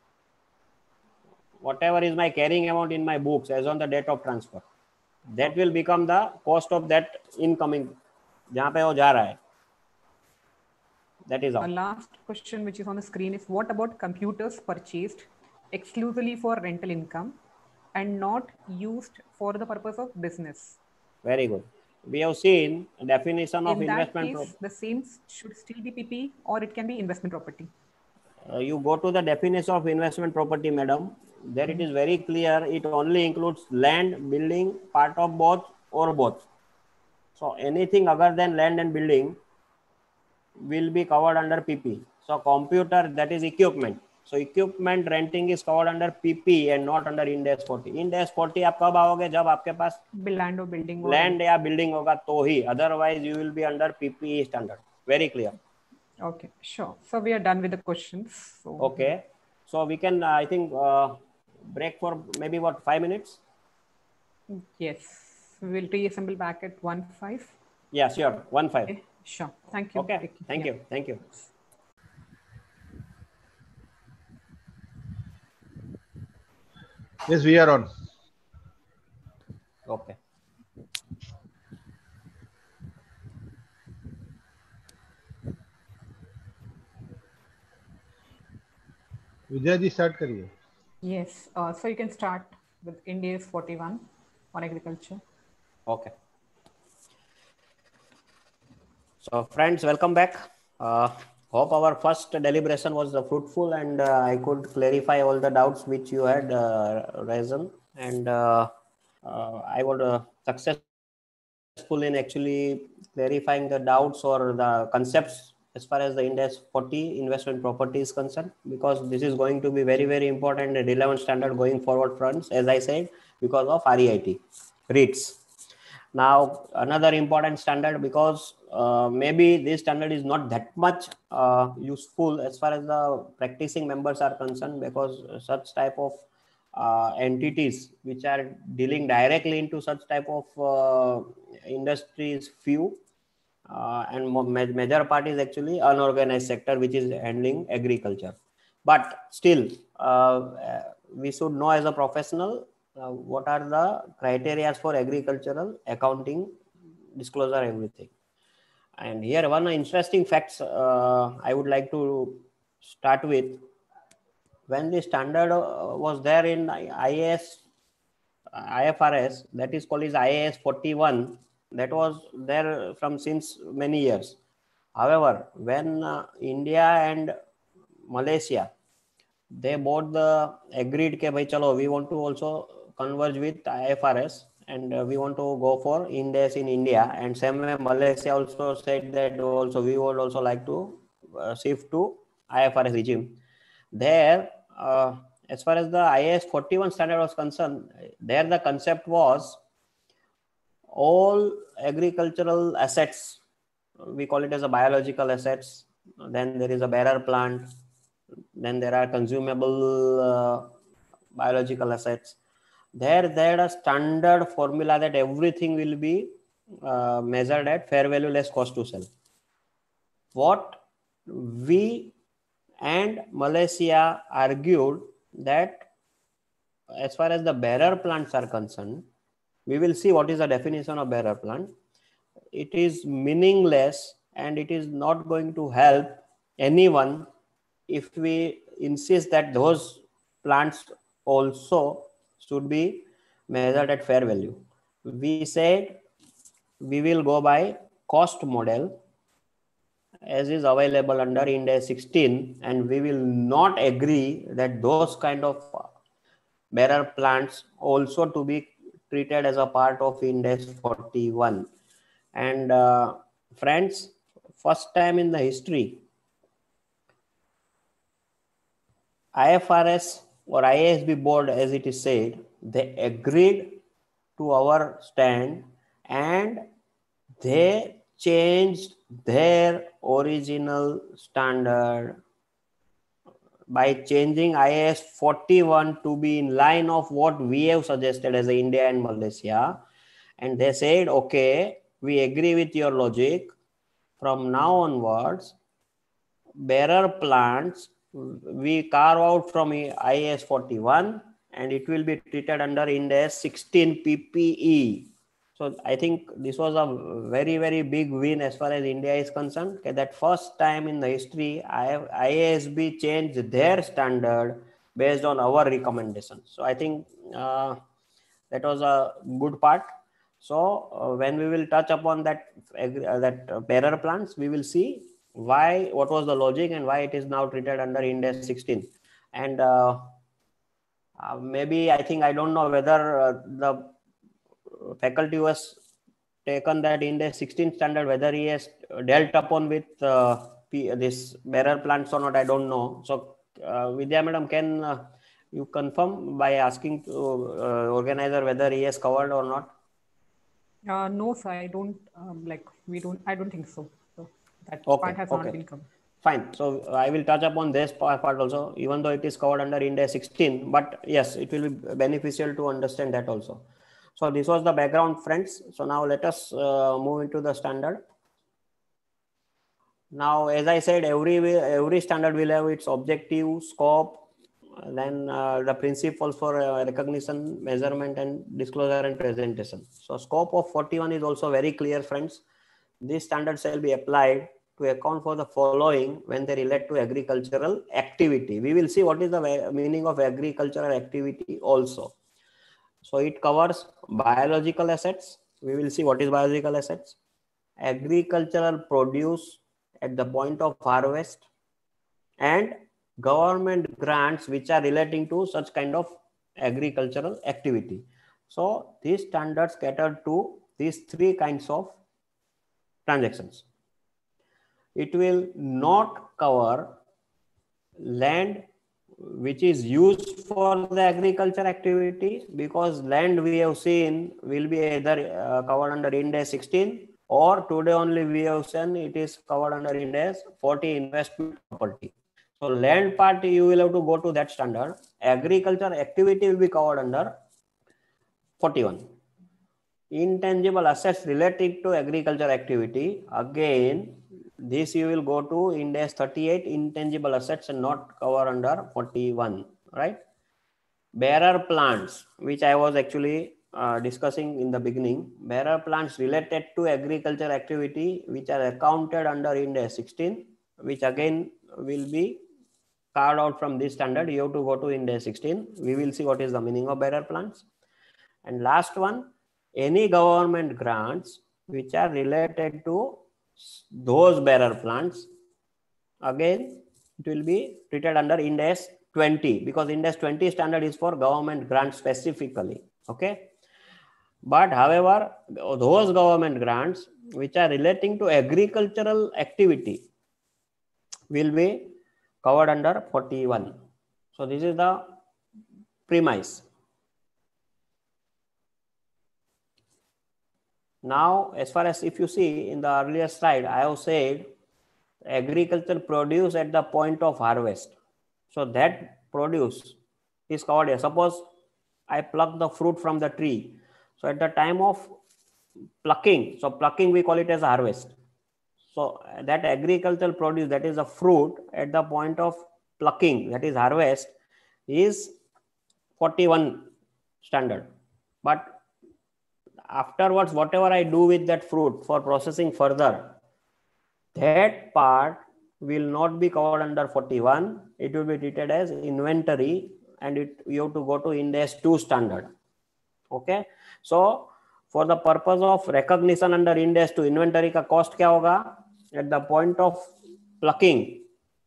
Whatever is my carrying amount in my books as on the date of transfer, that will become the cost of that incoming, जहाँ पे वो जा रहा है. That is all. A last question which is on the screen is, what about computers purchased exclusively for rental income and not used for the purpose of business? Very good. We have seen a definition of In that investment. case, the same should still be P P E or it can be investment property. Uh, you go to the definition of investment property, madam. There mm-hmm. it is very clear. It only includes land, building, part of both or both. So anything other than land and building will be covered under P P. So computer, that is equipment. So equipment renting is covered under P P and not under Ind AS forty. Ind AS forty आप कब आओगे जब आपके पास land or building land या building होगा तो ही. Otherwise you will be under P P E standard. Very clear. Okay, sure. So we are done with the questions. So, okay. So we can, uh, I think, uh, break for maybe what, five minutes? Yes. We will reassemble back at one five. Yeah, sure. one five. Okay. Sure. Thank you. Okay. Thank yeah. you. Thank you. Yes, we are on. Okay. Vijay ji, start kariye. Yes. Uh, so you can start with Ind AS forty-one on agriculture. Okay. So friends, welcome back. Uh, hope our first deliberation was uh, fruitful and uh, I could clarify all the doubts which you had uh, raised. And uh, uh, I was uh, successful in actually clarifying the doubts or the concepts as far as the Ind AS forty investment property is concerned, because this is going to be very, very important and relevant standard going forward, friends, as I said, because of R E I T, REITs. Now, another important standard, because uh, maybe this standard is not that much uh, useful as far as the practicing members are concerned, because such type of uh, entities which are dealing directly into such type of uh, industries few, uh, and major part is actually unorganized sector which is handling agriculture. But still, uh, we should know as a professional Uh, what are the criteria for agricultural accounting disclosure, everything. And here one interesting facts uh, I would like to start with. When the standard uh, was there in I A S, I F R S, that is called is I A S forty-one, that was there from since many years. However, when uh, India and Malaysia, they both the agreed ke bhai chalo, we want to also converge with I F R S and uh, we want to go for Ind AS in India, and same way Malaysia also said that also we would also like to uh, shift to I F R S regime. There, uh, as far as the I A S forty-one standard was concerned, there the concept was all agricultural assets, we call it as a biological assets, then there is a bearer plant, then there are consumable uh, biological assets. There, there a standard formula that everything will be uh, measured at fair value less cost to sell. What we and Malaysia argued that as far as the bearer plants are concerned, we will see what is the definition of bearer plant. It is meaningless and it is not going to help anyone if we insist that those plants also should be measured at fair value. We said we will go by cost model as is available under Ind AS sixteen, and we will not agree that those kind of bearer plants also to be treated as a part of Ind AS forty-one. And uh, friends, first time in the history, I F R S or I A S B board, as it is said, they agreed to our stand and they changed their original standard by changing I A S forty-one to be in line of what we have suggested as India and Malaysia. and they said, okay, we agree with your logic. From now onwards, bearer plants we carve out from I A S forty-one and it will be treated under Ind AS sixteen P P E. So I think this was a very, very big win as far as India is concerned. Okay, that first time in the history, I A S B changed their standard based on our recommendations. So I think uh, that was a good part. So uh, when we will touch upon that uh, that uh, bearer plants, we will see why, what was the logic and why it is now treated under Ind AS sixteen. And uh, uh, maybe I think I don't know whether uh, the faculty was taken that Ind AS sixteen standard, whether he has dealt upon with uh, this bearer plants or not, I don't know. So uh, Vidya madam, can uh, you confirm by asking to uh, organizer whether he has covered or not? Uh, no, sir, I don't um, like, we don't, I don't think so. So that Okay, part has okay. not been covered. Fine. So I will touch upon this part also, even though it is covered under Ind AS sixteen, but yes, it will be beneficial to understand that also. So this was the background, friends. So now let us uh, move into the standard. Now, as I said, every every standard will have its objective, scope, then uh, the principles for uh, recognition, measurement, and disclosure and presentation. So scope of forty-one is also very clear, friends. These standards shall be applied to account for the following when they relate to agricultural activity. We will see what is the meaning of agricultural activity also. So it covers biological assets. We will see what is biological assets, agricultural produce at the point of harvest, and government grants which are relating to such kind of agricultural activity. So these standards cater to these three kinds of transactions. It will not cover land which is used for the agriculture activity, because land we have seen will be either uh, covered under Ind AS sixteen, or today only we have seen it is covered under Ind AS forty, investment property. So land part you will have to go to that standard. Agriculture activity will be covered under forty-one. Intangible assets related to agriculture activity, again this you will go to Ind AS thirty-eight, intangible assets and not cover under forty-one, right? Bearer plants, which I was actually uh, discussing in the beginning, bearer plants related to agriculture activity which are accounted under Ind AS sixteen, which again will be carved out from this standard. You have to go to Ind AS sixteen. We will see what is the meaning of bearer plants. And last one, any government grants which are related to those bearer plants, again it will be treated under Ind AS twenty, because Ind AS twenty standard is for government grants specifically. Okay, but however, those government grants which are relating to agricultural activity will be covered under forty-one. So this is the premise. Now, as far as if you see in the earlier slide, I have said agricultural produce at the point of harvest. So that produce is covered here. Suppose I pluck the fruit from the tree. So at the time of plucking, so plucking we call it as harvest. So that agricultural produce, that is a fruit at the point of plucking, that is harvest, is forty-one standard. But afterwards, whatever I do with that fruit for processing further, that part will not be covered under forty-one. It will be treated as inventory, and it you have to go to Ind AS two standard. Okay. So for the purpose of recognition under Ind AS two, inventory का cost क्या होगा? At the point of plucking,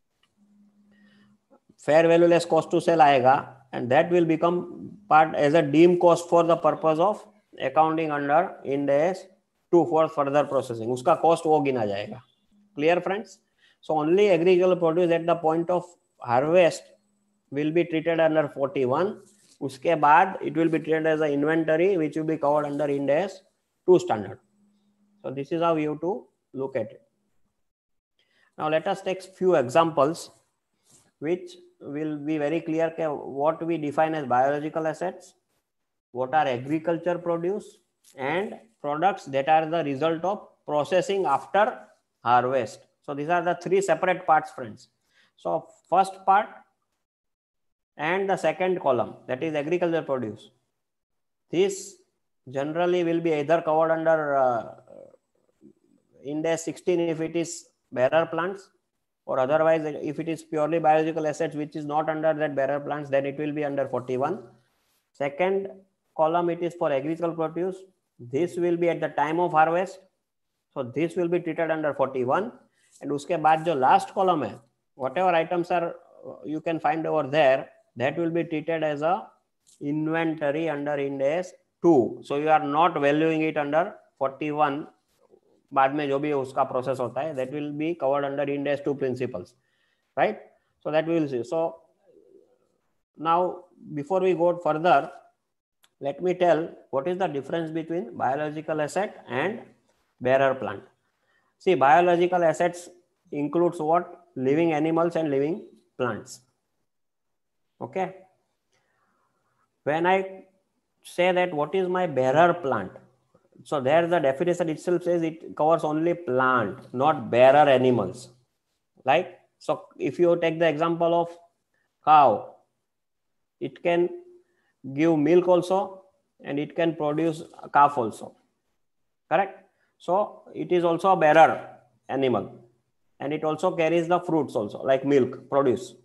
fair value less cost to sell आएगा, and that will become part as a deemed cost for the purpose of accounting under Ind AS two for further processing. उसका cost वो गिना जाएगा. Clear, friends? So only agricultural produce at the point of harvest will be treated under forty-one. उसके बाद it will be treated as an inventory which will be covered under Ind AS two standard. So this is how you have to look at it. Now let us take few examples which will be very clear what we define as biological assets, what are agriculture produce, and products that are the result of processing after harvest. So these are the three separate parts, friends. So first part and the second column, that is agriculture produce. This generally will be either covered under uh, Ind AS sixteen if it is bearer plants, or otherwise if it is purely biological assets which is not under that bearer plants, then it will be under forty-one. Second column, it is for agricultural produce. This will be at the time of harvest. So this will be treated under forty-one. And uske baad jo last column hai, whatever items are you can find over there, that will be treated as a inventory under Ind AS two. So you are not valuing it under forty-one. बाद में जो भी उसका process होता है, that will be covered under Ind AS two principles, right? So that we will see. So now before we go further, let me tell what is the difference between biological asset and bearer plant. See, biological assets includes what? Living animals and living plants. Okay. When I say that what is my bearer plant, so there the definition itself says it covers only plant, not bearer animals. Like, so if you take the example of cow, it can give milk also and it can produce a calf also. Correct? So it is also a bearer animal and it also carries the fruits also, like milk, produce.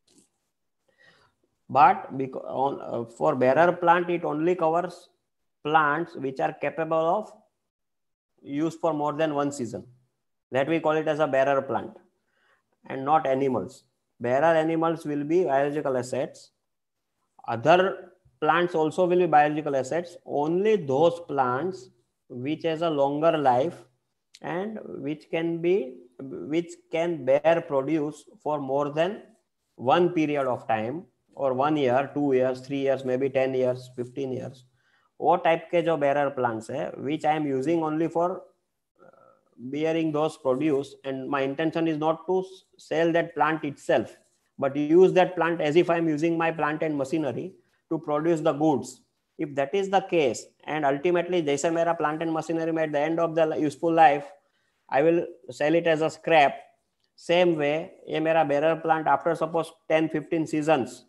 But because on, uh, for bearer plant, it only covers plants which are capable of use for more than one season. That we call it as a bearer plant and not animals. Bearer animals will be biological assets. Other plants also will be biological assets. Only those plants which has a longer life and which can be, which can bear produce for more than one period of time, or one year, two years, three years, maybe ten years, fifteen years. वो type के जो bearer plants है, which I am using only for bearing those produce, and my intention is not to sell that plant itself, but use that plant as if I am using my plant and machinery to produce the goods. If that is the case, and ultimately जैसे मेरा plant and machinery में at the end of the useful life, I will sell it as a scrap. Same way, ये मेरा bearer plant after suppose ten fifteen seasons,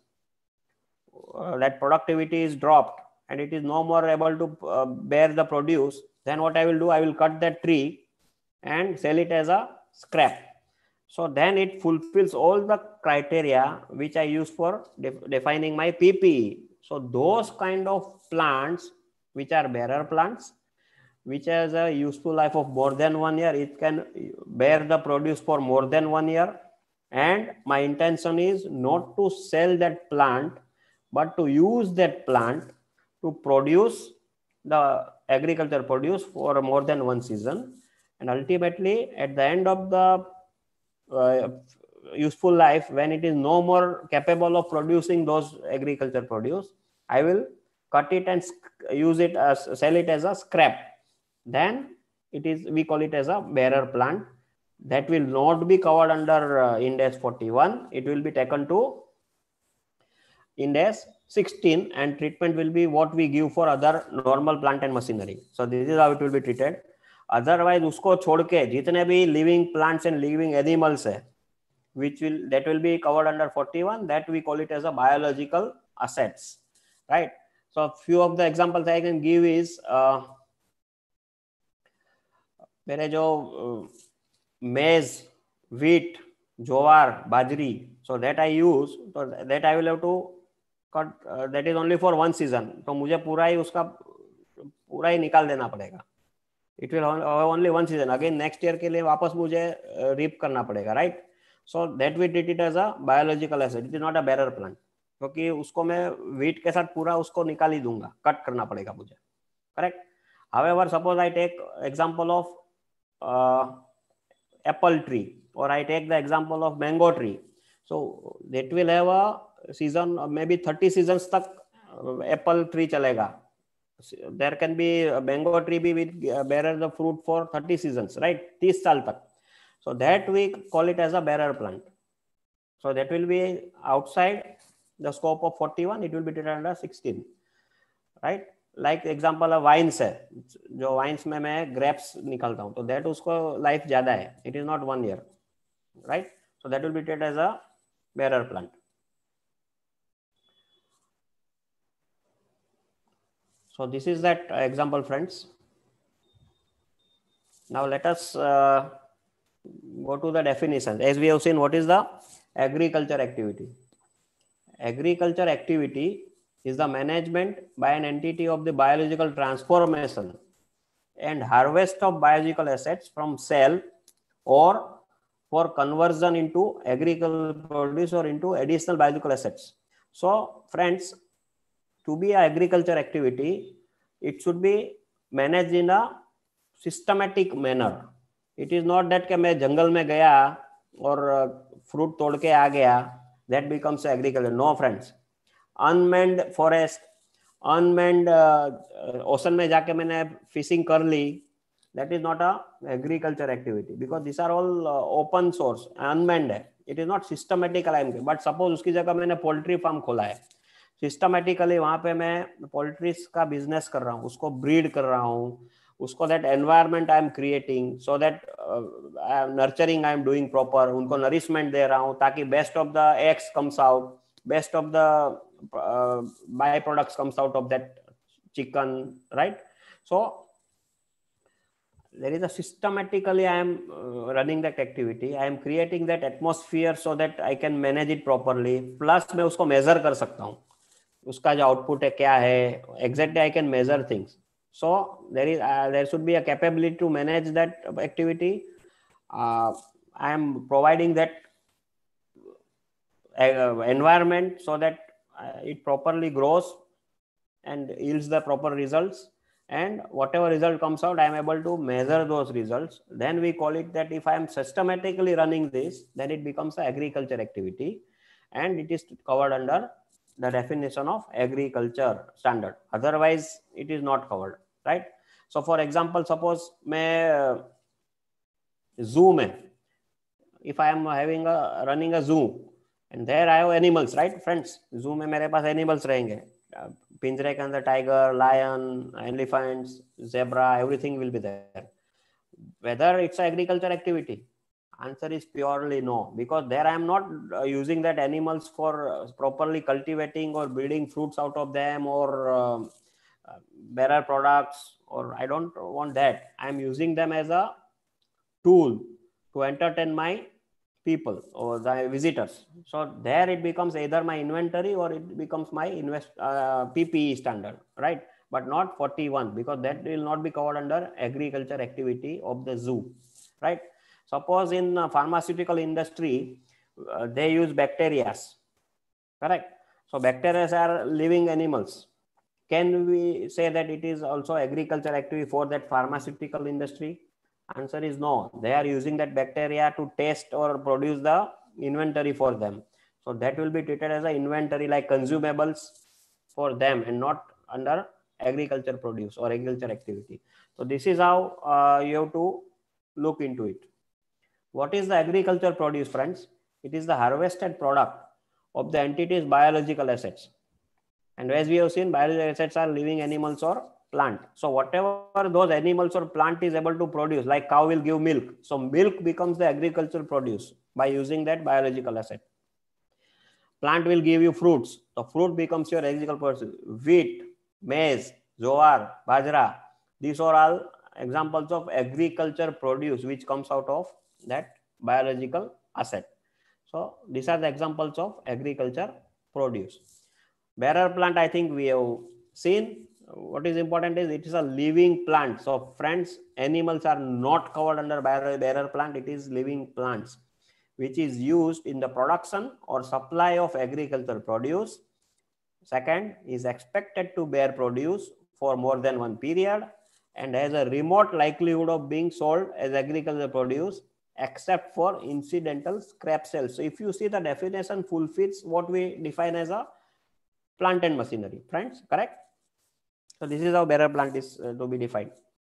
uh, that productivity is dropped and it is no more able to uh, bear the produce, then what I will do, I will cut that tree and sell it as a scrap. So then it fulfills all the criteria which I use for de defining my P P E. So those kind of plants which are bearer plants, which has a useful life of more than one year, it can bear the produce for more than one year. And my intention is not to sell that plant, but to use that plant to produce the agriculture produce for more than one season. And ultimately, at the end of the uh, useful life, when it is no more capable of producing those agriculture produce, I will cut it and use it as, sell it as a scrap. Then it is, we call it as a bearer plant. That will not be covered under uh, Ind AS forty-one. It will be taken to Ind AS sixteen, and treatment will be what we give for other normal plant and machinery. So this is how it will be treated. Otherwise, उसको छोड़ के जितने भी living plants and living animals है, which will, that will be covered under forty-one, that we call it as a biological assets, right? So a few of the examples I can give is uh, मेरे जो maize, wheat, jowar, bajri, so that I use, so that I will have to cut, uh, that is only for one season. तो मुझे पूरा ही उसका पूरा ही निकाल देना पड़ेगा. It will only one season. Again next year के लिए वापस मुझे reap करना पड़ेगा, right? So that we treat it as a biological asset. It is not a bearer plant. क्योंकि उसको मैं wheat के साथ पूरा उसको निकाल ही दूंगा, cut करना पड़ेगा मुझे, correct? However, suppose I take example of uh, apple tree, or I take the example of mango tree. So that will have a season, maybe thirty seasons तक apple tree चलेगा. There can be a mango tree be with uh, bearer the fruit for thirty seasons, right? thirty साल तक. So that we call it as a bearer plant. So that will be outside the scope of forty-one. It will be treated under sixteen, right? Like example vines है, जो wines में मैं grapes निकालता हूँ, तो that उसको life ज्यादा है, it is not one year, right? So that will be treated as a bearer plant. So this is that example, friends. Now let us uh, go to the definition. As we have seen, what is the agriculture activity? Agriculture activity is the management by an entity of the biological transformation and harvest of biological assets from cell or for conversion into agricultural produce or into additional biological assets. So friends, to be an agriculture activity, it should be managed in a systematic manner. It is not that कि मैं जंगल में गया और fruit तोड़ के आ गया, that becomes agriculture. No friends, unmanned forest, unmanned uh, ocean में जाके मैंने fishing कर ली, that is not a agriculture activity because these are all uh, open source, unmanned है. It is not systematic. But suppose उसकी जगह मैंने poultry farm खोला है, सिस्टमेटिकली वहां पे मैं पोल्ट्रीज का बिजनेस कर रहा हूँ, उसको ब्रीड कर रहा हूँ, उसको that environment I am creating, so that nurturing I am doing proper, उनको नरिशमेंट दे रहा हूँ ताकि best of the eggs comes out, best of the by products comes out of that chicken, right? So there is a systematically I am uh, running that activity, I am creating that atmosphere so that I can manage it properly, plus मैं उसको measure कर सकता हूँ, उसका जो output है क्या है, exactly I can measure things. So there is uh, there should be a capability to manage that activity. uh, I am providing that uh, environment so that uh, it properly grows and yields the proper results, and whatever result comes out I am able to measure those results. Then we call it that if I am systematically running this, then it becomes an agriculture activity and it is covered under the definition of agriculture standard. Otherwise it is not covered, right? So for example, suppose मैं zoo में, if I am having a running a zoo and there I have animals, right friends? Zoo में मेरे पास animals रहेंगे, पिंजरे के अंदर tiger, lion, elephants, zebra, everything will be there. Whether it's an agriculture activity? Answer is purely no, because there I am not uh, using that animals for uh, properly cultivating or breeding fruits out of them or uh, uh, bearer products, or I don't want that. I am using them as a tool to entertain my people or the visitors. So there it becomes either my inventory or it becomes my invest uh, P P E standard, right? But not forty-one, because that will not be covered under agriculture activity of the zoo, right? Suppose in uh, pharmaceutical industry, uh, they use bacteria, correct? So bacteria are living animals. Can we say that it is also agriculture activity for that pharmaceutical industry? Answer is no. They are using that bacteria to test or produce the inventory for them. So that will be treated as an inventory like consumables for them and not under agriculture produce or agriculture activity. So this is how uh, you have to look into it. What is the agriculture produce, friends? It is the harvested product of the entity's biological assets. And as we have seen, biological assets are living animals or plant. So whatever those animals or plant is able to produce, like cow will give milk. So milk becomes the agricultural produce by using that biological asset. Plant will give you fruits. The fruit becomes your agricultural produce. Wheat, maize, jowar, bajra. These are all examples of agriculture produce which comes out of that biological asset. So these are the examples of agriculture produce. Bearer plant, I think we have seen. What is important is it is a living plant. So friends, animals are not covered under bearer, bearer plant. It is living plants which is used in the production or supply of agricultural produce. Second, is expected to bear produce for more than one period and has a remote likelihood of being sold as agricultural produce except for incidental scrap sales. So if you see, the definition fulfills what we define as a plant and machinery, friends, correct? So this is how bearer plant is uh, to be defined.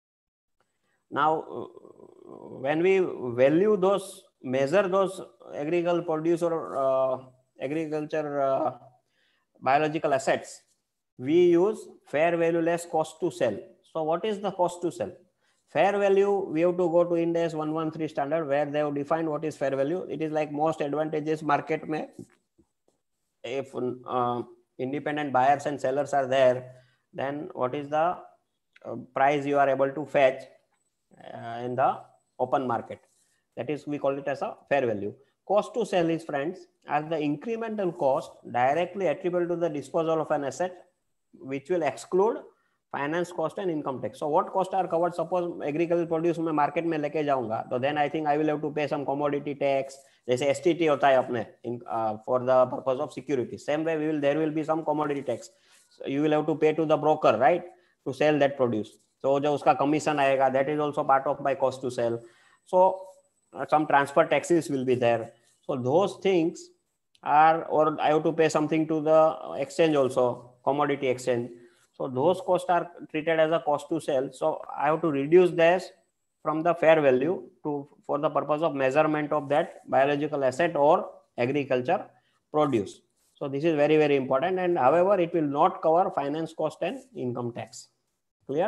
Now, uh, when we value those, measure those agricultural produce or uh, agriculture uh, biological assets, we use fair value less cost to sell. So what is the cost to sell? Fair value, we have to go to Ind AS one one three standard where they have defined what is fair value. It is like most advantageous market mein, if uh, independent buyers and sellers are there, then what is the uh, price you are able to fetch uh, in the open market? That is, we call it as a fair value. Cost to sell is, friends, as the incremental cost directly attributable to the disposal of an asset, which will exclude finance cost and income tax. So what costs are covered? Suppose agricultural produce मैं market में लेके जाऊंगा, तो then I think I will have to pay some commodity tax. जैसे S T T होता है अपने in, uh, for the purpose of security. Same way we will there will be some commodity tax. So you will have to pay to the broker, right, to sell that produce. So जो उसका commission आएगा, that is also part of my cost to sell. So uh, some transfer taxes will be there. So those things are, or I have to pay something to the exchange also, commodity exchange. So those costs are treated as a cost to sell. So I have to reduce this from the fair value to for the purpose of measurement of that biological asset or agriculture produce. So this is very, very important. And however, it will not cover finance cost and income tax. Clear?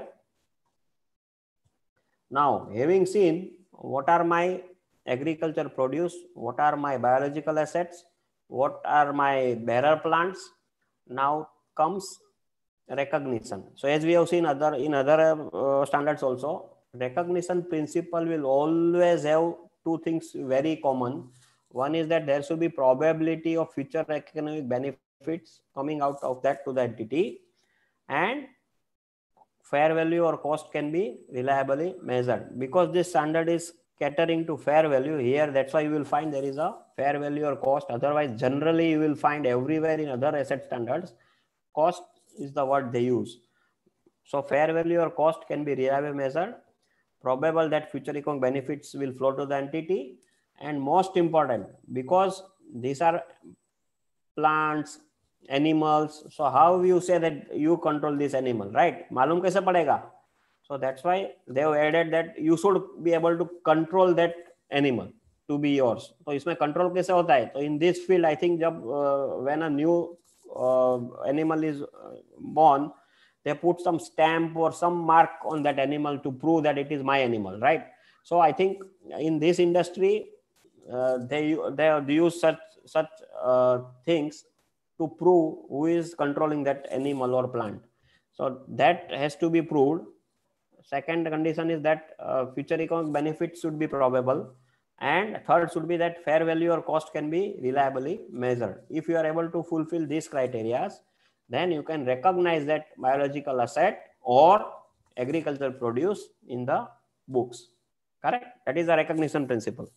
Now, having seen what are my agriculture produce, what are my biological assets, what are my bearer plants, now comes recognition. So as we have seen other in other uh, standards also, recognition principle will always have two things very common. One is that there should be probability of future economic benefits coming out of that to the entity, and fair value or cost can be reliably measured. Because this standard is catering to fair value here, that's why you will find there is a fair value or cost. Otherwise, generally you will find everywhere in other asset standards, cost is the word they use. So fair value or cost can be reliably measured, probable that future economic benefits will flow to the entity, and most important, because these are plants, animals, so how you say that you control this animal, right? Malum kaise padega? So that's why they have added that you should be able to control that animal to be yours. So इसमें control कैसे होता है? So in this field, I think जब uh, when a new uh, animal is born, they put some stamp or some mark on that animal to prove that it is my animal, right? So I think in this industry, uh, they they use such such uh, things to prove who is controlling that animal or plant. So that has to be proved. Second condition is that uh, future economic benefits should be probable. And third should be that fair value or cost can be reliably measured. If you are able to fulfill these criteria, then you can recognize that biological asset or agricultural produce in the books. Correct? That is the recognition principle.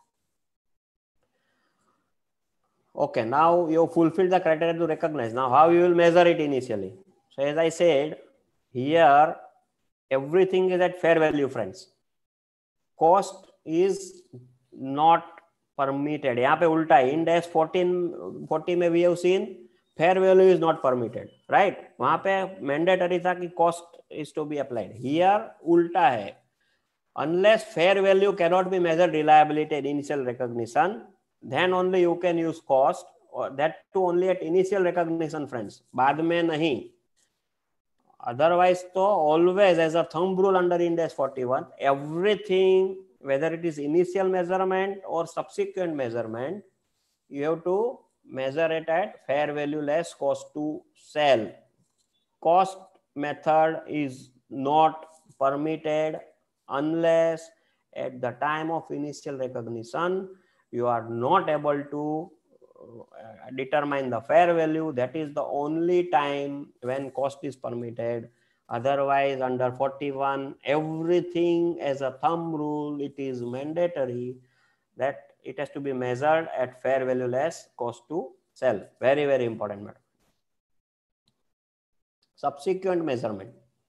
Okay, now you fulfill the criteria to recognize. Now how you will measure it initially? So as I said, here everything is at fair value, friends. Cost is not permitted. यहाँ पे उल्टा है. Ind AS fourteen forty में we have seen fair value is not permitted, right? वहाँ पे mandatory था कि cost is to be applied. Here उल्टा है. Unless fair value cannot be measured reliability at initial recognition, then only you can use cost, or that too only at initial recognition, friends. बाद में नहीं. Otherwise, तो always as a thumb rule under Ind AS forty-one, everything, whether it is initial measurement or subsequent measurement, you have to measure it at fair value less cost to sell. Cost method is not permitted unless at the time of initial recognition, you are not able to determine the fair value. That is the only time when cost is permitted. Otherwise, under forty-one, everything as a thumb rule, it is mandatory that it has to be measured at fair value less cost to sell. Very, very important matter. Subsequent measurement.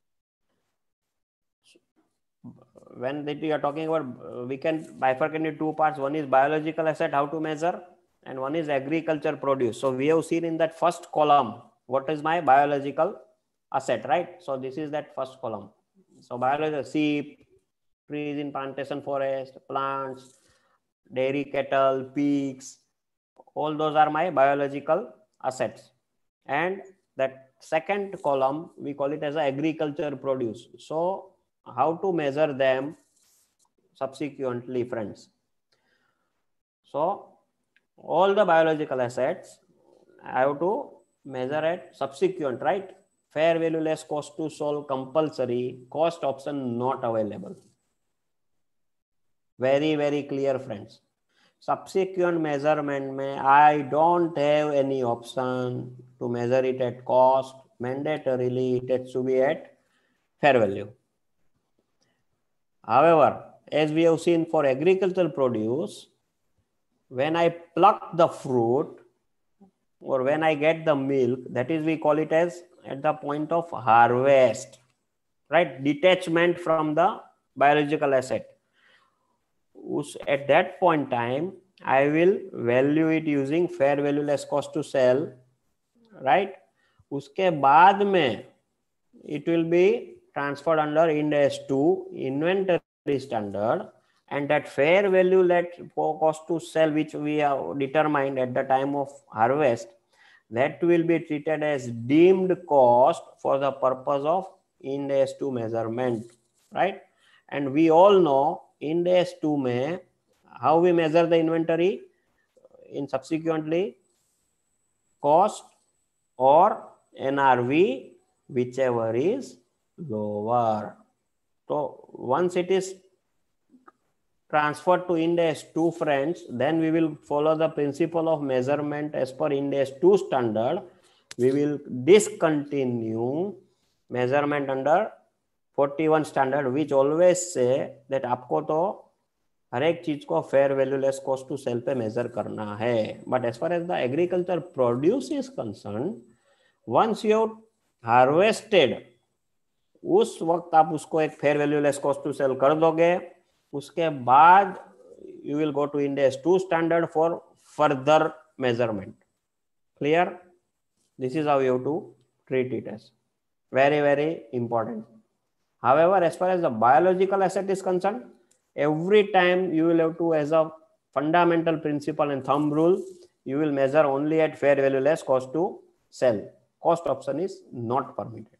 When we are talking about, we can bifurcate into two parts. One is biological asset, how to measure, and one is agriculture produce. So we have seen in that first column, what is my biological asset, right? So this is that first column. So biological, sheep, trees in plantation forest, plants, dairy cattle, pigs, all those are my biological assets. And that second column, we call it as a agriculture produce. So how to measure them subsequently, friends? So all the biological assets I have to measure at subsequent, right? Fair value less cost to solve compulsory, cost option not available. Very, very clear, friends. Subsequent measurement में I don't have any option to measure it at cost. Mandatorily, it has to be at fair value. However, as we have seen for agricultural produce, when I pluck the fruit or when I get the milk, that is, we call it as at the point of harvest, right? Detachment from the biological asset. At that point time, I will value it using fair value less cost to sell, right? उसके बाद में it will be transferred under Ind AS two inventory standard, and that fair value less cost to sell which we have determined at the time of harvest, that will be treated as deemed cost for the purpose of Ind AS two measurement, right? And we all know Ind AS two में how we measure the inventory in subsequently cost or N R V, whichever is lower. So once it is transferred to Ind AS two, friends, then we will follow the principle of measurement as per Ind AS two standard. We will discontinue measurement under forty-one standard, which always say that आपको तो हर एक चीज को fair value less cost to sell पे measure करना है. But as far as the agriculture produce is concern, once you harvested, उस वक्त आप उसको एक fair value less cost to sell कर दोगे. उसके बाद you will go to Ind AS two standard for further measurement. Clear? This is how you have to treat it as. Very very important. However, as far as the biological asset is concerned, every time you will have to, as a fundamental principle and thumb rule, you will measure only at fair value less cost to sell. Cost option is not permitted.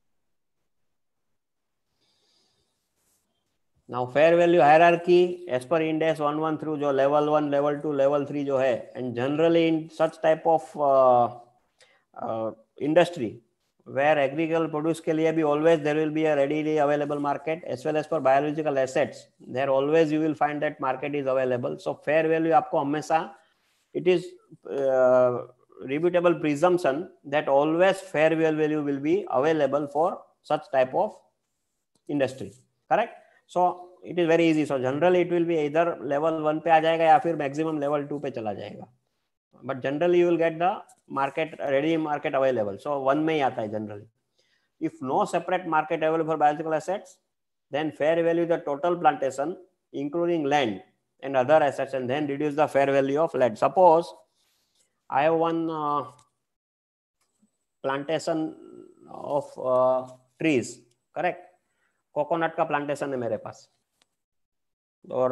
Now fair value hierarchy as per Ind AS one one through जो level one, level two, level three जो है, and generally in such type of uh, uh, industry where agricultural produce के लिए भी always there will be a readily available market, as well as for biological assets there always you will find that market is available. So fair value आपको हमेशा, it is uh, reputable presumption that always fair value will be available for such type of industry. Correct? So it is very easy. So generally it will be either level one पे आ जाएगा या फिर maximum level two पे चला जाएगा. But generally you will get the market, ready market available. So one में ही आता है generally. If no separate market available for biological assets, then fair value the total plantation including land and other assets, and then reduce the fair value of land. Suppose I have one uh, plantation of uh, trees, correct? Coconut का plantation है मेरे पास, और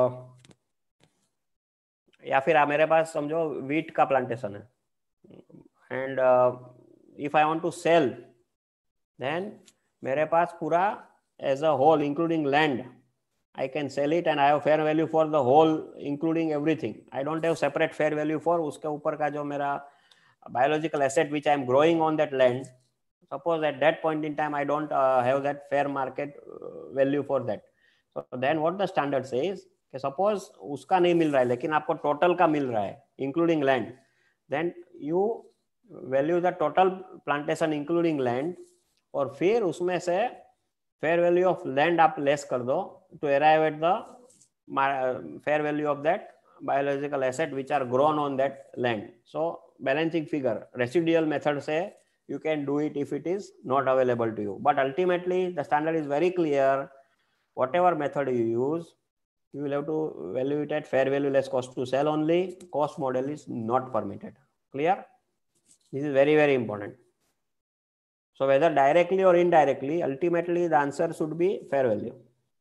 या फिर मेरे पास समझो wheat का plantation है, and if I want to sell then मेरे पास पूरा as a whole including land I can sell it, and I have fair value for the whole including everything. I don't have separate fair value for उसके ऊपर का जो मेरा biological asset which I am growing on that land. Suppose at that point in time I don't uh, have that fair market uh, value for that. So then what the standard says, कि suppose उसका नहीं मिल रहा है लेकिन आपको total का मिल रहा है including land, then you value the total plantation including land, और फिर उसमें से fair value of land आप less कर दो to arrive at the fair value of that biological asset which are grown on that land. So balancing figure residual method से you can do it if it is not available to you. But ultimately the standard is very clear. Whatever method you use, you will have to value it at fair value less cost to sell only. Cost model is not permitted. Clear? This is very very important. So whether directly or indirectly, ultimately the answer should be fair value.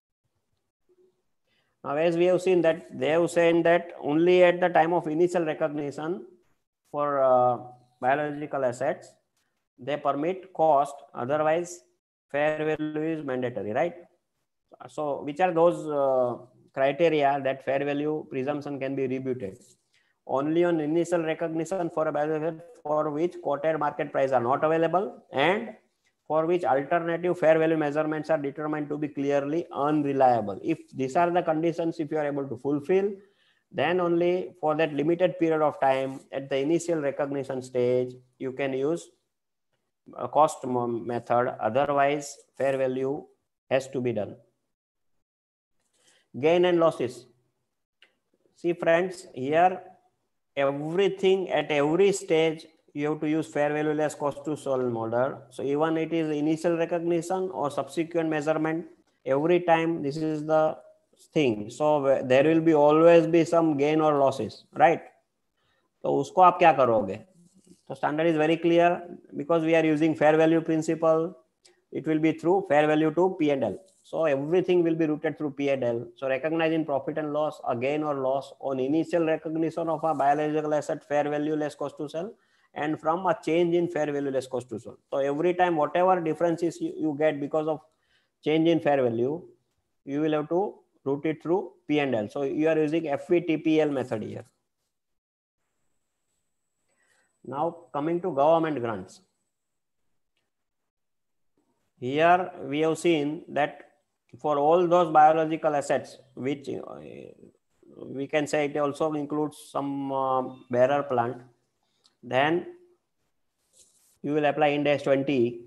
Now as we have seen that they have said that only at the time of initial recognition for uh, biological assets they permit cost, otherwise fair value is mandatory, right? So which are those uh, criteria that fair value presumption can be rebutted? Only on initial recognition for a biological for which quoted market price are not available, and for which alternative fair value measurements are determined to be clearly unreliable. If these are the conditions, if you are able to fulfill, then only for that limited period of time at the initial recognition stage, you can use a cost method. Otherwise, fair value has to be done. Gain and losses. See friends, here everything at every stage you have to use fair value less cost to solve model. So even it is initial recognition or subsequent measurement, every time this is the thing. So there will be always be some gain or losses, right? तो उसको आप क्या करोगे? So standard is very clear, because we are using fair value principle. It will be through fair value to P and L. So everything will be routed through P and L. So recognizing profit and loss, a gain or loss on initial recognition of a biological asset, fair value less cost to sell, and from a change in fair value less cost to sell. So every time whatever differences you, you get because of change in fair value, you will have to route it through P and L. So you are using F V T P L method here. Now coming to government grants. Here we have seen that for all those biological assets, which uh, we can say it also includes some uh, bearer plant, then you will apply Ind AS twenty.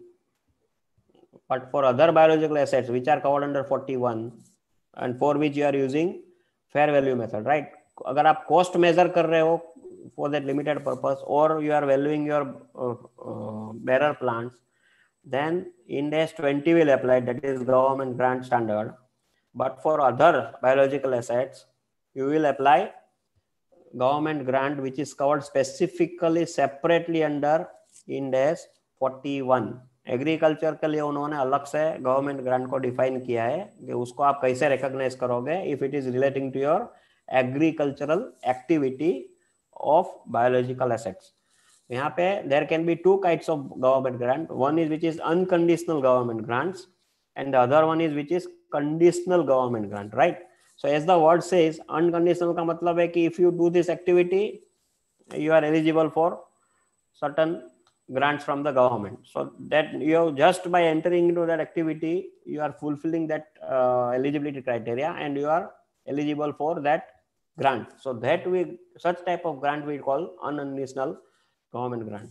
But for other biological assets which are covered under forty-one and for which you are using fair value method, right? अगर आप cost measure कर रहे हो for that limited purpose, or you are valuing your uh, uh, bearer plants, then Ind AS twenty will apply, that is government grant standard. But for other biological assets, you will apply government grant which is covered specifically separately under Ind AS forty-one. Agriculture के लिए उन्होंने अलग से government grant को define किया है कि उसको आप कैसे रिकॉग्नाइज करोगे if it is relating to your agricultural activity of biological assets. यहाँ पे there can be two kinds of government grant. One is which is unconditional government grants, and the other one is which is conditional government grant, right? So as the word says, unconditional का मतलब है कि if you do this activity, you are eligible for certain grants from the government. So that you have, just by entering into that activity, you are fulfilling that uh, eligibility criteria and you are eligible for that grant. So that we such type of grant we call unconditional government grant.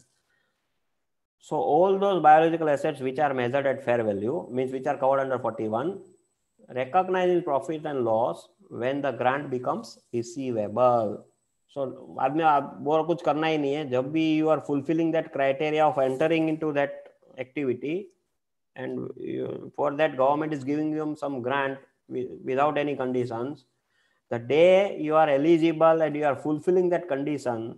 So all those biological assets which are measured at fair value, means which are covered under forty-one, recognizing profit and loss when the grant becomes receivable. So बाद में आप और कुछ करना ही नहीं है. जब भी you are fulfilling that criteria of entering into that activity, and you, for that government is giving you some grant without any conditions, the day you are eligible and you are fulfilling that condition,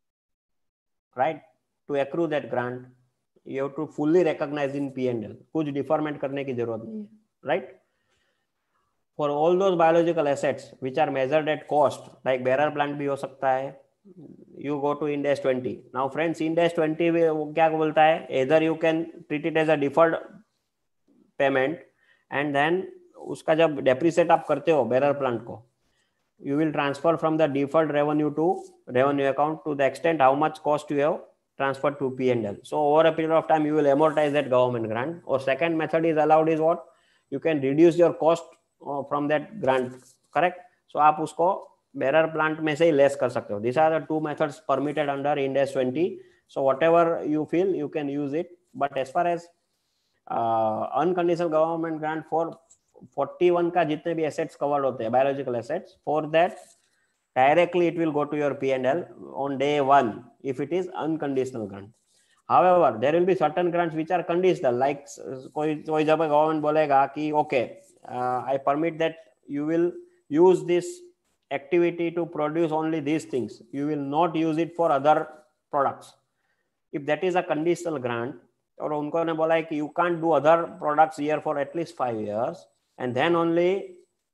right, to accrue that grant, you have to fully recognize in P and L. कुछ deferment करने की जरूरत नहीं है, right? For all those biological assets which are measured at cost, like bearer plant भी हो सकता है, you go to Ind AS twenty. Now friends, Ind AS twenty में क्या बोलता है? Either you can treat it as a deferred payment, and then उसका जब depreciate आप करते हो bearer plant को, you will transfer from the deferred revenue to revenue account to the extent how much cost you have transferred to P and L. So over a period of time, you will amortize that government grant. Or second method is allowed is what? You can reduce your cost uh, from that grant, correct? So आप उसको bearer plant में से ही less कर सकते हो. These are the two methods permitted under Ind AS twenty. So whatever you feel, you can use it. But as far as uh, unconditional government grant for forty-one का जितने भी assets covered होते हैं, biological assets, for that directly it will go to your P and L on day one if it is unconditional grant. However, there will be certain grants which are conditional, like कोई कोई जब government बोलेगा कि okay, uh, I permit that you will use this activity to produce only these things. You will not use it for other products. If that is a conditional grant, और उनको ने बोला है कि you can't do other products here for at least five years, and then only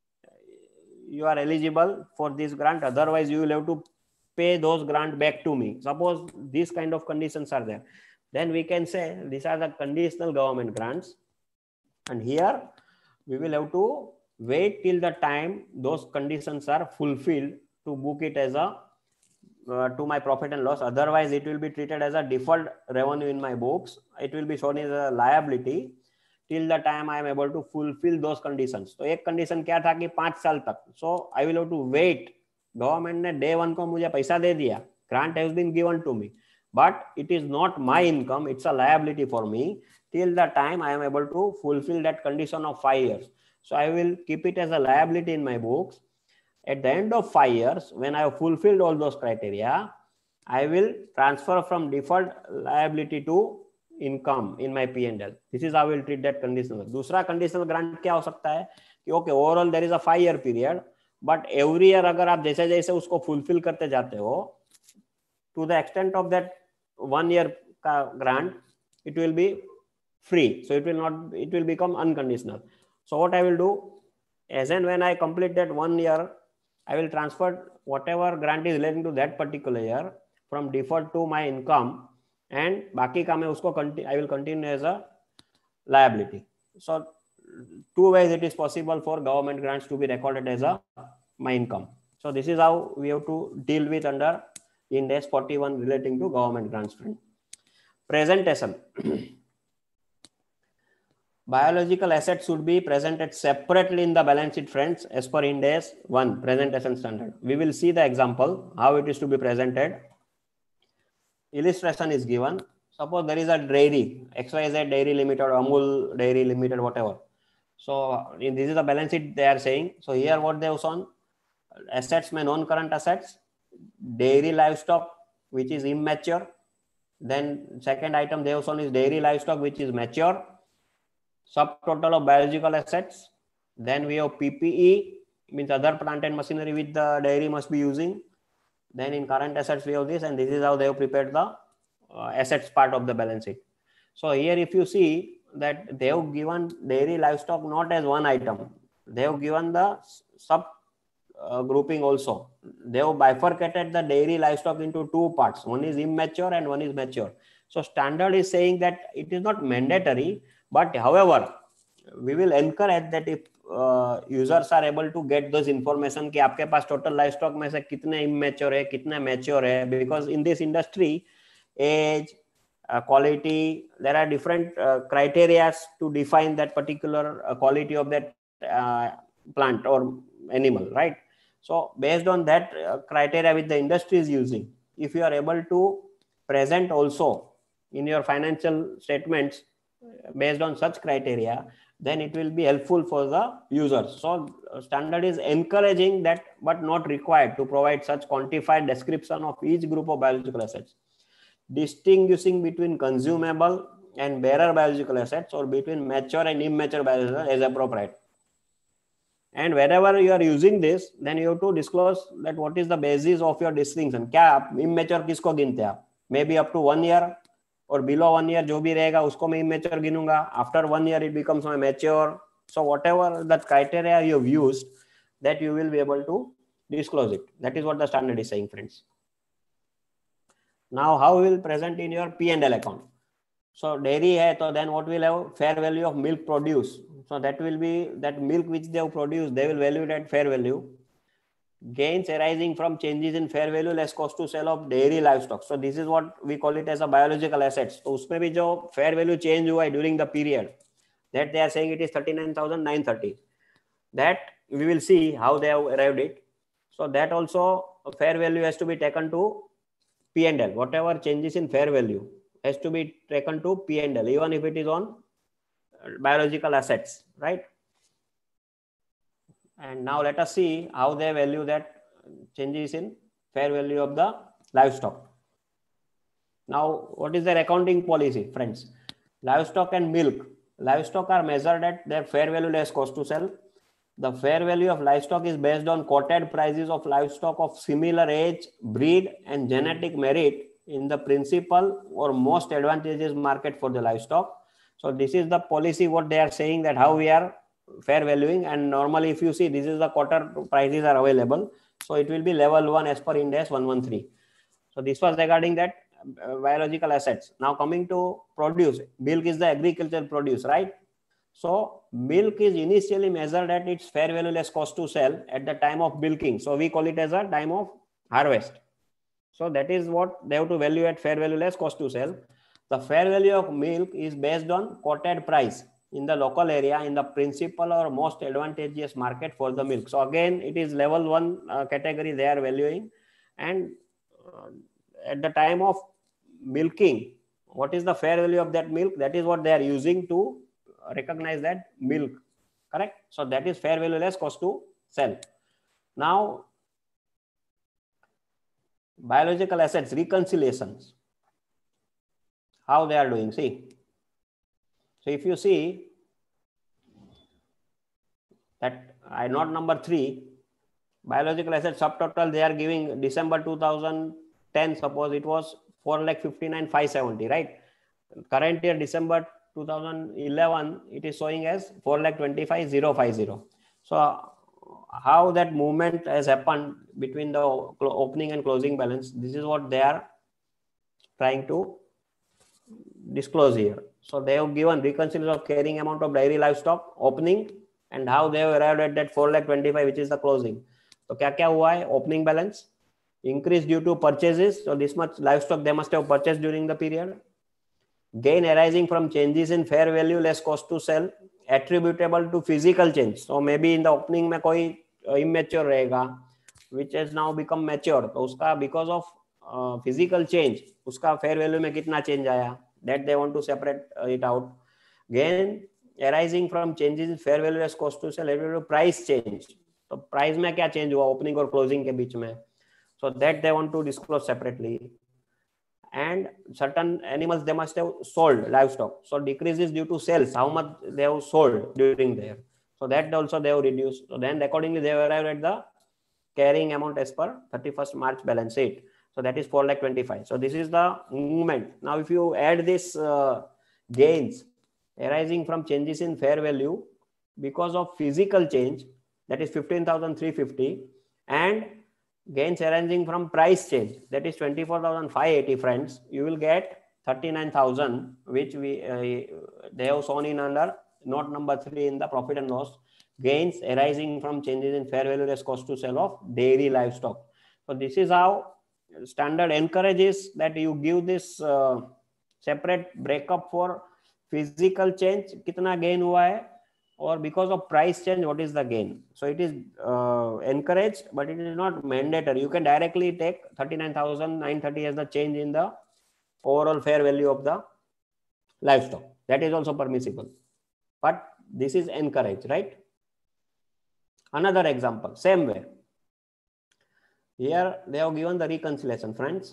you are eligible for this grant. Otherwise, you will have to pay those grant back to me. Suppose these kind of conditions are there, then we can say these are the conditional government grants. And here we will have to wait till the time those conditions are fulfilled to book it as a uh, to my profit and loss. Otherwise, it will be treated as a deferred revenue in my books. It will be shown as a liability till the time I am able to fulfill those conditions. तो एक condition क्या था कि पांच साल तक. So I will have to wait. Government ने day one को मुझे पैसा दे दिया. Grant has been given to me, but it is not my income. It's a liability for me till the time I am able to fulfill that condition of five years. So I will keep it as a liability in my books. At the end of five years, when I have fulfilled all those criteria, I will transfer from deferred liability to income in my P and L. This is how I will treat that conditional. दूसरा conditional grant क्या हो सकता है कि okay, overall there is a five year period, but every year अगर आप जैसे जैसे उसको fulfill करते जाते हो, to the extent of that one year का grant, it will be free. So it will not, it will become unconditional. So what I will do, as and when I complete that one year, I will transfer whatever grant is relating to that particular year from deferred to my income, and बाकी का मैं उसको continue, I will continue as a liability. So two ways it is possible for government grants to be recorded as a my income. So this is how we have to deal with under Ind AS forty-one relating to government grants. Presentation. Biological assets should be presented separately in the balance sheet, friends, as per Ind AS one presentation standard. We will see the example how it is to be presented. Illustration is given. Suppose there is a dairy, X Y Z Dairy Limited, Amul Dairy Limited, whatever. So in this is the balance sheet they are saying. So here what they have shown, assets may non-current assets, dairy livestock which is immature. Then second item they have shown is dairy livestock which is mature. Subtotal of biological assets. Then we have P P E, means other plant and machinery which the dairy must be using. Then in current assets we have this, and this is how they have prepared the uh, assets part of the balance sheet. So here if you see that they have given dairy livestock not as one item, they have given the sub uh, grouping also. They have bifurcated the dairy livestock into two parts. One is immature and one is mature. So standard is saying that it is not mandatory, but however, we will encourage that if uh, users are able to get those information कि आपके पास total livestock में से कितने immature है, कितने mature है, because in this industry, age, uh, quality, there are different uh, criteria to define that particular uh, quality of that uh, plant or animal, right? So based on that uh, criteria which the industry is using, if you are able to present also in your financial statements based on such criteria, then it will be helpful for the users. So standard is encouraging that, but not required to provide such quantified description of each group of biological assets, distinguishing between consumable and bearer biological assets or between mature and immature biological assets as appropriate. And wherever you are using this, then you have to disclose that what is the basis of your distinction. क्या immature किसको गिनते हैं आप? Maybe up to one year or below one year जो भी रहेगा उसको मैं immature गिनूंगा. After one year it becomes my mature. So whatever that criteria you have used, that you will be able to disclose it. That is what the standard is saying, friends. Now how we will present in your P and L account. So dairy hai, so then what will have fair value of milk produce. So that will be that milk which they have produced, they will value it at fair value. Gains arising from changes in fair value less cost to sell of dairy livestock. So this is what we call it as a biological assets. So उसमें भी जो fair value change हुआ है during the period, that they are saying it is thirty-nine thousand nine hundred thirty. That we will see how they have arrived it. So that also fair value has to be taken to P and L. Whatever changes in fair value has to be taken to P and L, even if it is on biological assets, right? And now let us see how they value that changes in fair value of the livestock. Now, what is their accounting policy, friends? Livestock and milk. Livestock are measured at their fair value less cost to sell. The fair value of livestock is based on quoted prices of livestock of similar age, breed, and genetic merit in the principal or most advantageous market for the livestock. So this is the policy what they are saying, that how we are fair valuing. And normally if you see, this is the quarter prices are available. So it will be level one as per Ind AS one one three. So this was regarding that uh, biological assets. Now coming to produce, milk is the agricultural produce, right? So milk is initially measured at its fair value less cost to sell at the time of milking. So we call it as a time of harvest. So that is what they have to value at fair value less cost to sell. The fair value of milk is based on quoted price in the local area in the principal or most advantageous market for the milk. So again, it is level one uh, category they are valuing, and uh, at the time of milking, what is the fair value of that milk? That is what they are using to recognize that milk, correct? So that is fair value less cost to sell. Now, biological assets reconciliations, how they are doing, see. So if you see that I note number three, biological assets subtotal, they are giving December two thousand ten, suppose it was four lakh fifty-nine five seventy, right? Current year December two thousand eleven, it is showing as four lakh twenty-five thousand fifty. So how that movement has happened between the opening and closing balance, this is what they are trying to disclose here. So they have given reconciliation of carrying amount of dairy livestock opening and how they have arrived at that four lakh twenty-five, which is the closing. So क्या क्या हुआ है? Opening balance increase due to purchases. So this much livestock they must have purchased during the period. Gain arising from changes in fair value less cost to sell attributable to physical change. So maybe in the opening में कोई immature रहेगा, which has now become mature. तो उसका because of uh, physical change, उसका fair value में कितना change आया? That they want to separate uh, it out. Gain arising from changes in fair value less cost to sell attributable to price change. तो price में क्या change हुआ opening और closing के बीच में? So that they want to disclose separately. And certain animals they must have sold livestock. So decrease is due to sales, how much they have sold during there. So that also they have reduced. So then accordingly they have arrived at the carrying amount as per thirty-first March balance sheet. So that is four lakh twenty-five. So this is the movement. Now if you add this uh, gains arising from changes in fair value because of physical change, that is fifteen thousand three hundred fifty, and gains arising from price change, that is twenty-four thousand five hundred eighty, friends, you will get thirty-nine thousand, which we uh, they have shown in under note number three in the profit and loss. Gains arising from changes in fair value less cost to sell of dairy livestock. So this is how standard encourages that you give this uh, separate breakup for physical change, kitna gain hua hai, or because of price change, what is the gain. So it is uh, encouraged, but it is not mandatory. You can directly take thirty-nine thousand nine hundred thirty as the change in the overall fair value of the livestock. That is also permissible, but this is encouraged, right? Another example, same way. Here they have given the reconciliation, friends.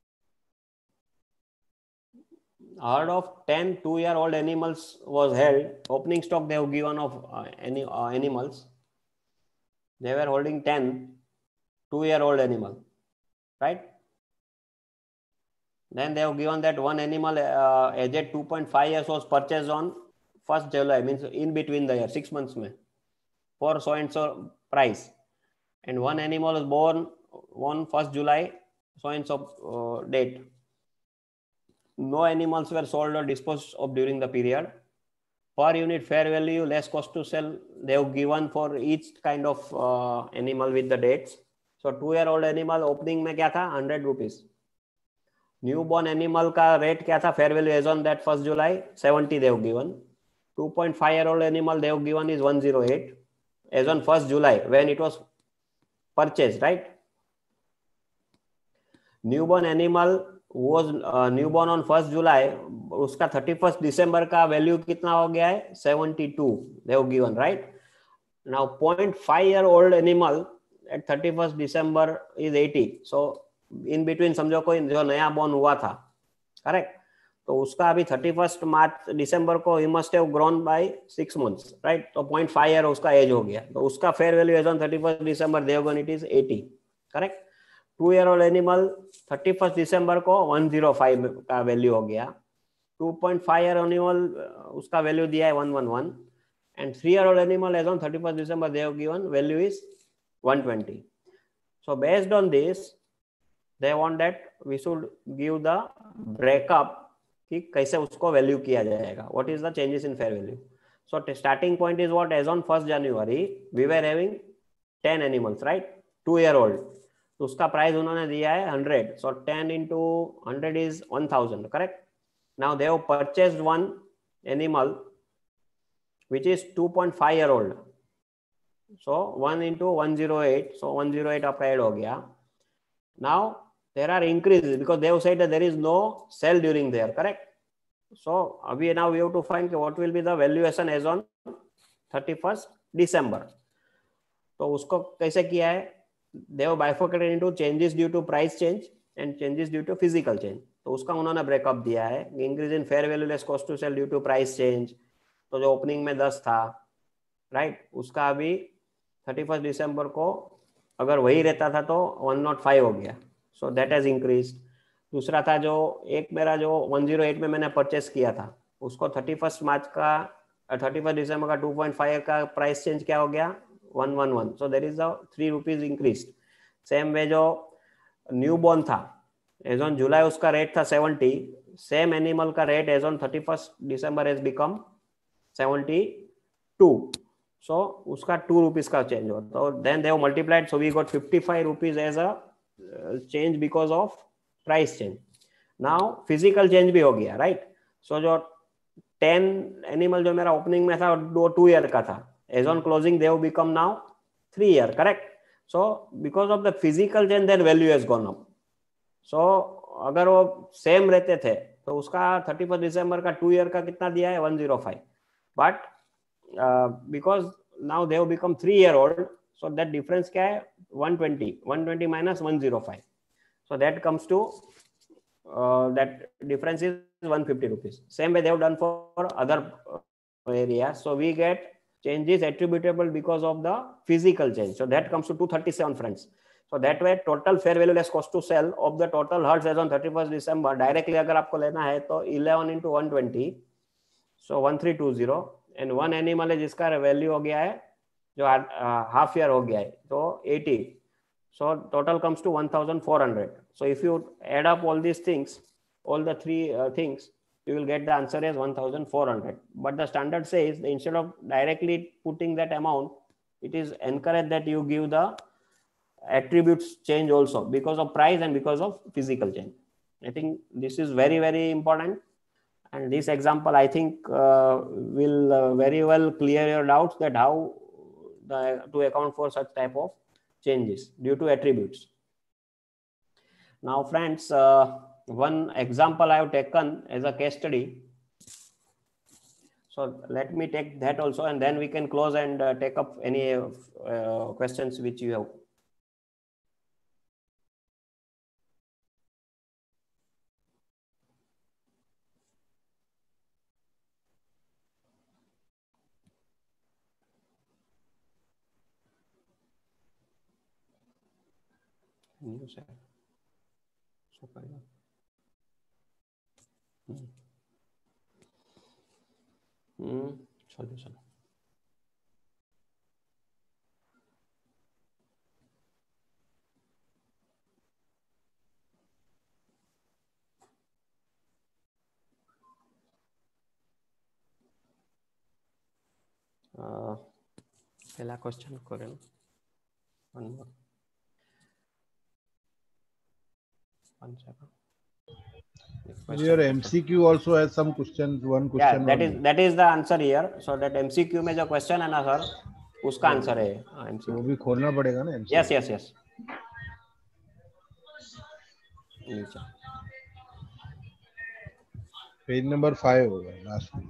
Herd of ten two-year-old animals was held. Opening stock they have given of uh, any uh, animals. They were holding ten two-year-old animal, right? Then they have given that one animal uh, aged two point five years was purchased on first July, means in between the year, six months mein, for so and so price. And one animal was born on first July, so and so uh, date. No animals were sold or disposed of during the period. Per unit fair value less cost to sell they have given for each kind of uh, animal with the dates. So two year old animal opening में क्या था? one hundred rupees. Newborn animal का rate क्या था? Fair value as on that first July, seventy they have given. two point five year old animal they have given is one oh eight as on first July when it was purchased, right? Newborn animal was uh, newborn on first July, उसका thirty-first December का value कितना हो गया है? seventy-two they have given, right? Now zero point five year old animal at thirty-first December is eighty. So in between समझो कोई जो नया born हुआ था, correct? तो उसका अभी thirty-first March December को he must have grown by six months, right? तो zero point five year उसका age हो गया. तो उसका fair value as on thirty-first December they have given it is eighty, correct? two year old animal thirty-first December को one oh five का value हो गया. two point five year animal उसका वैल्यू दिया है one eleven, and three year old animal as on thirty-first December they have given value is one twenty. So based on this, they want that we should give the breakup कि कैसे उसको value किया जाएगा, what is the changes in fair value. So starting point is what, as on first January we were having ten animals, right, two year old. तो उसका price उन्होंने दिया है hundred. So ten into hundred is one thousand, correct? Now they have purchased one animal which is two point five year old. So one into one hundred eight, so one hundred eight आपका add हो गया. Now there are increases because they have said that there is no sale during there, correct? So we now we have to find what will be the valuation as on thirty-first December. तो उसको कैसे किया है? They have bifurcated into changes due to price change and changes due to physical change. तो उसका उन्होंने breakup दिया है. Increase in fair value less cost to sell due to price change. तो जो ओपनिंग में दस था, राइट right? उसका अभी थर्टी फर्स्ट दिसंबर को अगर वही रहता था तो वन नॉट फाइव हो गया. So that has increase. दूसरा था जो एक मेरा जो वन जीरो एट में मैंने परचेस किया था, उसको थर्टी फर्स्ट मार्च का थर्टी फर्स्ट दिसंबर का टू पॉइंट फाइव का प्राइस चेंज क्या हो गया, one one one. So there is a three rupees increase. Same way जो न्यू बॉर्न था, एज ऑन जुलाई उसका रेट था सेवेंटी. सेम एनिमल का rate as on thirty first December has become seventy two. So उसका two rupees का change हो. तो then they have multiplied, so we got fifty five rupees as a change because of price change. Now physical change भी हो गया, right. सो जो ten animal जो मेरा ओपनिंग में था वो टू ईयर का था, as on closing they have become now three year, correct. So because of the physical change their value has gone up. So अगर वो सेम रहते थे तो उसका थर्टी फर्स्ट दिसंबर का टू ईयर का कितना दिया है, one zero five. But because now they have become three year old, so that difference क्या है, one twenty. One twenty minus one zero five. So that comes to uh, that difference is one hundred fifty rupees. Same way they have done for other areas. So we get changes attributable because of the physical change. So that comes to two thirty-seven friends. So that way total fair value less cost to sell of the total herds as on thirty-first December directly अगर आपको लेना है तो eleven into one twenty, so one three two zero, and one animal है जिसका value हो गया है जो हाफ ईयर हो गया है तो eighty. So total comes to one thousand four hundred. So if you add up all these things, all the three uh, things, you will get the answer as one thousand four hundred. But the standard says instead of directly putting that amount, it is encouraged that you give the attributes change also because of price and because of physical change. I think this is very, very important. And this example, I think, uh, will uh, very well clear your doubts that how the, to account for such type of changes due to attributes. Now friends, uh, one example I have taken as a case study. So let me take that also and then we can close and uh, take up any uh, questions which you have. New set. So hmm. Hmm. Solution. Uh, पहला question करें. One more. One second. Your M C Q also has some questions. One question. Yeah, that is that is the answer here. So that M C Q में जो question है ना sir, उसका answer है M C Q. वो भी खोलना पड़ेगा ना M C Q. Yes, yes, yes. नीचे. Page number five होगा last page.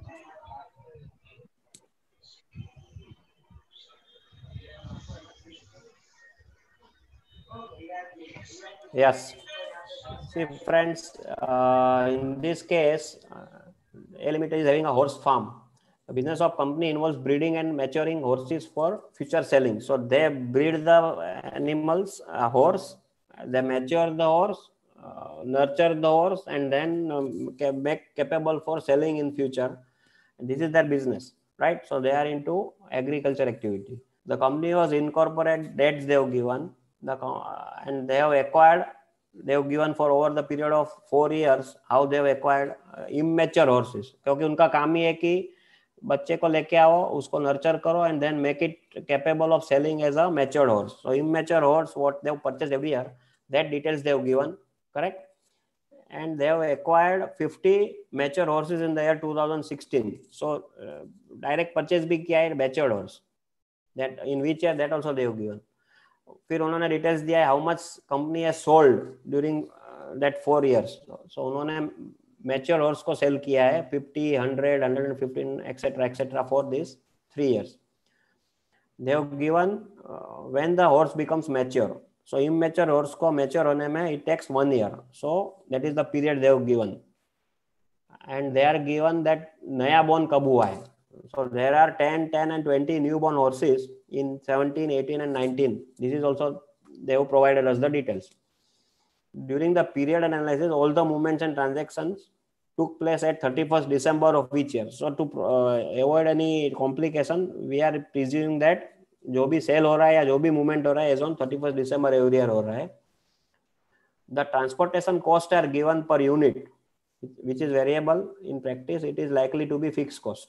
Yes. See friends, uh, in this case, uh, A Limited is having a horse farm. The business of company involves breeding and maturing horses for future selling. So they breed the animals, uh, horse, they mature the horse, uh, nurture the horse, and then um, make capable for selling in future. And this is their business, right? So they are into agriculture activity. The company was incorporated, dates they have given, the uh, and they have acquired they have given for over the period of four years how they have acquired uh, immature horses. क्योंकि उनका काम ही है कि बच्चे को लेके आओ, उसको नर्चर करो and then make it capable of selling as a matured horse. So immature horse, what they have purchased every year, that details they have given, correct? And they have acquired fifty mature horses in the year two thousand sixteen. So uh, direct purchase भी किया है matured horse. That in which year, that also they have given. फिर उन्होंने details दिया है how much company has sold during that four years. So उन्होंने mature horse को sell किया है fifty, hundred, hundred and fifteen etcetera etcetera for this three years. They have given when the horse becomes mature. So immature horse को mature होने में it takes one year. So that is the period they have given. And they are given that नया born कब हुआ है. So there are ten, ten and twenty newborn horses in seventeen, eighteen and nineteen. This is also, they have provided us the details. During the period analysis, all the movements and transactions took place at thirty-first December of each year. So to uh, avoid any complication, we are presuming that जो भी cell हो रहा है या जो भी movement हो रहा है as on thirty-first December every year हो रहा है. The transportation costs are given per unit, which is variable. In practice, it is likely to be fixed cost.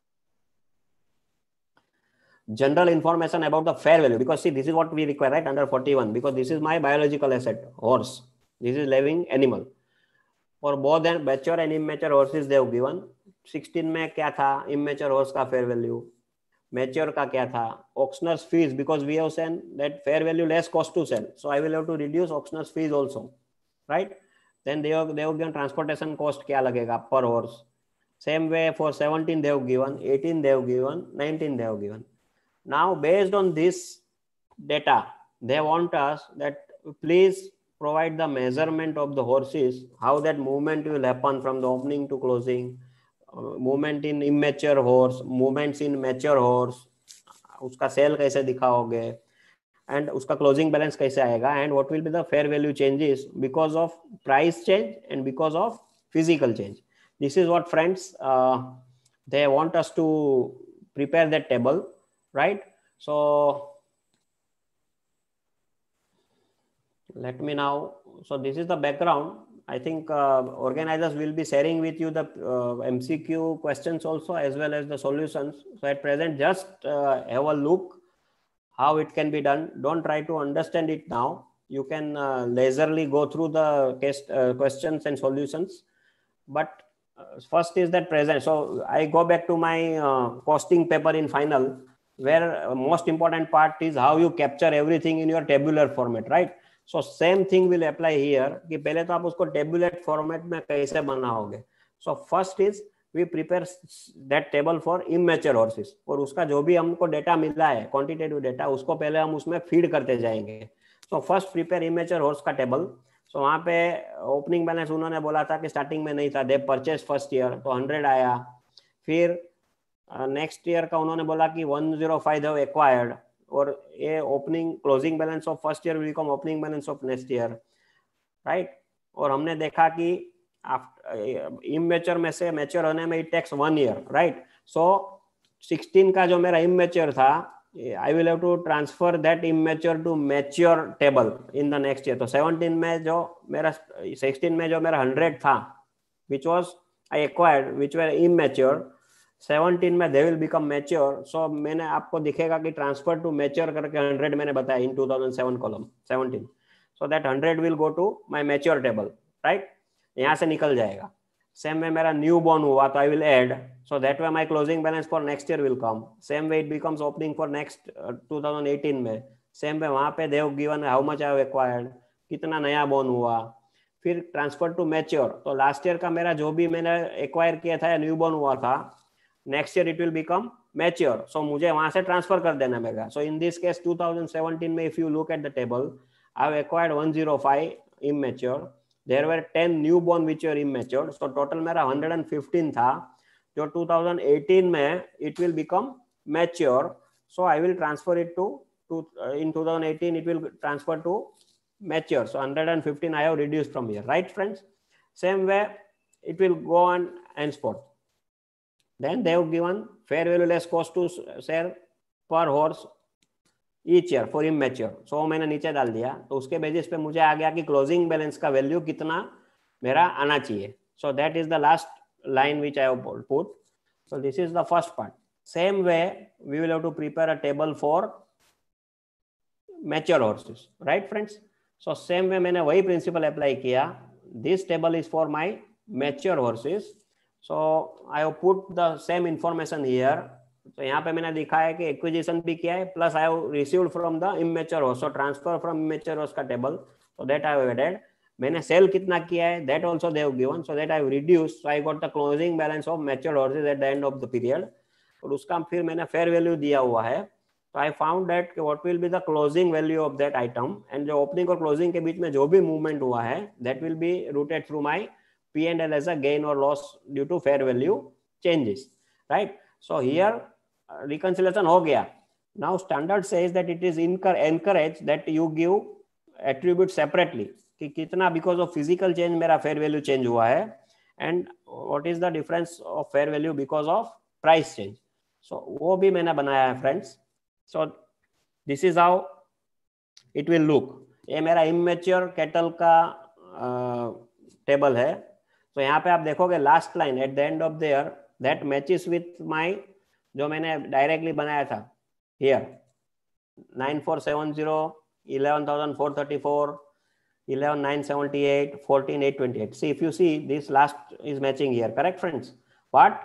General information about the fair value, because see, this is what we require, right, under forty-one, because this is my biological asset, horse. This is living animal. For both and mature and immature horses they have given. sixteen में क्या था immature horse का fair value, mature का क्या था, auctioneer's fees, because we have said that fair value less cost to sell, so I will have to reduce auctioneer's fees also, right? Then they have, they have given transportation cost क्या लगेगा per horse. Same way for seventeen they have given, eighteen they have given, nineteen they have given. Now, based on this data, they want us that please provide the measurement of the horses, how that movement will happen from the opening to closing, uh, movement in immature horse, movements in mature horse, उसका sale कैसे दिखाओगे, and उसका closing balance कैसे आएगा, and what will be the fair value changes because of price change and because of physical change. This is what, friends, uh, they want us to prepare that table. Right, so let me now, so this is the background. I think uh, organizers will be sharing with you the uh, M C Q questions also as well as the solutions. So at present, just uh, have a look how it can be done. Don't try to understand it now. You can uh, leisurely go through the case, uh, questions and solutions. But uh, first is that present. So I go back to my uh, costing paper in final, where most important part is how you capture everything in your tabular format, right? So same thing will apply here कि पहले तो आप उसको tabulate format में कैसे बनाओगे. So first is we prepare that table for immature horses, और उसका जो भी हमको डेटा मिला है quantitative data, उसको पहले हम उसमें फीड करते जाएंगे. So first prepare immature horse का टेबल. So वहाँ पे ओपनिंग बैलेंस उन्होंने बोला था कि स्टार्टिंग में नहीं था, दे परचेज फर्स्ट ईयर तो हंड्रेड आया. फिर नेक्स्ट uh, ईयर का उन्होंने बोला कि वन जीरो फाइव है एक्वायर्ड, और ये opening closing balance of first year will become opening balance of next year, right. और हमने देखा कि इमैच्योर में से मैच्योर होने में it takes one year, right. So sixteen का जो मेरा इमैच्योर था, I will have to transfer that immature to mature table in the next year. तो seventeen में जो मेरा sixteen में जो मेरा हंड्रेड था, which was I acquired, which were immature, seventeen में they will become mature. So मैंने आपको दिखेगा कि transfer to mature करके हंड्रेड मैंने बताया in two thousand seven column seventeen. So that hundred will go to my mature table, right? यहाँ से निकल जाएगा. सेम में मेरा न्यू बॉर्न हुआ तो I will add, so that way my closing balance for next year will come. Same way it becomes opening for next two thousand eighteen में. Same way वहां पे they have given how much I have acquired, कितना नया born हुआ. फिर transfer to mature, तो last year का मेरा जो भी मैंने एक्वायर किया था या न्यू बॉर्न हुआ था, next year it will become mature. So मुझे वहां से ट्रांसफर कर देना पड़ेगा. So in this case two thousand seventeen में if you look at the table, I have acquired one zero five immature. There were ten newborn which were immature. So total मेरा one hundred fifteen था, जो two thousand eighteen में it will become mature. So I will transfer it to, to uh, in two thousand eighteen it will transfer to mature. So one hundred fifteen I have reduced from here, right friends? Same way it will go on henceforth. Then they have given fair value less cost to sell per horse each year for immature, so मैंने नीचे डाल दिया, तो उसके basis पे मुझे आ गया कि क्लोजिंग बैलेंस का वैल्यू कितना मेरा आना चाहिए. So that is the last line which I have put. So this is the first part. Same way we will have to prepare a table for mature horses, right friends? So same way मैंने वही principle apply किया. This table is for my mature horses. So I have put the same information here. तो यहाँ पे मैंने दिखा है कि acquisition भी किया है, plus I have received from the immature horse. So transfer from immature horse का table. So that I have added. मैंने सेल कितना किया है, that also they have given, so that I have reduced, so I got the closing balance of mature horses at the end of the period. और उसका फिर मैंने fair value दिया हुआ है, so I found that what will be the closing value of that item, and जो opening और closing के बीच में जो भी movement हुआ है, that will be routed through my P and L as a gain or loss due to fair value changes, right? So here uh, reconciliation हो गया. Now standard says that it is encouraged that you give attribute separately कि कितना because of physical change मेरा fair value change हुआ है, and what is the difference of fair value because of price change. So वो भी मैंने बनाया है friends. So this is how it will look. ये मेरा इमेच्योर कैटल का टेबल uh, है. तो यहाँ पे आप देखोगे last line at the end of the year that matches with my जो मैंने डायरेक्टली बनाया था here nine four seven zero, eleven thousand four thirty four, eleven nine seventy-eight, fourteen eight twenty-eight. See, if you see this last is matching here, correct friends? But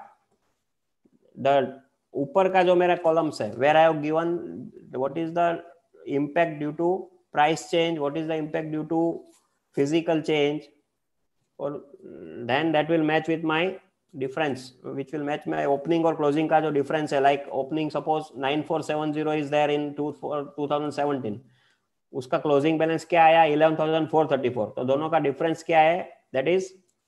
the ऊपर का जो मेरा columns है, where I have given what is the impact due to price change, what is the impact due to physical change, or then that will match with my difference, which will match my opening or closing का जो difference है, like opening suppose nine four seven zero is there in two thousand seventeen. उसका closing balance क्या आया eleven thousand four thirty four. तो दोनों का difference क्या है, that is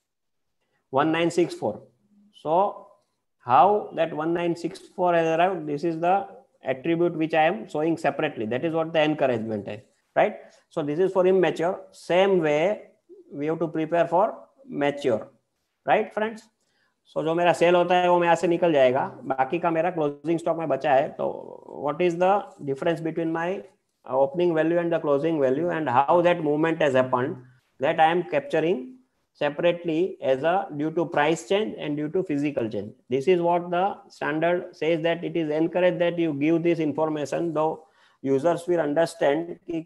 one nine six four. So how that one nine six four has arrived, this is the attribute which I am showing separately. That is what the encouragement है, right? So this is for immature. Same way we have to prepare for mature, right friends? So जो मेरा cell होता है वो मैं यहाँ से निकल जाएगा, बाकी का मेरा क्लोजिंग स्टॉक में बचा है. तो what is the difference between my opening value and the closing value, and how that movement has happened, that I am capturing separately as a due to price change and due to physical change. This is what the standard says, that it is encouraged that you give this information, though users will understand कि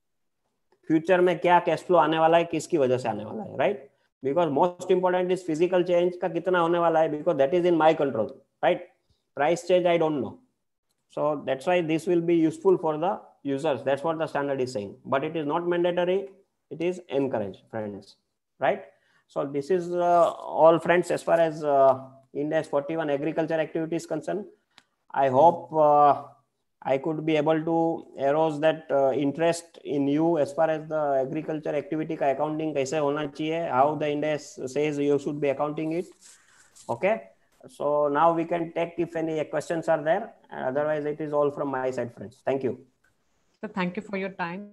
future में क्या cash flow आने वाला है, किसकी वजह से आने वाला है, right? Because most important is physical change का कितना होने वाला है, because that is in my control, right? Price change I don't know. So that's why this will be useful for the users. That's what the standard is saying, but it is not mandatory, it is encouraged, friends, right? So this is uh, all friends as far as uh, Ind AS forty-one agriculture activity is concerned. I hope uh, I could be able to arouse that uh, interest in you as far as the agriculture activity का accounting कैसे होना चाहिए, how the Ind AS says you should be accounting it. Okay, so now we can take if any questions are there. Otherwise it is all from my side, friends. Thank you. So thank you for your time.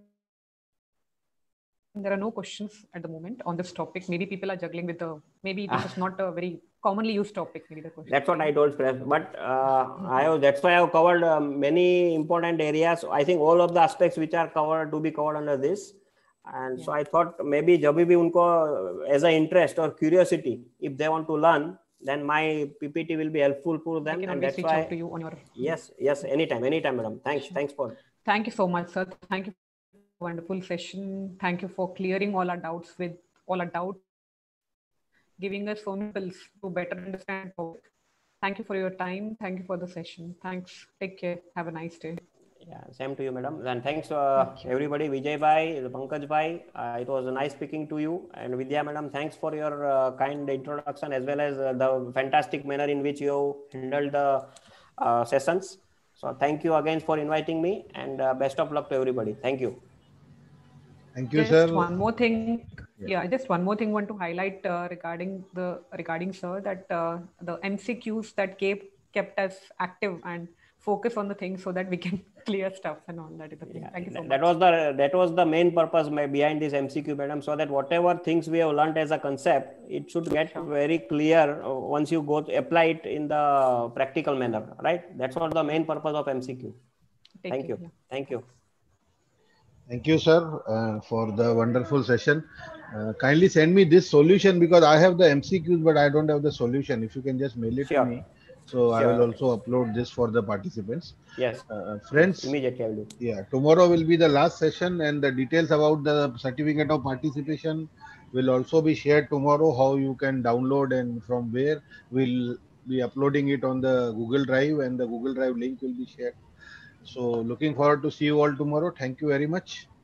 There are no questions at the moment on this topic. Maybe people are juggling with the, maybe this is not a very commonly used topic. Maybe the question. That's what I told, but uh, I have, that's why I have covered uh, many important areas. I think all of the aspects which are covered to be covered under this. And yeah. So I thought maybe जब भी उनको as a interest or curiosity, if they want to learn, then my P P T will be helpful for them. I can and always that's reach why, out to you on your. Yes, yes, anytime, anytime, madam. Thanks, sure. Thanks for. Thank you so much, sir. Thank you for a wonderful session. Thank you for clearing all our doubts with all our doubts, giving us so many tools to better understand. Thank you for your time. Thank you for the session. Thanks. Take care. Have a nice day. Yeah, same to you, madam. And thanks uh, Thank everybody, Vijay Bhai, Pankaj Bhai. Uh, it was nice speaking to you. And Vidya madam, thanks for your uh, kind introduction as well as uh, the fantastic manner in which you handled the uh, sessions. So thank you again for inviting me, and uh, best of luck to everybody. Thank you. Thank you, just sir. One more thing. Yeah. yeah, just one more thing I want to highlight uh, regarding the regarding sir, that uh, the M C Qs that kept kept us active and focus on the things so that we can clear stuff and all that. Is the thing. Yeah, Thank you so that much. was the that was the main purpose behind this M C Q, madam, so that whatever things we have learned as a concept, it should get sure. very clear once you go to apply it in the practical manner, right? That's what the main purpose of M C Q. Take Thank care. you. Yeah. Thank you. Thank you, sir, uh, for the wonderful session. Uh, kindly send me this solution because I have the M C Qs, but I don't have the solution. If you can just mail it to Sure. me, so I will Sure. also upload this for the participants. Yes. Uh, Yes. friends, Immediately I will do. yeah, tomorrow will be the last session, and the details about the certificate of participation will also be shared tomorrow. How you can download and from where. We'll be uploading it on the Google Drive, and the Google Drive link will be shared. So looking forward to see you all tomorrow. Thank you very much.